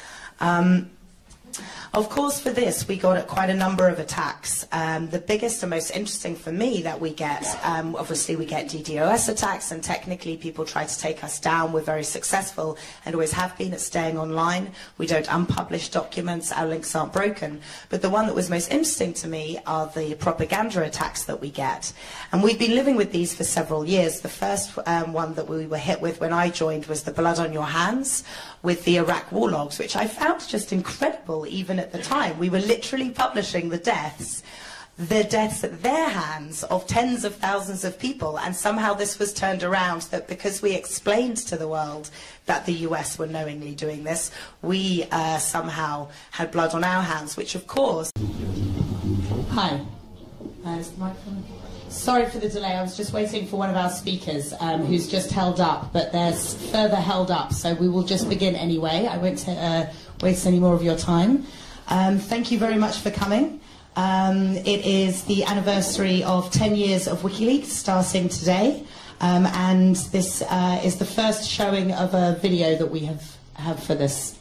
Of course, for this, we got quite a number of attacks. The biggest and most interesting for me that we get, obviously we get DDoS attacks, and technically people try to take us down. We're very successful and always have been at staying online. We don't unpublish documents, our links aren't broken. But the one that was most interesting to me are the propaganda attacks that we get. And we've been living with these for several years. The first one that we were hit with when I joined was the blood on your hands, with the Iraq war logs, which I found just incredible even at the time. We were literally publishing the deaths at their hands of tens of thousands of people, and somehow this was turned around that because we explained to the world that the US were knowingly doing this, we somehow had blood on our hands, which of course... Hi. Is the microphone? Sorry for the delay, I was just waiting for one of our speakers who's just held up, but there's further held up, so we will just begin anyway. I won't waste any more of your time. Thank you very much for coming. It is the anniversary of 10 years of WikiLeaks starting today, and this is the first showing of a video that we have for this.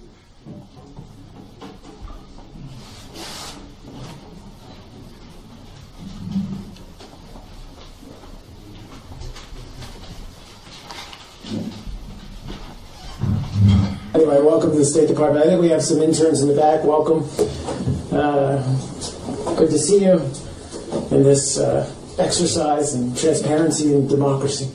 Anyway, welcome to the State Department. I think we have some interns in the back. Welcome. Good to see you in this exercise in transparency and democracy.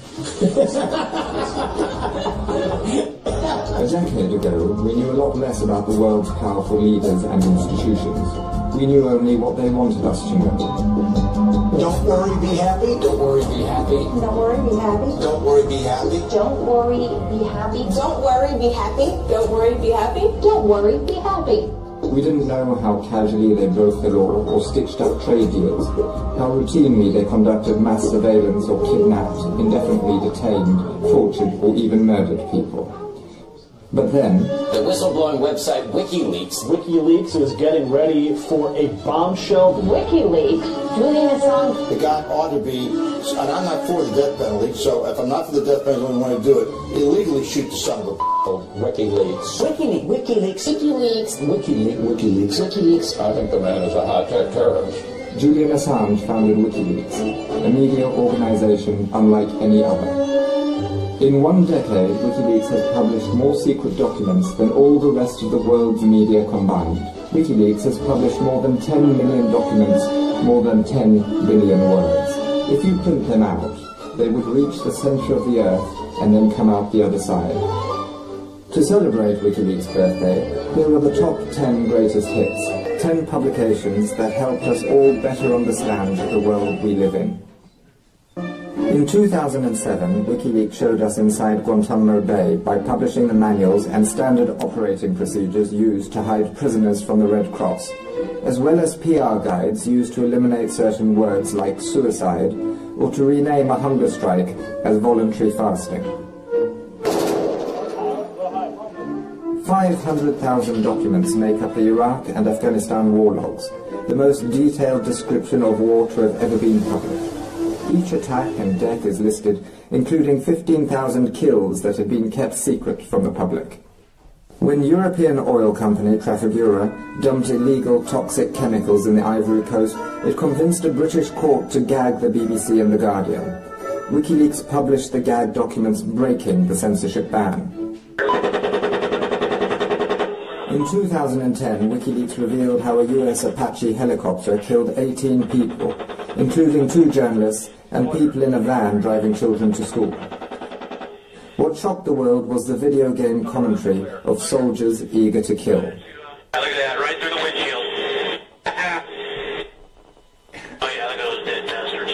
A decade ago, we knew a lot less about the world's powerful leaders and institutions. We knew only what they wanted us to know. Don't worry, be happy. Don't worry, be happy. Don't worry, be happy. Don't worry, be happy. Don't worry, be happy. Don't worry, be happy. Don't worry, be happy. Don't worry, be happy. We didn't know how casually they broke the law or stitched up trade deals, how routinely they conducted mass surveillance or kidnapped, indefinitely detained, tortured, or even murdered people. But then... The whistleblowing website WikiLeaks. WikiLeaks is getting ready for a bombshell. WikiLeaks? Julian Assange? The guy ought to be, and I'm not for the death penalty, so if I'm not for the death penalty and I want to do it, illegally shoot the son of a WikiLeaks. WikiLeaks. WikiLeaks. WikiLeaks. WikiLeaks. WikiLeaks. I think the man is a high-tech terrorist. Julian Assange founded WikiLeaks, a media organization unlike any other. In 1 decade, WikiLeaks has published more secret documents than all the rest of the world's media combined. WikiLeaks has published more than 10 million documents, more than 10 billion words. If you print them out, they would reach the center of the earth and then come out the other side. To celebrate WikiLeaks' birthday, here are the top 10 greatest hits. 10 publications that helped us all better understand the world we live in. In 2007, WikiLeaks showed us inside Guantanamo Bay by publishing the manuals and standard operating procedures used to hide prisoners from the Red Cross, as well as PR guides used to eliminate certain words like suicide or to rename a hunger strike as voluntary fasting. 500,000 documents make up the Iraq and Afghanistan war logs, the most detailed description of war to have ever been published. Each attack and death is listed, including 15,000 kills that had been kept secret from the public. When European oil company Trafigura dumped illegal toxic chemicals in the Ivory Coast, it convinced a British court to gag the BBC and The Guardian. WikiLeaks published the gag documents breaking the censorship ban. In 2010, WikiLeaks revealed how a US Apache helicopter killed 18 people, including 2 journalists and people in a van driving children to school. What shocked the world was the video game commentary of soldiers eager to kill. Look at that, right through the windshield. Oh yeah, look at those dead bastards.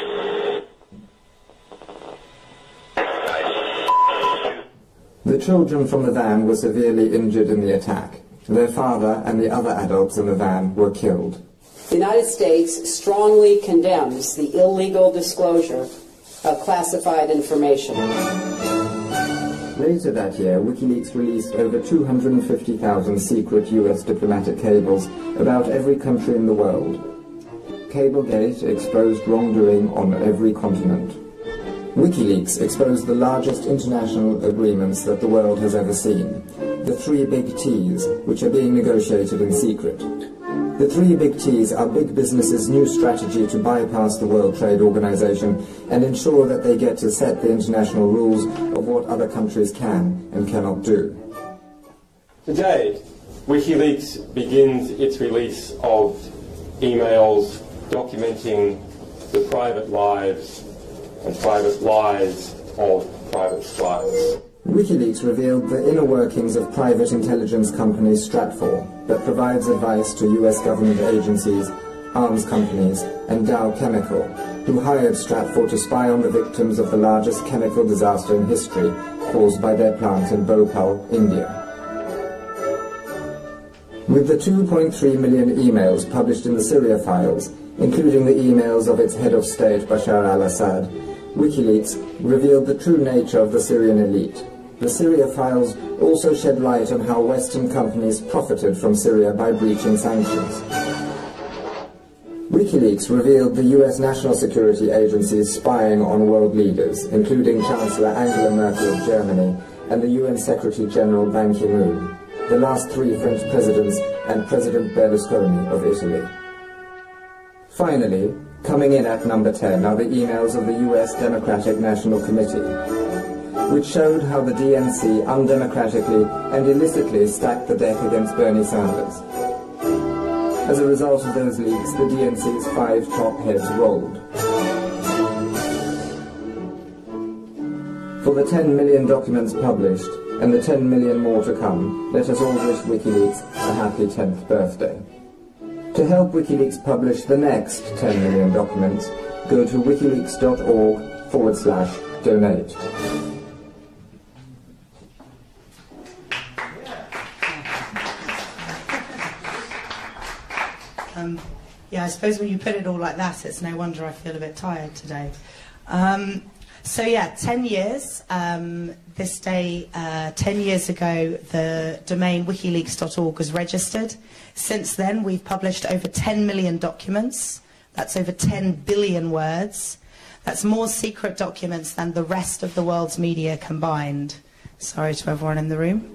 The children from the van were severely injured in the attack. Their father and the other adults in the van were killed. The United States strongly condemns the illegal disclosure of classified information. Later that year, WikiLeaks released over 250,000 secret US diplomatic cables about every country in the world. Cablegate exposed wrongdoing on every continent. WikiLeaks exposed the largest international agreements that the world has ever seen, the 3 big T's, which are being negotiated in secret. The 3 big T's are big businesses' new strategy to bypass the World Trade Organization and ensure that they get to set the international rules of what other countries can and cannot do. Today, WikiLeaks begins its release of emails documenting the private lives and private lies of private spies. WikiLeaks revealed the inner workings of private intelligence company Stratfor that provides advice to US government agencies, arms companies, and Dow Chemical, who hired Stratfor to spy on the victims of the largest chemical disaster in history caused by their plant in Bhopal, India. With the 2.3 million emails published in the Syria files, including the emails of its head of state Bashar al-Assad, WikiLeaks revealed the true nature of the Syrian elite. The Syria files also shed light on how Western companies profited from Syria by breaching sanctions. WikiLeaks revealed the US National Security Agency's spying on world leaders, including Chancellor Angela Merkel of Germany and the UN Secretary General Ban Ki-moon, the last 3 French presidents, and President Berlusconi of Italy. Finally, coming in at number 10 are the emails of the US Democratic National Committee, which showed how the DNC undemocratically and illicitly stacked the deck against Bernie Sanders. As a result of those leaks, the DNC's 5 top heads rolled. For the 10 million documents published, and the 10 million more to come, let us all wish WikiLeaks a happy 10th birthday. To help WikiLeaks publish the next 10 million documents, go to wikileaks.org/donate. Yeah, I suppose when you put it all like that, it's no wonder I feel a bit tired today. So yeah, 10 years. This day, 10 years ago, the domain wikileaks.org was registered. Since then, we've published over 10 million documents. That's over 10 billion words. That's more secret documents than the rest of the world's media combined. Sorry to everyone in the room.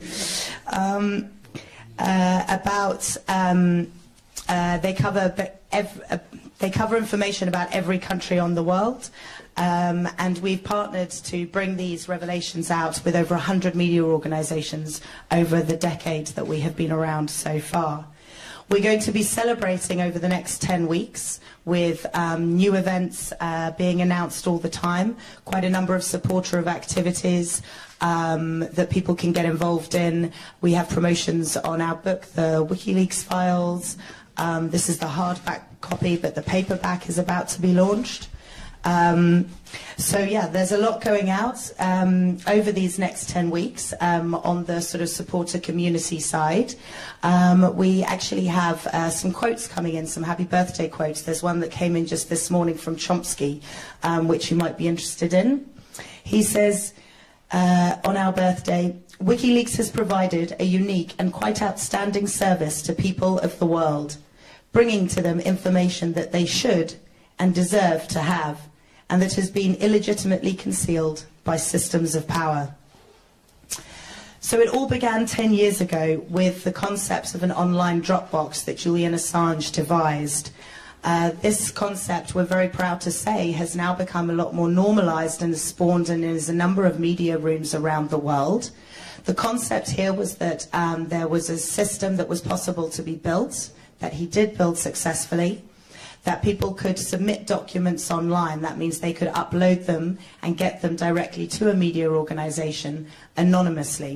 They cover information about every country on the world, and we've partnered to bring these revelations out with over 100 media organizations over the decade that we have been around so far. We're going to be celebrating over the next 10 weeks with new events being announced all the time, quite a number of supporter activities that people can get involved in. We have promotions on our book, the WikiLeaks Files. This is the hardback copy, but the paperback is about to be launched. So yeah, there's a lot going out over these next 10 weeks on the sort of supporter community side. We actually have some quotes coming in, some happy birthday quotes. There's one that came in just this morning from Chomsky, which you might be interested in. He says, on our birthday, WikiLeaks has provided a unique and quite outstanding service to people of the world, bringing to them information that they should and deserve to have, and that has been illegitimately concealed by systems of power. So it all began 10 years ago with the concept of an online Dropbox that Julian Assange devised. This concept, we're very proud to say, has now become a lot more normalized and has spawned and is a number of media rooms around the world. The concept here was that there was a system that was possible to be built, that he did build successfully, that people could submit documents online. That means they could upload them and get them directly to a media organization anonymously.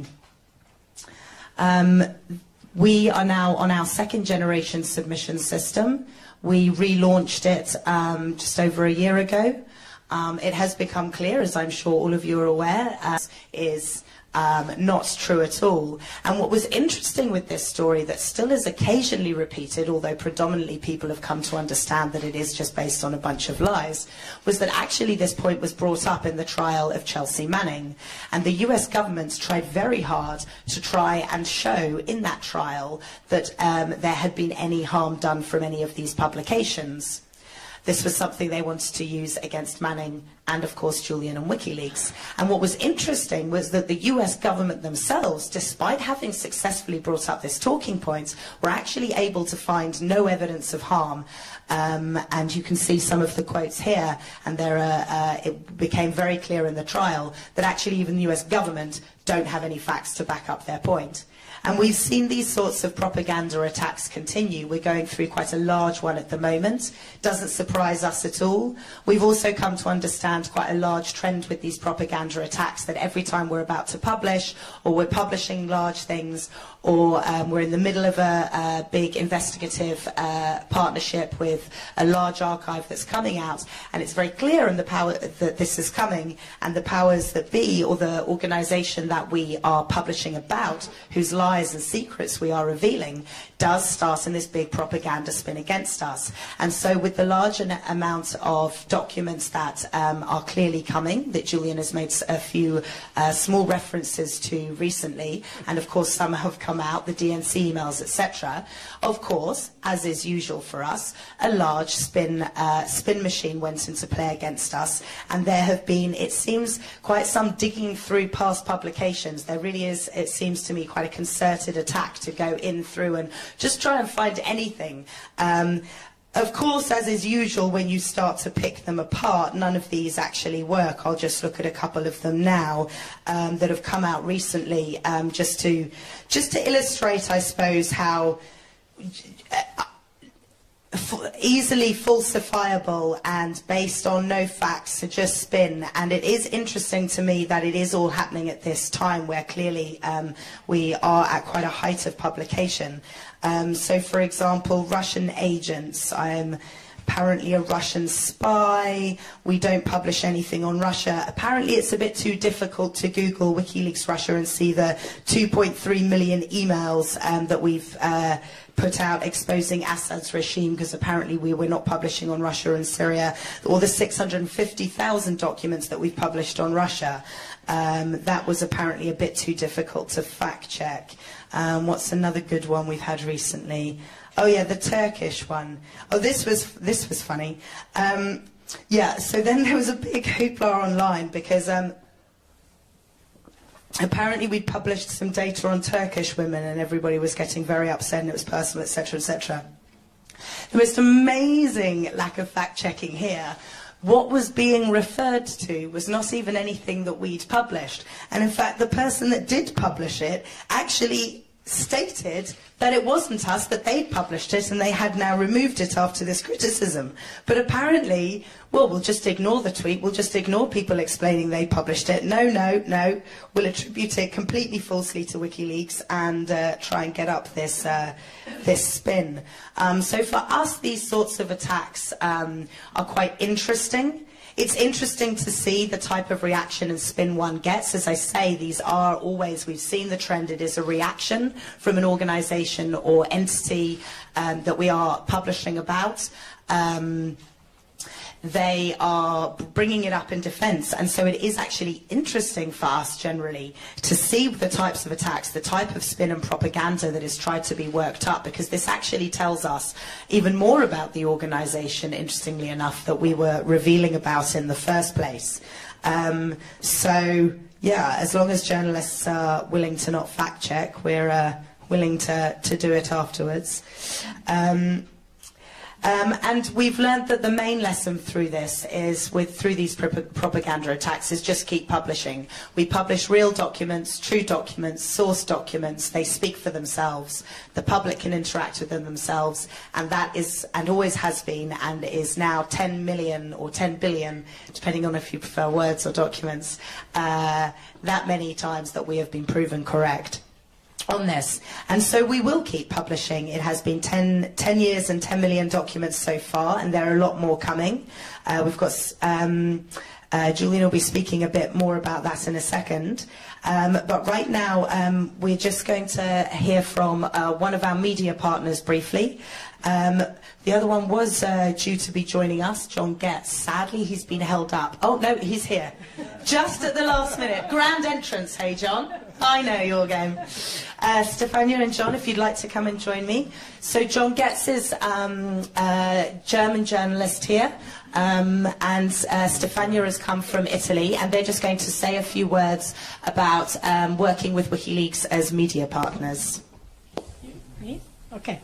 We are now on our second generation submission system. We relaunched it just over a year ago. It has become clear, as I'm sure all of you are aware, is not true at all. And what was interesting with this story that still is occasionally repeated, although predominantly people have come to understand that it is just based on a bunch of lies, was that actually this point was brought up in the trial of Chelsea Manning. And the US government tried very hard to try and show in that trial that there had been any harm done from any of these publications. This was something they wanted to use against Manning and, of course, Julian and WikiLeaks. And what was interesting was that the US government themselves, despite having successfully brought up this talking point, were actually able to find no evidence of harm. And you can see some of the quotes here, and it became very clear in the trial that actually even the US government don't have any facts to back up their point. And we've seen these sorts of propaganda attacks continue. We're going through quite a large one at the moment. Doesn't surprise us at all. We've also come to understand quite a large trend with these propaganda attacks, that every time we're about to publish, or we're publishing large things, or we're in the middle of a big investigative partnership with a large archive that's coming out, and it's very clear in the power that this is coming, and the powers that be, or the organization that we are publishing about, whose lies and secrets we are revealing, does start in this big propaganda spin against us. And so with the large amount of documents that are clearly coming, that Julian has made a few small references to recently, and of course some have come out, the DNC emails, etc. Of course, as is usual for us, a large spin machine went into play against us, and there have been, it seems, quite some digging through past publications. There really is, it seems to me, quite a concerted attack to go in through and just try and find anything. Of course, as is usual, when you start to pick them apart, none of these actually work. I'll just look at a couple of them now that have come out recently, just to illustrate, I suppose, how easily falsifiable and based on no facts are just spin. And it is interesting to me that it is all happening at this time where clearly we are at quite a height of publication. So for example, Russian agents. I'm apparently a Russian spy. We don't publish anything on Russia. Apparently it's a bit too difficult to Google WikiLeaks Russia and see the 2.3 million emails that we've put out exposing Assad's regime, because apparently we were not publishing on Russia and Syria, or the 650,000 documents that we've published on Russia. That was apparently a bit too difficult to fact check. What's another good one we've had recently? Oh yeah, the Turkish one. Oh, this was funny. Yeah, so then there was a big hoopla online because apparently we'd published some data on Turkish women and everybody was getting very upset and it was personal, etc., etc. The most amazing lack of fact-checking here. What was being referred to was not even anything that we'd published. And in fact, the person that did publish it actually stated that it wasn't us, that they'd published it and they had now removed it after this criticism. But apparently, well, we'll just ignore the tweet, we'll just ignore people explaining they published it. No, no, no, we'll attribute it completely falsely to WikiLeaks and try and get up this, this spin. So for us, these sorts of attacks are quite interesting. It's interesting to see the type of reaction and spin one gets. As I say, these are always, we've seen the trend, it is a reaction from an organization or entity that we are publishing about. They are bringing it up in defense, and so it is actually interesting for us generally to see the types of attacks, the type of spin and propaganda that is tried to be worked up, because this actually tells us even more about the organization, interestingly enough, that we were revealing about in the first place. So yeah, as long as journalists are willing to not fact check, we're willing to do it afterwards. And we've learned that the main lesson through this is, through these propaganda attacks, is just keep publishing. We publish real documents, true documents, source documents. They speak for themselves. The public can interact with them themselves, and that is, and always has been, and is now 10 million or 10 billion, depending on if you prefer words or documents, that many times that we have been proven correct on this. And so we will keep publishing. It has been 10 years and 10 million documents so far, and there are a lot more coming. We've got Julian will be speaking a bit more about that in a second. But right now, we're just going to hear from one of our media partners briefly. The other one was due to be joining us, John Getz. Sadly, he's been held up. Oh, no, he's here. Just at the last minute. Grand entrance, hey, John. I know your game. Stefania and John, if you'd like to come and join me. So John Getz is a German journalist here, and Stefania has come from Italy, and they're just going to say a few words about working with WikiLeaks as media partners. Me? Okay.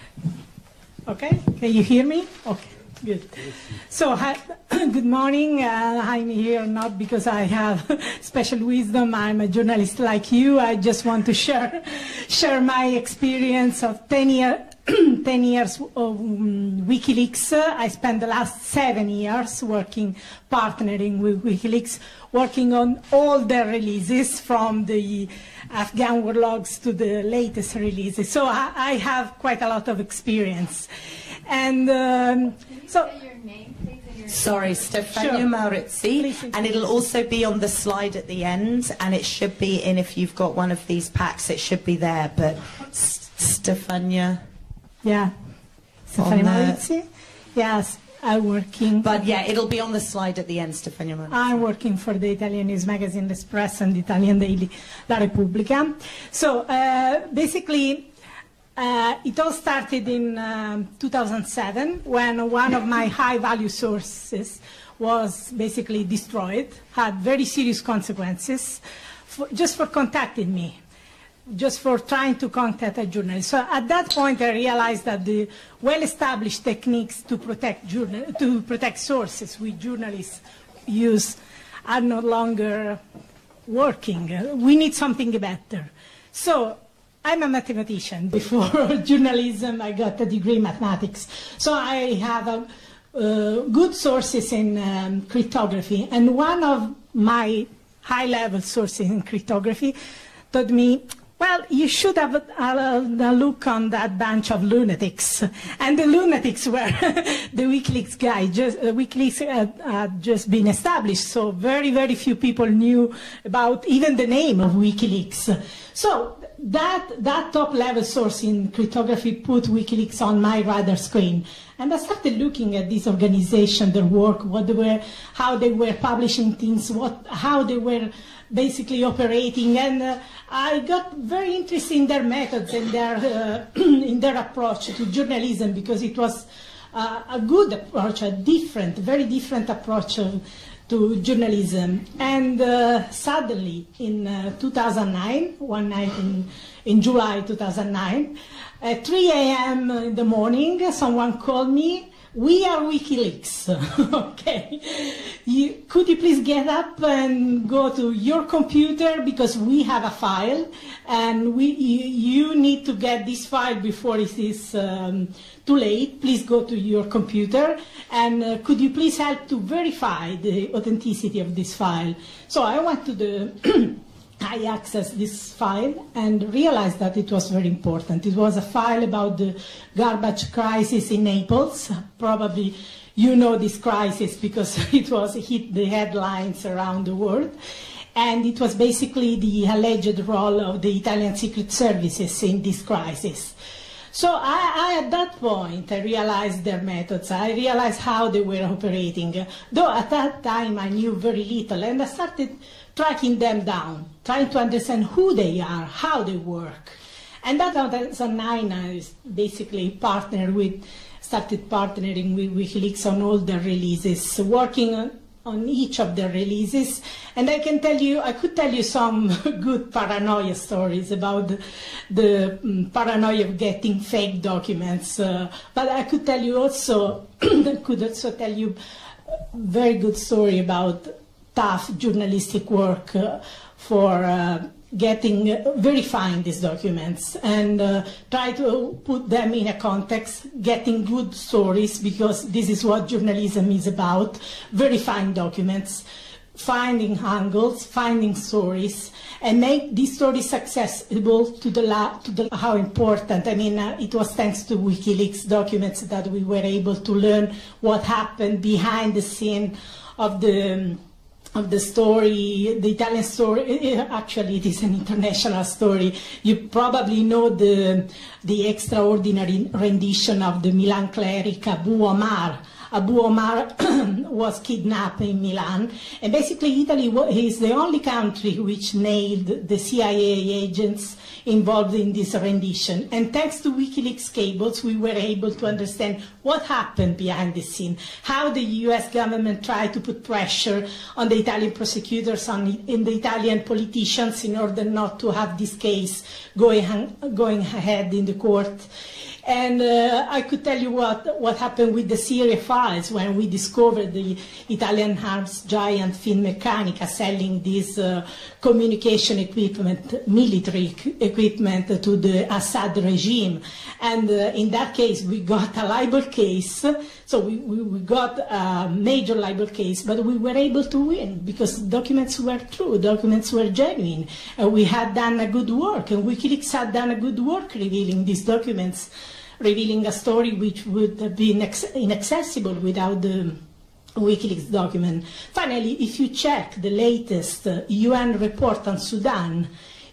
Okay, can you hear me? Okay, good. So, good morning. I'm here not because I have special wisdom. I'm a journalist like you. I just want to share my experience of 10 years of WikiLeaks. I spent the last 7 years partnering with WikiLeaks, working on all their releases, from the Afghan war logs to the latest releases. So I have quite a lot of experience. And so... Sorry, Stefania Maurizzi, and it'll also be on the slide at the end, and it should be in, if you've got one of these packs, it should be there, but Stefania... Yeah, Stefania Maurizzi, yes, I'm working... But yeah, it'll be on the slide at the end, Stefania Maurizzi. I'm working for the Italian news magazine L'Espresso and the Italian daily La Repubblica. So basically, it all started in 2007, when one of my high-value sources was basically destroyed, had very serious consequences, just for contacting me, just for trying to contact a journalist. So at that point, I realized that the well-established techniques to protect sources which journalists use are no longer working. We need something better. So I'm a mathematician. Before journalism, I got a degree in mathematics. So I have good sources in cryptography. And one of my high-level sources in cryptography told me, well, you should have a look on that bunch of lunatics. And the lunatics were the WikiLeaks guy. WikiLeaks had just been established, so very, very few people knew about even the name of WikiLeaks. So that top-level source in cryptography put WikiLeaks on my radar screen. And I started looking at this organization, their work, how they were publishing things, how they were basically operating, and I got very interested in their methods and in their approach to journalism, because it was a good approach, a very different approach to journalism. And suddenly, in 2009, one night in July 2009, at 3 a.m. in the morning, someone called me We are WikiLeaks, okay? Could you please get up and go to your computer, because we have a file, and you need to get this file before it is too late. Please go to your computer, and could you please help to verify the authenticity of this file? So I went to the... I accessed this file and realized that it was very important. It was a file about the garbage crisis in Naples. Probably you know this crisis because it hit the headlines around the world. And it was basically the alleged role of the Italian secret services in this crisis. So at that point, I realized their methods. I realized how they were operating. Though at that time I knew very little, and I started tracking them down, trying to understand who they are, how they work. And that 2009, I basically started partnering with WikiLeaks on all their releases, working on each of their releases. And I could tell you some good paranoia stories about the paranoia of getting fake documents. But I could tell you also, tell you a very good story about tough journalistic work for verifying these documents and try to put them in a context, getting good stories, because this is what journalism is about, verifying documents, finding angles, finding stories, and make these stories accessible to how important. I mean, it was thanks to WikiLeaks documents that we were able to learn what happened behind the scene of the story, the Italian story. Actually, it is an international story. You probably know the extraordinary rendition of the Milan cleric Abu Omar. Abu Omar was kidnapped in Milan, and basically Italy is the only country which nailed the CIA agents involved in this rendition. And thanks to WikiLeaks cables, we were able to understand what happened behind the scene, how the US government tried to put pressure on the Italian prosecutors, in the Italian politicians, in order not to have this case going ahead in the court. And I could tell you what happened with the Syria files when we discovered the Italian arms giant Finmeccanica selling this communication equipment, military equipment to the Assad regime. And in that case, we got a libel case. So we got a major libel case, but we were able to win because documents were true, documents were genuine. We had done a good work, and WikiLeaks had done a good work revealing these documents, revealing a story which would have been inaccessible without the WikiLeaks document. Finally, if you check the latest UN report on Sudan,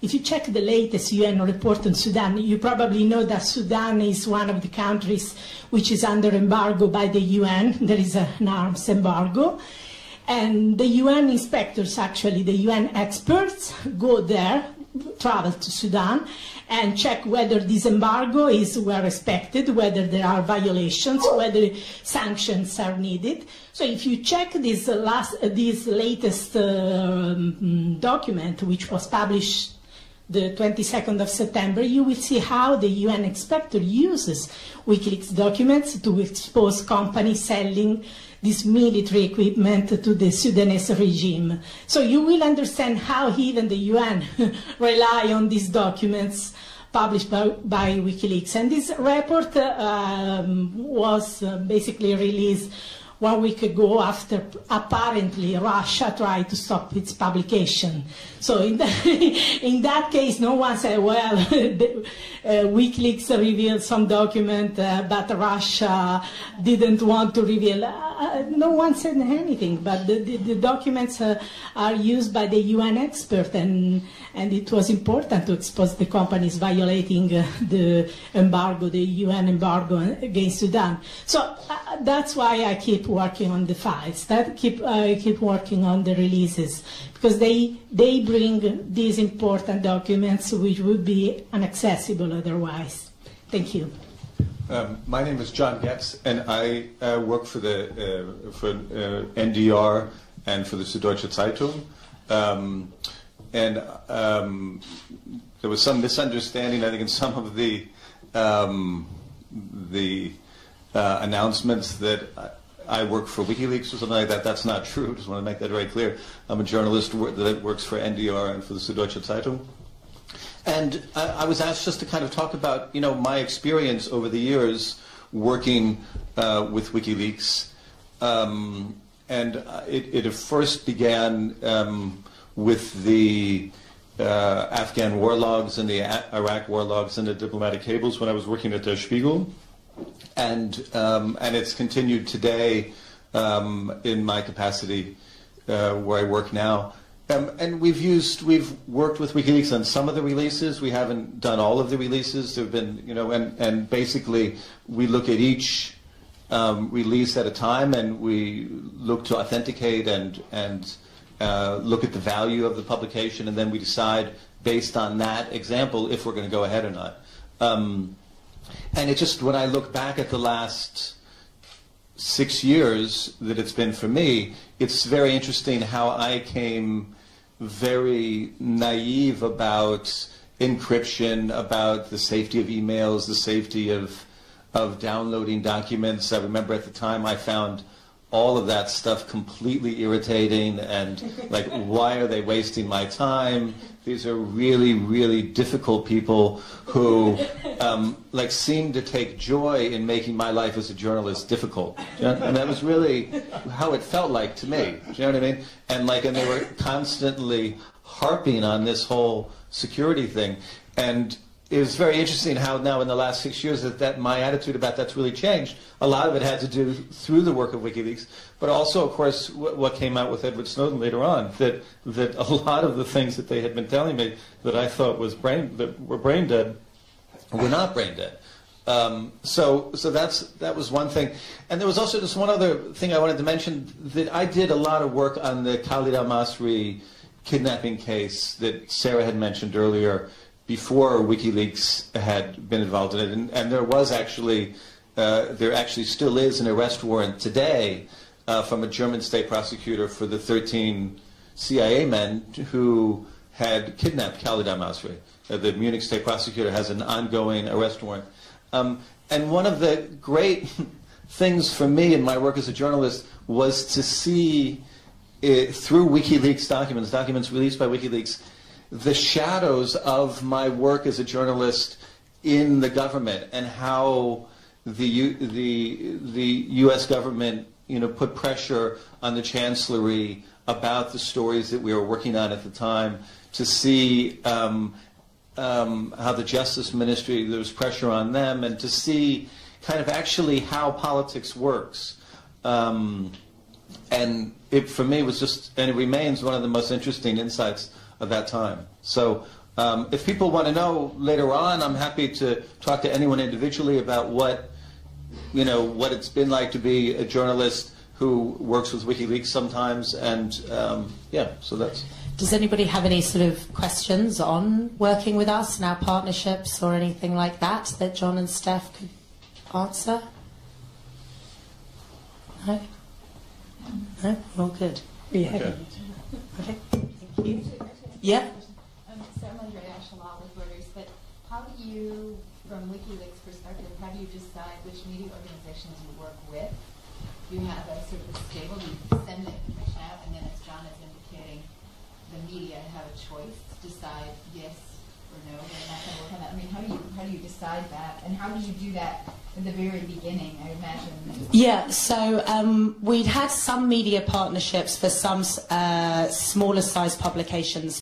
you probably know that Sudan is one of the countries which is under embargo by the UN. There is an arms embargo. And the UN inspectors, actually, the UN experts, go there, travel to Sudan, and check whether this embargo is well respected, whether there are violations, whether sanctions are needed. So if you check this latest document, which was published the 22nd of September, you will see how the UN inspector uses WikiLeaks documents to expose companies selling this military equipment to the Sudanese regime. So you will understand how even the UN rely on these documents published by WikiLeaks. And this report was basically released 1 week ago after apparently Russia tried to stop its publication. So in that case, no one said, well, WikiLeaks revealed some document, but Russia didn't want to reveal. No one said anything, but the documents are used by the UN expert, and it was important to expose the companies violating the embargo, the UN embargo against Sudan. So that's why I keep working on the files, I keep working on the releases, because they bring these important documents which would be inaccessible otherwise. Thank you. My name is John Getz, and I work for NDR and for the Süddeutsche Zeitung. There was some misunderstanding, I think, in some of the announcements that I work for WikiLeaks or something like that. That's not true. Just want to make that very clear. I'm a journalist that works for NDR and for the Süddeutsche Zeitung. And I was asked just to kind of talk about, you know, my experience over the years working with WikiLeaks. And it first began with the Afghan war logs and the Iraq war logs and the diplomatic cables when I was working at Der Spiegel. And it's continued today in my capacity where I work now. And we've worked with WikiLeaks on some of the releases. We haven't done all of the releases. There've been, you know, and basically we look at each release at a time, and we look to authenticate and look at the value of the publication, and then we decide based on that example if we're going to go ahead or not. And it just, when I look back at the last 6 years that it's been for me, it's very interesting how I came very naive about encryption, about the safety of emails, the safety of downloading documents. I remember at the time I found all of that stuff completely irritating and like, why are they wasting my time? These are really, really difficult people who like seem to take joy in making my life as a journalist difficult. And that was really how it felt like to me. Do you know what I mean? And they were constantly harping on this whole security thing. And it was very interesting how now in the last 6 years that my attitude about that's really changed. A lot of it had to do through the work of WikiLeaks, but also, of course, what came out with Edward Snowden later on, that a lot of the things that they had been telling me that I thought were brain dead were not brain dead. So that was one thing. And there was also just one other thing I wanted to mention, that I did a lot of work on the Khalid al-Masri kidnapping case that Sarah had mentioned earlier, before WikiLeaks had been involved in it. And there was actually, there actually still is an arrest warrant today from a German state prosecutor for the 13 CIA men who had kidnapped Khalid al-Masri. The Munich state prosecutor has an ongoing arrest warrant. And one of the great things for me in my work as a journalist was to see through WikiLeaks documents released by WikiLeaks, the shadows of my work as a journalist in the government, and how the U.S. government, you know, put pressure on the Chancellery about the stories that we were working on at the time, to see how the Justice Ministry, there was pressure on them, and to see kind of actually how politics works. And it, for me, was just, and it remains one of the most interesting insights of that time. So if people want to know later on, I'm happy to talk to anyone individually about what it's been like to be a journalist who works with WikiLeaks sometimes, and yeah, so that's. Does anybody have any sort of questions on working with us and our partnerships or anything like that that John and Steph could answer? No? No? All good. Yeah. Okay. Okay. Thank you. Yeah. So I'm under international law with Reuters, but how do you, from WikiLeaks perspective, how do you decide which media organizations you work with? You have a sort of a stable, you send the information out, and then as John is indicating, the media have a choice to decide yes or no, they're not going to work on that. I mean, how do you decide that, and how do you do that at the very beginning? I imagine. Yeah, so we'd had some media partnerships for some smaller size publications.